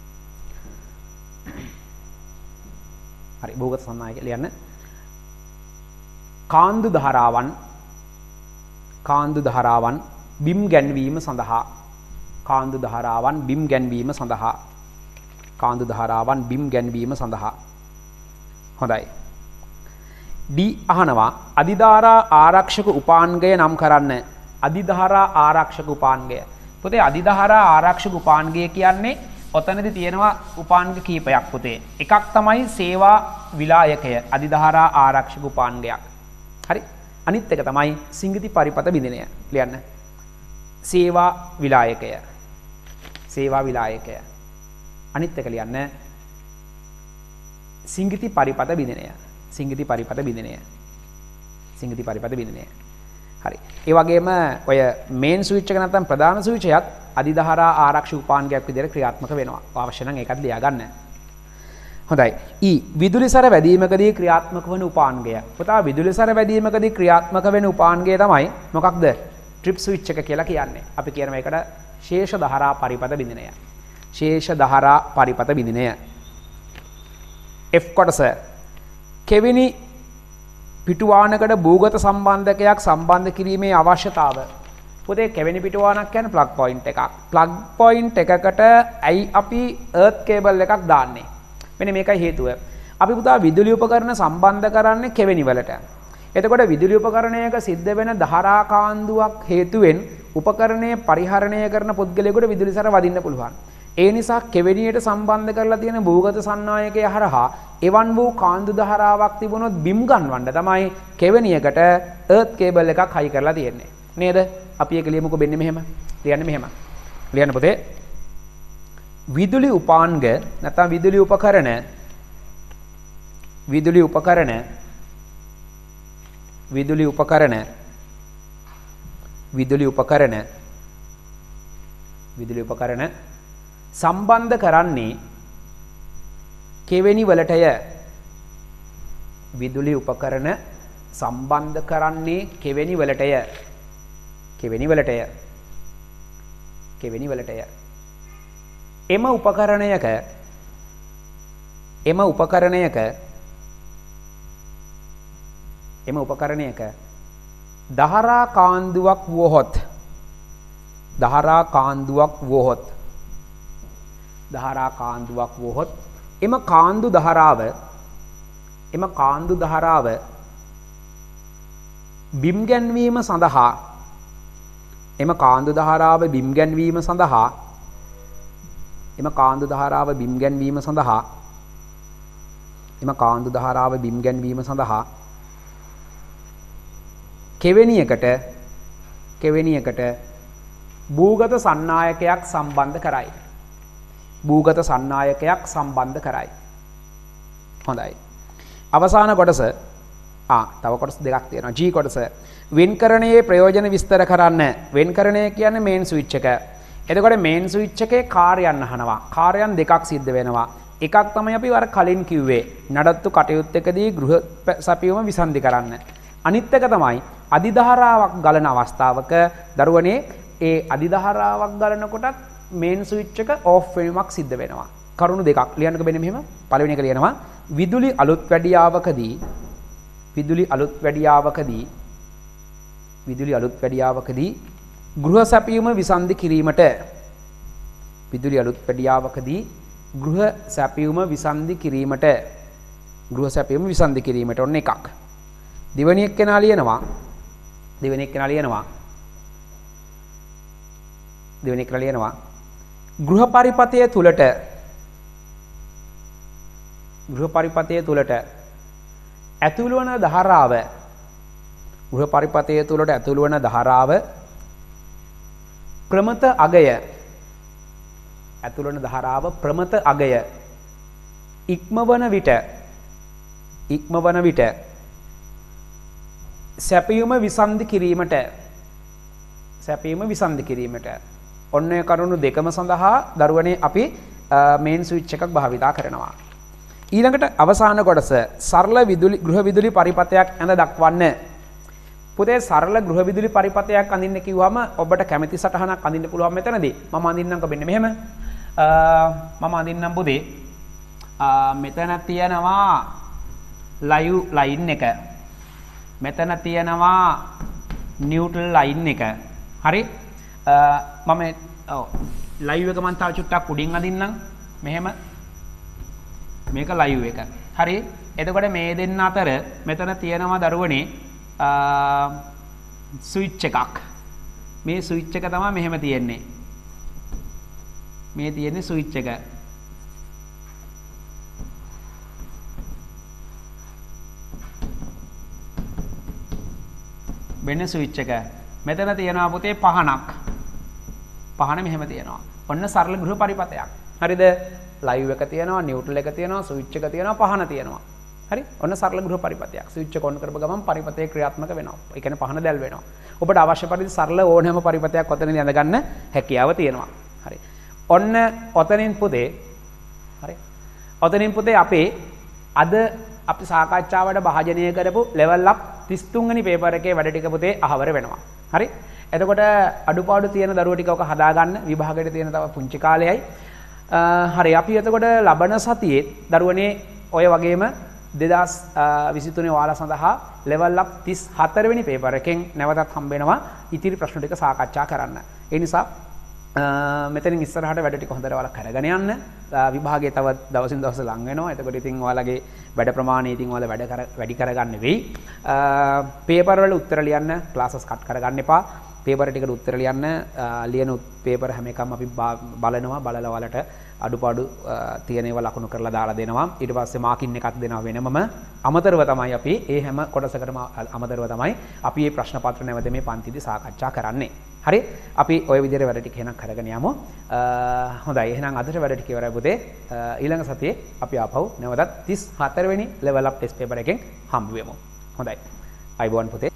හරි භූගත සන්නායකය ලියන්න කාන්දු ධාරාවන් බිම් ගැන්වීම සඳහා හොඳයි ඩී අහනවා අධිධාරා ආරක්ෂක උපාංගය නම් කරන්න අධිධාරා ආරක්ෂක උපාංගය පුතේ අධිධාරා ආරක්ෂක උපාංගය කියන්නේ ඔතනදී තියෙනවා උපාංග කීපයක් පුතේ එකක් තමයි සේවා විලායකය අධිධාරා ආරක්ෂක උපාංගයක් හරි අනිත් එක තමයි සිංගිති පරිපත බිඳිනය ලියන්න සේවා විලායකය අනිත් එක ලියන්න සිංගිති පරිපත බිඳිනය හරි ඒ වගේම ඔය මේන් ස්විච් එක නැත්නම් ප්‍රධාන ස්විච් එකත් අධිධාරා ආරක්ෂක උපාංගයක් විදිහට ක්‍රියාත්මක වෙනවා අවශ්‍ය නම් ඒකත් ලියා ගන්න හොඳයි ඊ විදුලි සැර වැදීමකදී ක්‍රියාත්මක වන උපාංගය පුතා විදුලි සැර වැදීමකදී ක්‍රියාත්මක වෙන උපාංගය තමයි මොකක්ද ට්‍රිප් ස්විච් එක කියලා කියන්නේ අපි කියන මේකට ශේෂ ධාරා පරිපත බිඳිනය F කොටස කෙවිනි පිටුවානකට භූගත සම්බන්ධකයක් සම්බන්ධ කිරීමේ අවශ්‍යතාව පුතේ කෙවිනි පිටුවානක් කියන්නේ ප්ලග් පොයින්ට් එකක් ප්ලග් පොයින්ට් එකකට ඇයි අපි එර්ත් කේබල් එකක් දාන්නේ මෙන්න මේකයි හේතුව අපි පුතා විදුලි උපකරණ සම්බන්ධ කරන්නේ කෙවිනි වලට එතකොට විදුලි උපකරණයක සිද්ධ වෙන ධාරා කාන්දුවක් හේතුවෙන් උපකරණය පරිහරණය කරන පුද්ගලයෙකුට විදුලි සැර වදින්න පුළුවන් ඒ නිසා කෙවෙනියට සම්බන්ධ කරලා තියෙන භූගත සන්නායකය හරහා එවන් වූ කාන්දු ධාරාවක් තිබුණොත් බිම් ගන්වන්න තමයි කෙවෙනියකට එර්ත් කේබල් එකක් හයි කරලා තියෙන්නේ නේද අපි ඒක ලියමුකෝ මෙන්න මෙහෙම ලියන්න පුතේ විදුලි උපාංග නැත්නම් විදුලි උපකරණ සම්බන්ධ කරන්නේ කෙවෙනි වලටය විදුලි උපකරණ සම්බන්ධ කරන්නේ කෙවෙනි වලටය එම උපකරණයක ධාරා කාන්දුවක් වුවහොත් එම කාන්දු ධාරාව බිම් ගැන්වීම සඳහා කෙවෙනියකට භූගත සන්නායකයක් සම්බන්ධ කරයි හොඳයි අවසාන කොටස තව කොටස් දෙකක් තියෙනවා G කොටස වෙන්කරණයේ ප්‍රයෝජන විස්තර කරන්න වෙන්කරණය කියන්නේ මේන් ස්විච් එක එතකොට මේන් ස්විච් එකේ කාර්යයන් අහනවා කාර්යයන් දෙකක් සිද්ධ වෙනවා එකක් තමයි අපි අර කලින් කිව්වේ නඩත්තු කටයුත්තකදී ගෘහ සැපයුම විසන්ධි කරන්න අනිත් එක තමයි අධිධාරාවක් ගලන අවස්ථාවක දරුවනේ ඒ අධිධාරාවක් ගලනකොටත් මේන් ස්විච් එක ඕෆ් වීමක් සිද්ධ වෙනවා කරුණු දෙකක් ලියන්නකෝ මෙන්න මෙහෙම පළවෙනි එක ලියනවා විදුලි අලුත් වැඩියාවකදී ගෘහ සැපයුම විසන්ධි කිරීමට ඔන්න එකක් දෙවෙනි එක්කෙනා ලියනවා ගෘහ පරිපතය තුලට ඇතුළු වන ධාරාව ගෘහ පරිපතය තුලට ඇතුළු වන ධාරාව ප්‍රමත අගය ඇතුළු වන ධාරාව ප්‍රමත අගය ඉක්මවන විට සැපයුම විසන්ධි කිරීමට ඔන්න ඔය කරුණු දෙකම සඳහා දරුවනේ අපි මේන් ස්විච් එකක් භාවිතා කරනවා. ඊළඟට අවසාන කොටස සරල ගෘහ විදුලි පරිපතයක් ඇඳ දක්වන්න. පුතේ සරල ගෘහ විදුලි පරිපතයක් අඳින්න කිව්වම ඔබට කැමති සටහනක් අඳින්න පුළුවන් මෙතනදී. මම අඳින්නම්කෝ මෙන්න මෙහෙම. මම අඳින්නම් පුතේ. මෙතන තියෙනවා ලයිව් ලයින් එක. මෙතන තියෙනවා නියුට්‍රල් ලයින් එක. හරි? මම ලයිව් එක මම තව චුට්ටක් උඩින් අඳින්නම්. මෙහෙම. මේක ලයිව් එක. හරි? එතකොට මේ දෙන්න අතර මෙතන තියෙනවා දරුවනේ ස්විච් එකක්. මේ ස්විච් එක තමයි මෙහෙම තියෙන්නේ. මේ තියෙන්නේ ස්විච් එක. වෙන ස්විච් එක. මෙතන තියෙනවා පුතේ පහනක්. පහන මෙහෙම තියෙනවා. ඔන්න සරල ගෘහ පරිපතයක්. හරිද? ලයිව් එක තියෙනවා, නියුට්‍රල් එක තියෙනවා, ස්විච් එක තියෙනවා, පහන තියෙනවා. හරි? ඔන්න සරල ගෘහ පරිපතයක්. ස්විච් එක ඔන් කරපු ගමන් පරිපතේ ක්‍රියාත්මක වෙනවා. ඒ කියන්නේ පහන දැල් වෙනවා. ඔබට අවශ්‍ය පරිදි සරල ඕනෑම පරිපතයක් ඔතනදී අඳ ගන්න හැකියාව තියෙනවා. හරි. ඔන්න ඔතනින් පුතේ හරි. ඔතනින් පුතේ අපේ අද අපි සාකච්ඡාවට භාජනය කරපු ලෙවල් අප් 33 වෙනි පේපර් එකේ වැඩ ටික පුතේ අහවර වෙනවා. හරි? එතකොට අඩුපාඩු තියෙන දරුවෝ ටික ඔක හදාගන්න විභාගයට තියෙන තව පුංචි කාලයයි. හරි අපි එතකොට ලබන සතියේ දරුවනේ ඔය වගේම 2023 ඔයාලා සඳහා ලෙවල් අප් 34 වෙනි පේපර් එකෙන් නැවතත් හම්බ වෙනවා ඉතිරි ප්‍රශ්න ටික සාකච්ඡා කරන්න. ඒ නිසා මෙතනින් ඉස්සරහට වැඩ ටික හොඳට ඔයාලා කරගෙන යන්න. විභාගයේ තව දවසින් දවස ලඟ වෙනවා. එතකොට ඉතින් ඔයාලගේ වැඩ ප්‍රමාණය ඉතින් ඔයාලා වැඩි කරගන්න වෙයි. පේපර් වල උත්තර ලියන්න ක්ලාසස් කට් කරගන්න එපා. පේපර් ටිකට උත්තර ලියන්න ලියන පේපර් හැම එකම අපි බලනවා. බලලා ඔයාලට අඩුපාඩු තියෙන ඒවා ලකුණු කරලා දාලා දෙනවා. ඊට පස්සේ මාකින් එකක් දෙනවා වෙනමම. අමතරව තමයි අපි මේ හැම කොටසකටම අමතරව තමයි අපි මේ ප්‍රශ්න පත්‍ර නැවත මේ පන්තිදී සාකච්ඡා කරන්නේ. හරි? අපි ওই විදිහට වැඩ ටික එහෙනම් කරගෙන යමු. හොඳයි. එහෙනම් අදට වැඩ ටික ඉවරයි පුතේ. ඊළඟ සතියේ අපි ආපහු නැවතත් 34 වෙනි ලෙවල් අප් ටෙස්ට් පේපර් එකෙන් හම්බ වෙමු. හොඳයි. අයබෝන් පුතේ.